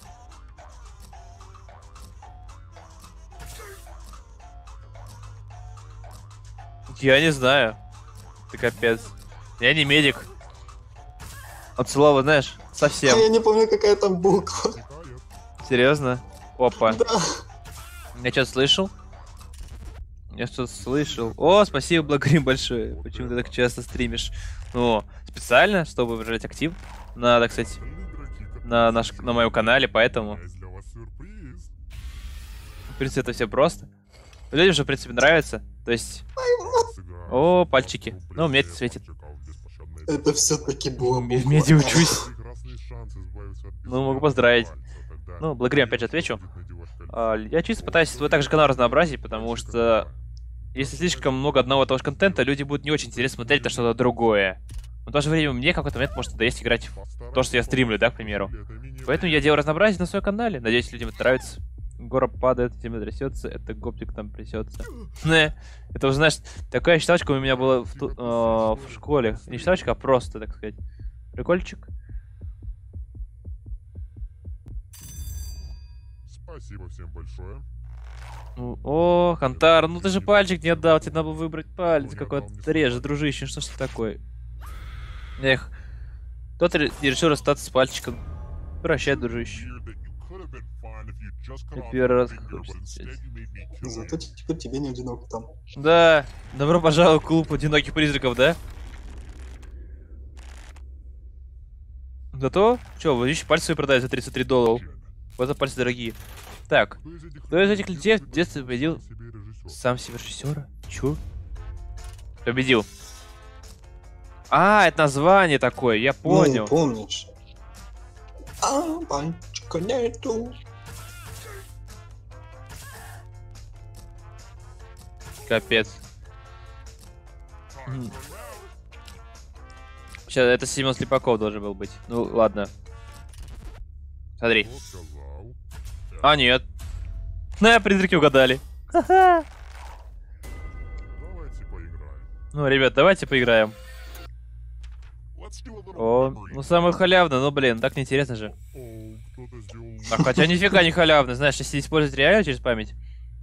Я не знаю. Ты капец. Я не медик. От слова, знаешь, совсем. Я не помню, какая там буква. Серьезно? Опа. Да. Я что-то слышал? Я что-то слышал. О, спасибо, Благрим, большое. Почему ты так часто стримишь? Ну, специально, чтобы выжать актив. Надо, кстати, на моем канале, поэтому. Есть для вас сюрприз. В принципе, это все просто. Людям же, в принципе, нравится. То есть... Сыграем. О, пальчики. Ну, мне это светит. Чекал беспощадной Это все-таки было В буква. меди учусь. прекрасный шанс избавиться от Ну, могу поздравить. пальца, тогда Ну, Благрим, опять же, отвечу. будет надевать кольцо. Я чисто пытаюсь свой также канал разнообразить, потому что если слишком много одного и того же контента, люди будут не очень интересно смотреть на что-то другое. Но в то же время мне в какой-то момент может надоесть играть в то, что я стримлю, да, к примеру. Поэтому я делаю разнообразие на своем канале. Надеюсь, людям это нравится. Гора падает, земля трясется, это гоптик там трясется. Не, это уже, знаешь, такая считалочка у меня была в школе. Не считалочка, а просто, так сказать. Прикольчик. Спасибо всем большое. Ну, о, Хантар, ну ты же пальчик не отдал, тебе надо было выбрать палец какой-то. Ты режешь, дружище, что ж ты такое? Эх, кто-то решил расстаться с пальчиком. Прощай, дружище. Weird that you could have been fine if you just cut Я off первый раз your finger, хожу but instead здесь. you made me kill Зато you. теперь тебе не одиноко там. Да, добро пожаловать в клуб одиноких призраков, да? Зато, чё, вы ищете пальцы продать за $33. Вот за пальцы дорогие. Так, кто из этих людей в детстве победил Себе режиссер. сам себе режиссера? Чё? Победил. А, это название такое, я понял. Ну, помнишь. А, пальчика нету. Капец. Сейчас, это Семен Слепаков должен был быть. Ну, ладно. Смотри. Кто сказал? А, нет. Ну, призраки угадали. Ха-ха. Давайте поиграем. Ну, ребят, давайте поиграем. Let's do a little О, memory. ну самое халявное, ну, блин, так неинтересно же. О, кто-то сделал... А хотя нифига не халявно, знаешь, если использовать реально через память.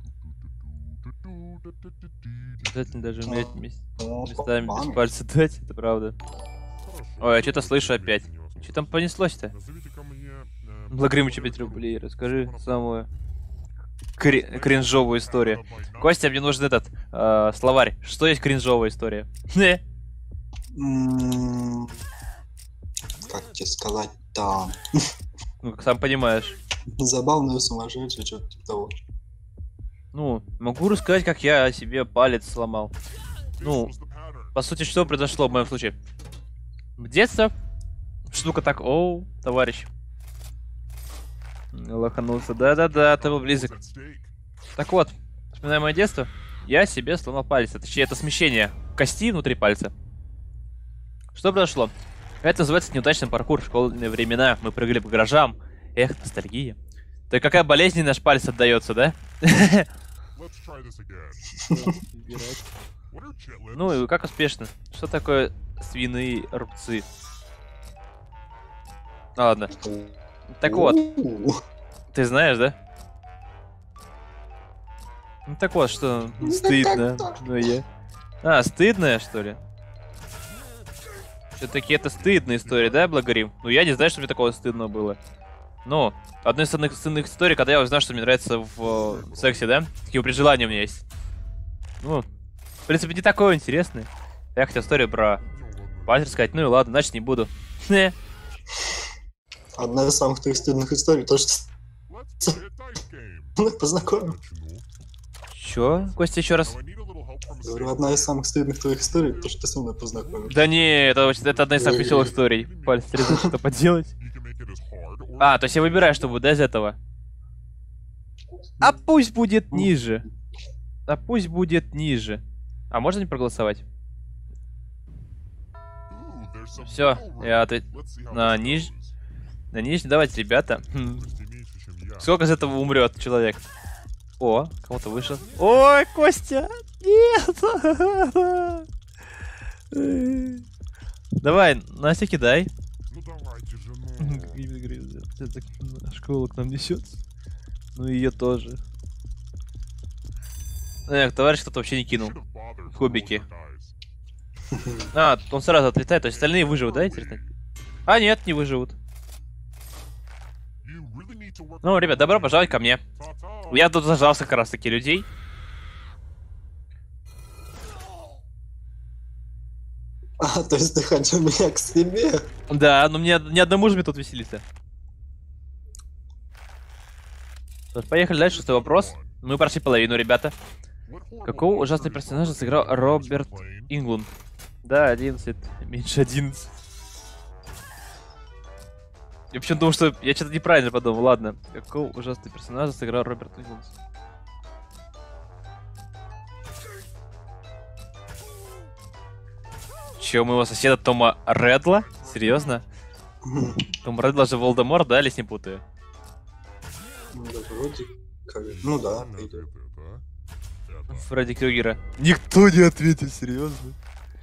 Обязательно даже уметь Ну, местами без память. пальца дать, это правда. Хорошо. Ой, я что-то слышу опять. Что там понеслось-то? Назовите-ка мне... Благрим 5 рублей, расскажи самую кринжовую историю. Костя, мне нужен этот словарь. Что есть кринжовая история? Не. М, Как тебе сказать-то? Ну, как сам понимаешь. Забавное сумасшедшее, что-то типа того. Ну, могу рассказать, как я себе палец сломал. Ну, по сути, что произошло в моем случае? В детстве штука так, оу, товарищ. Лоханулся, да-да-да, ты был близок. Так вот, вспоминая мое детство, я себе сломал палец. Точнее, это смещение кости внутри пальца. Что произошло? Это называется неудачный паркур. В школьные времена мы прыгали по гаражам. Эх, ностальгия. Да какая болезнь наш палец отдается, да? Let's try this again. What are chitlins? Ну и как успешно? Что такое свиные рубцы? А, ладно. Так вот, У-у-у. ты знаешь, да? Ну так вот, что стыдно. Ну я. А, стыдная, что ли? Все-таки это стыдная история, да, Благорим? Ну я не знаю, что мне такого стыдного было. Ну, одна из стыдных историй, когда я узнал, что мне нравится в сексе, да? Такие желания у меня есть. Ну, в принципе, не такое интересное. Я хотел историю про пальцы сказать, ну и ладно, значит не буду. Не. Одна из самых таких стыдных историй, то, что Let's play a dice game. мы познакомим. Начну. Чё? Костя, еще раз. Now I need a little help Говорю, одна из самых стыдных твоих историй, то, что ты со мной познакомился. Да не, это одна из самых веселых историй. Палец срезать, что поделать. А, то есть я выбираю, что будет, да, из этого? А пусть будет ниже. А пусть будет ниже. А можно не проголосовать? Все, я ответ... На нижний. На нижний, давайте, ребята. Сколько из этого умрет человек? О, кого-то вышел. Ой, Костя! Нет! Давай, Настя, кидай. Ну давайте же, Школа к нам несется. Ну и ее тоже. Эх, товарищ кто-то вообще не кинул. Кубики. А, он сразу отлетает, то есть остальные выживут, да, интересно? А, нет, не выживут. Ну, ребят, добро пожаловать ко мне. Я тут зажался как раз таки людей. А, то есть ты хотел меня к себе? Да, но мне ни одному же мне тут веселиться. Поехали дальше, шестой вопрос. Мы прошли половину, ребята. Какого ужасного персонажа сыграл Роберт Инглунд? Да, 11. Меньше 11. Я почему думал, что я что-то неправильно подумал. Ладно. Какого ужасного персонажа сыграл Роберт Инглунд? Че, у моего соседа Тома Редла? Серьезно? Том Редла же Волдеморт, да, или с ним путаю? Ну да, вроде как... Ну да, идет. Фредди Крюгера. Никто не ответил, серьезно.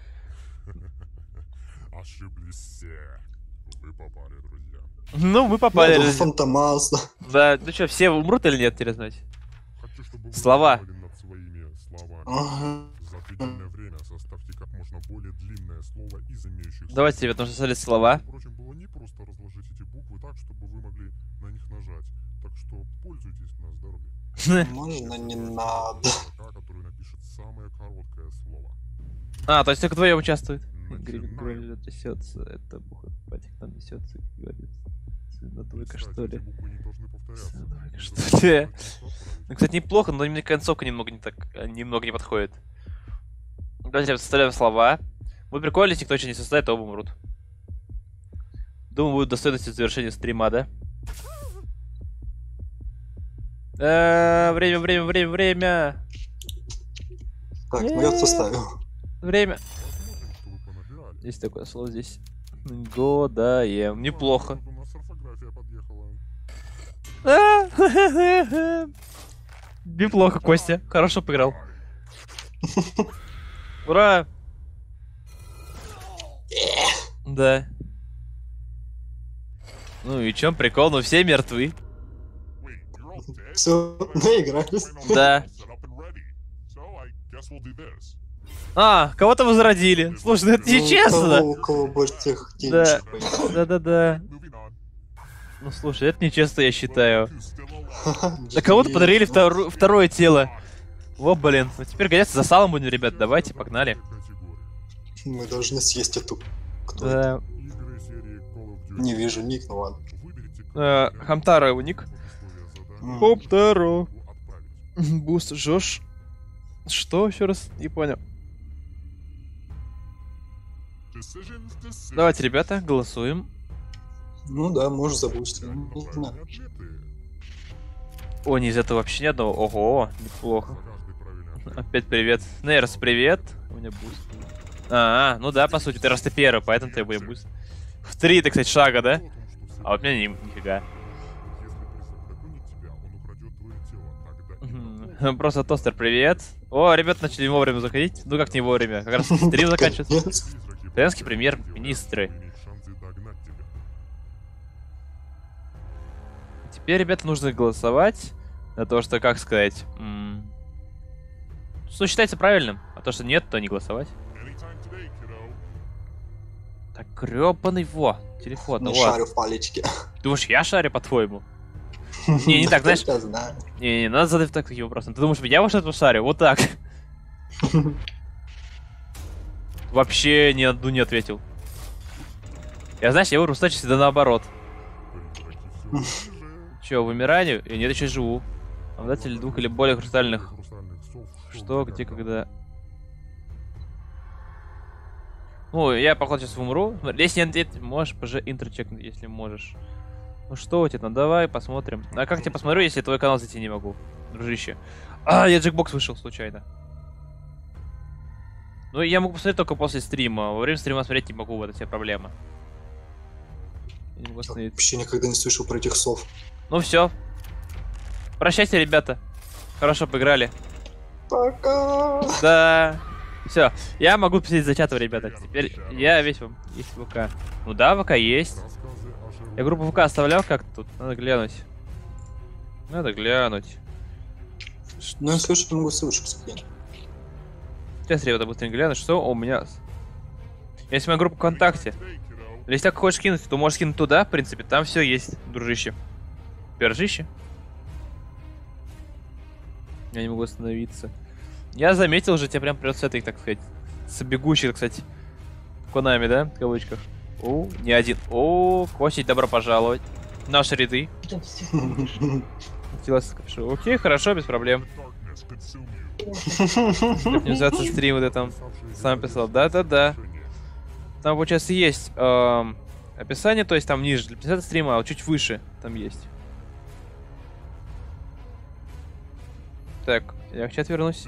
Ошиблись все. Вы попали, друзья. Ну, мы попали. Ну, Фантомаса. Да, ну что, все умрут или нет, интересно знать? Хочу, чтобы вы Слова. подумали над своими словами. Ага. За отведенное время составьте как можно более длинное слово из имеющихся. Давайте, ребят, нужно составить слова. Впрочем, было не просто разложить эти буквы так, чтобы вы могли на них нажать. Так что пользуйтесь на здоровье. Можно не надо. Та, который напишет самое короткое слово. А, то есть только вдвоем участвует. Начинаем. Гривен несется, это бухой патик нам несется, говорит. На двойка, Кстати, что ли? эти буквы не должны повторяться. Двойка, Не что забывайте ли? их отправить. Ну, кстати, неплохо, но именно концовка немного не так, немного не подходит. Давайте, ребят, составляем слова. Будет прикольно, если никто еще не составит, то оба умрут. Думаю, будет достойности завершения стрима, да? Время. Так, ну я составил. Время. Посмотрим, что вы понабирали. Есть такое слово здесь. Годаем. Неплохо. Вот у нас орфография подъехала. Неплохо, Костя. Хорошо поиграл. Ура! Да. Ну и чем прикол? Ну все мертвы. Wait, you're all dead? Все, наигрались. Да. Set up and ready. So I guess we'll do this. А, кого-то возродили. Слушай, ну это Ну, нечестно. У кого больше тех Да. денежек появилось. Да. Moving on. Ну слушай, это нечестно, я считаю. Who's still alive? Да кому-то подарили второе тело. Во, блин. Ну теперь гоняться за салом будем, ребят. Давайте, погнали. Категория. Мы должны съесть эту. Кто это? Да. Игры серии Call of Duty. Не вижу ник, ну ладно. Выберите Хамтара его ник. условия задания. М. Хоптаро. Отправить. Буст, Жош. Что? Еще раз? Не понял. Decisions. Давайте, ребята, голосуем. Ну да, можешь забустить. Не знаю. Ответы. О, не из этого вообще ни одного. Ого, неплохо. За каждый правильный ответ. Опять привет. Нейрос, привет. У меня буст. Ну да, по сути, ты раз ты первый, поэтому ты будет буст. В 3, ты, кстати, шага, да? О том, что все А вот меня нифига. Если призрак догонит тебя, он украдет твое тело. Тогда Мгм. Просто тостер, привет. О, ребят начали не вовремя заходить. Ну как не вовремя? Как раз стрим заканчивается. Конец. призраки Итальянский премьер-министры. имеют шансы догнать тебя. Теперь, ребята, нужно голосовать на то, что, как сказать, что считается правильным, а то, что нет, то не голосовать. Anytime today, kiddo. Так, грёбаный, телефон, Не вот. шарю в палечке. Думаешь, я шарю, по-твоему? Не так, знаешь, Я знаю. не, надо задать такие вопросы. Ты думаешь, я во что-то шарю? Вот так. Вообще ни одну не ответил. Я, знаешь, я выберу стачу всегда наоборот. Призраки все ближе. Че, вымиранию? И нет, еще живу. Обладатель 2 или более хрустальных. Хрустальных сов. Что, где, когда? Ну, я, походу, сейчас умру. Если нет, можешь уже интро чекнуть, если можешь. Ну что у тебя там? Давай посмотрим. А как я посмотрю, если твой канал зайти не могу, дружище? А, я Джекбокс вышел случайно. Ну, я могу посмотреть только после стрима. Во время стрима смотреть не могу, вот это вся проблема. Я не могу Я остановиться. вообще никогда не слышал про этих слов. Ну все. Прощайте, ребята. Хорошо поиграли. Пока! Да. Все. Я могу посидеть за чатом, ребята. Теперь я весь вам есть ВК. Ну да, ВК есть. Рассказы о Шерлоке Я группу ВК оставлял как-то тут. Надо глянуть. Надо глянуть. Ну, если что, могу ссылочку скинуть. Сейчас, ребята, быстренько гляну, что у меня... Есть моя группа ВКонтакте. Если так хочешь кинуть, то можешь кинуть туда, в принципе. Там все есть, дружище. Пержище. Я не могу остановиться. Я заметил уже, тебя прям придет с этой, так сказать, с бегущей, так сказать, Конами, да, в кавычках. О, не один. О, Костя, добро пожаловать. В наши ряды. Окей, хорошо, без проблем. Организация стрим вот это там сам писал. Да-да-да. Там, получается, есть описание, то есть там ниже для 50 стрима, а вот чуть выше там есть. Так, я в чат вернусь.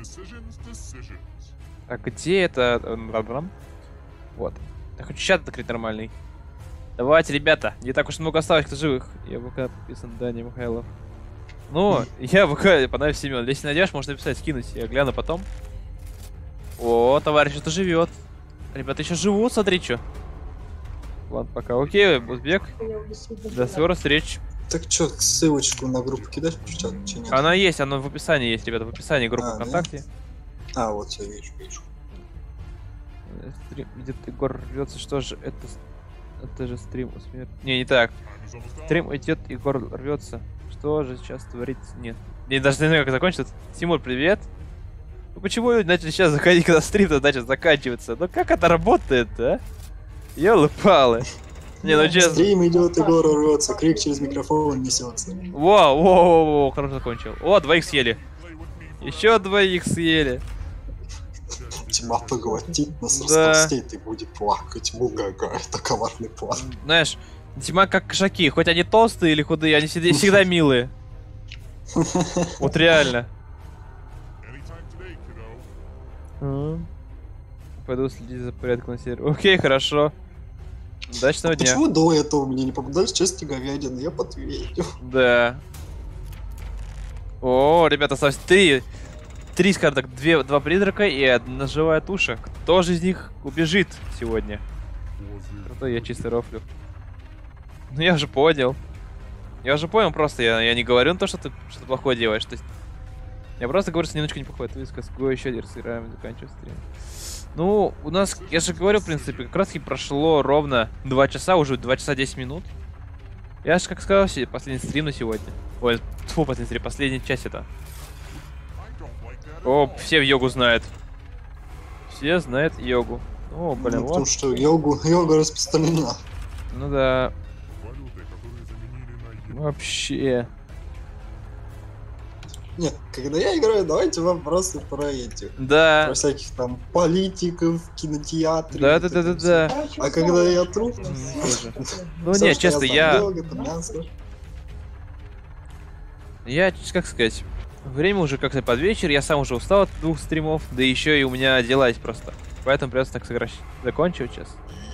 А где это? Вот. Я хочу чат открыть нормальный. Давайте, ребята, не так уж много осталось, кто живых. Я в ВК подписан, Даня Михайлов. Ну, я в ВК, Панаев Семен. Если найдешь, можно написать, скинуть. Я гляну потом. О, товарищ, что-то живет. Ребята еще живут, смотри, что. Ладно, пока. Окей, Узбек. До скорой встречи. Так что, ссылочку на группу кидаешь в чат? Чи нет? Она есть, она в описании есть, ребята, в описании группы А, да? ВКонтакте. А, вот я вижу. Стрим идет, Егор рвется, что же это? Это же стрим смерть. Не так. Стрим идет, Егор рвется. Что же сейчас творится? Нет. Я даже не знаю, как закончится. Тимур, привет. Ну почему люди начали сейчас заходить, когда стрим-то начал заканчиваться? Ну как это работает, а? Ёлы-палы. Не, ну честно. Стрим идет, Егор рвется, крик через микрофон несется. Воу, хорошо закончил. О, двоих съели. Еще двоих съели. Тьма поглотит нас, Да. растолстеет и будет плакать. Бугага, это коварный план. Знаешь, Тима как кошаки. Хоть они толстые или худые, они всегда милые. Вот реально. Пойду следить за порядком на сервере. Окей, хорошо. Удачного дня. Почему до этого мне не попадались части говядины? Я подтвердил. Да. О, ребята, осталось три, скажем так, два призрака и одна живая туша. Кто же из них убежит сегодня? Круто, я чисто рофлю. Ну я уже понял. Я уже понял, просто я не говорю на то, что ты что-то плохое делаешь. То есть, я просто говорю, что немножко неплохое. Ты с Го еще один сыграем, заканчиваем стрим. Ну, у нас, я же говорю, в принципе, как раз таки прошло ровно 2 часа, уже 2 часа 10 минут. Я же, как сказал, последний стрим на сегодня. Ой, тьфу, последний стрим, последняя часть это. О, все в йогу знают. Все знают йогу. О, блин, Ну, вот. потому что йога распространена. Ну да, Валюты, которые заменили на еду. вообще. Нет, когда я играю, давайте вопросы про этих. Да. Про всяких там политиков, кинотеатры. Да, вот да, это да, да, всё. да. А когда я труп, Тоже. Ну всё, не, что честно, знаю, я, йога, там мясо. как сказать, время уже как-то под вечер, я сам уже устал от 2 стримов, да еще и у меня дела есть просто. Поэтому придется так сыграть. Закончу сейчас.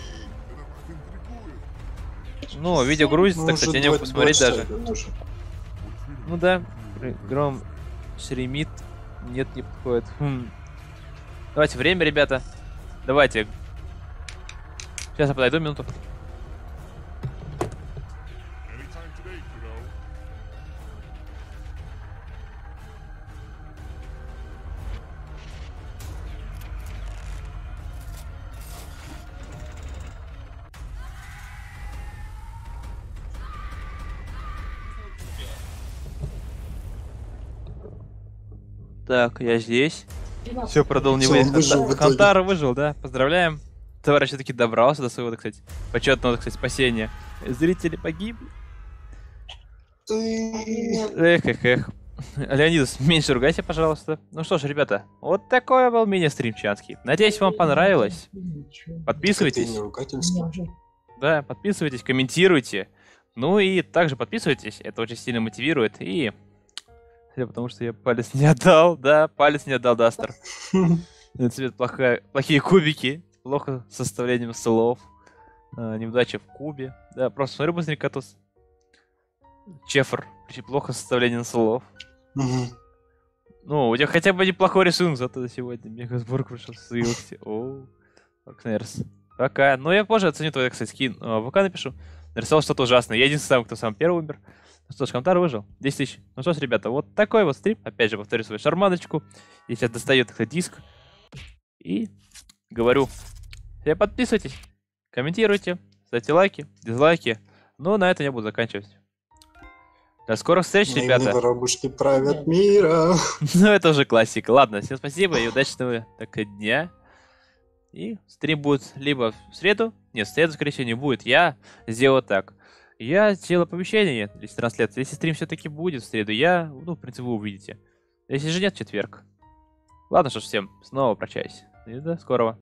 Ну, видео грузится, Ну, так, уже кстати, я не могу 2 посмотреть часа даже. идет уже. Ну да, гром шеремит. Нет, не подходит. Давайте, время, ребята. Давайте. Сейчас я подойду, минуту. Так, я здесь. Все, продал не Всё, он выжил в итоге. Хантар выжил, да? Поздравляем. Товарищ все-таки добрался до своего, так сказать, почетного, так сказать, спасения. Зрители погибли. Ты... Эх. Леонидус, меньше ругайся, пожалуйста. Ну что ж, ребята, вот такой был мини-стрим чанский. Надеюсь, вам понравилось. Это Подписывайтесь. не ругательство. Да, подписывайтесь, комментируйте. Ну и также подписывайтесь, это очень сильно мотивирует. И... Потому что я палец не отдал, да, палец не отдал, Дастер. Цвет плохие кубики, плохо с составлением слов. Неудача в кубе. Да, просто смотрю быстренько тут. Чефр, плохо с составлением слов. Ну, у тебя хотя бы неплохой рисунок, зато сегодня Мегасборг пришел ссылки. Оу, Акнерс. Пока. Ну, я позже оценю твой, кстати, скин. ВК напишу. Нарисовал что-то ужасное. Я единственный, кто сам первый умер. Ну что ж, Камтар выжил. 10 тысяч. Ну что ж, ребята, вот такой вот стрим. Опять же, повторю свою шарманочку. Я сейчас достаю этот диск. И говорю. Все подписывайтесь, комментируйте, ставьте лайки, дизлайки. Ну, на этом я буду заканчивать. До скорых встреч, ребята. Воробушки правят миром. Ну, это уже классика. Ладно, всем спасибо и удачного дня. И стрим будет либо в среду. Нет, в среду, скорее всего, не будет. Я сделал так. Я сделал оповещение, если трансляция. Если стрим все-таки будет в среду, ну, в принципе, вы увидите. Если же нет, в четверг. Ладно, что ж, всем снова прощаюсь. И до скорого.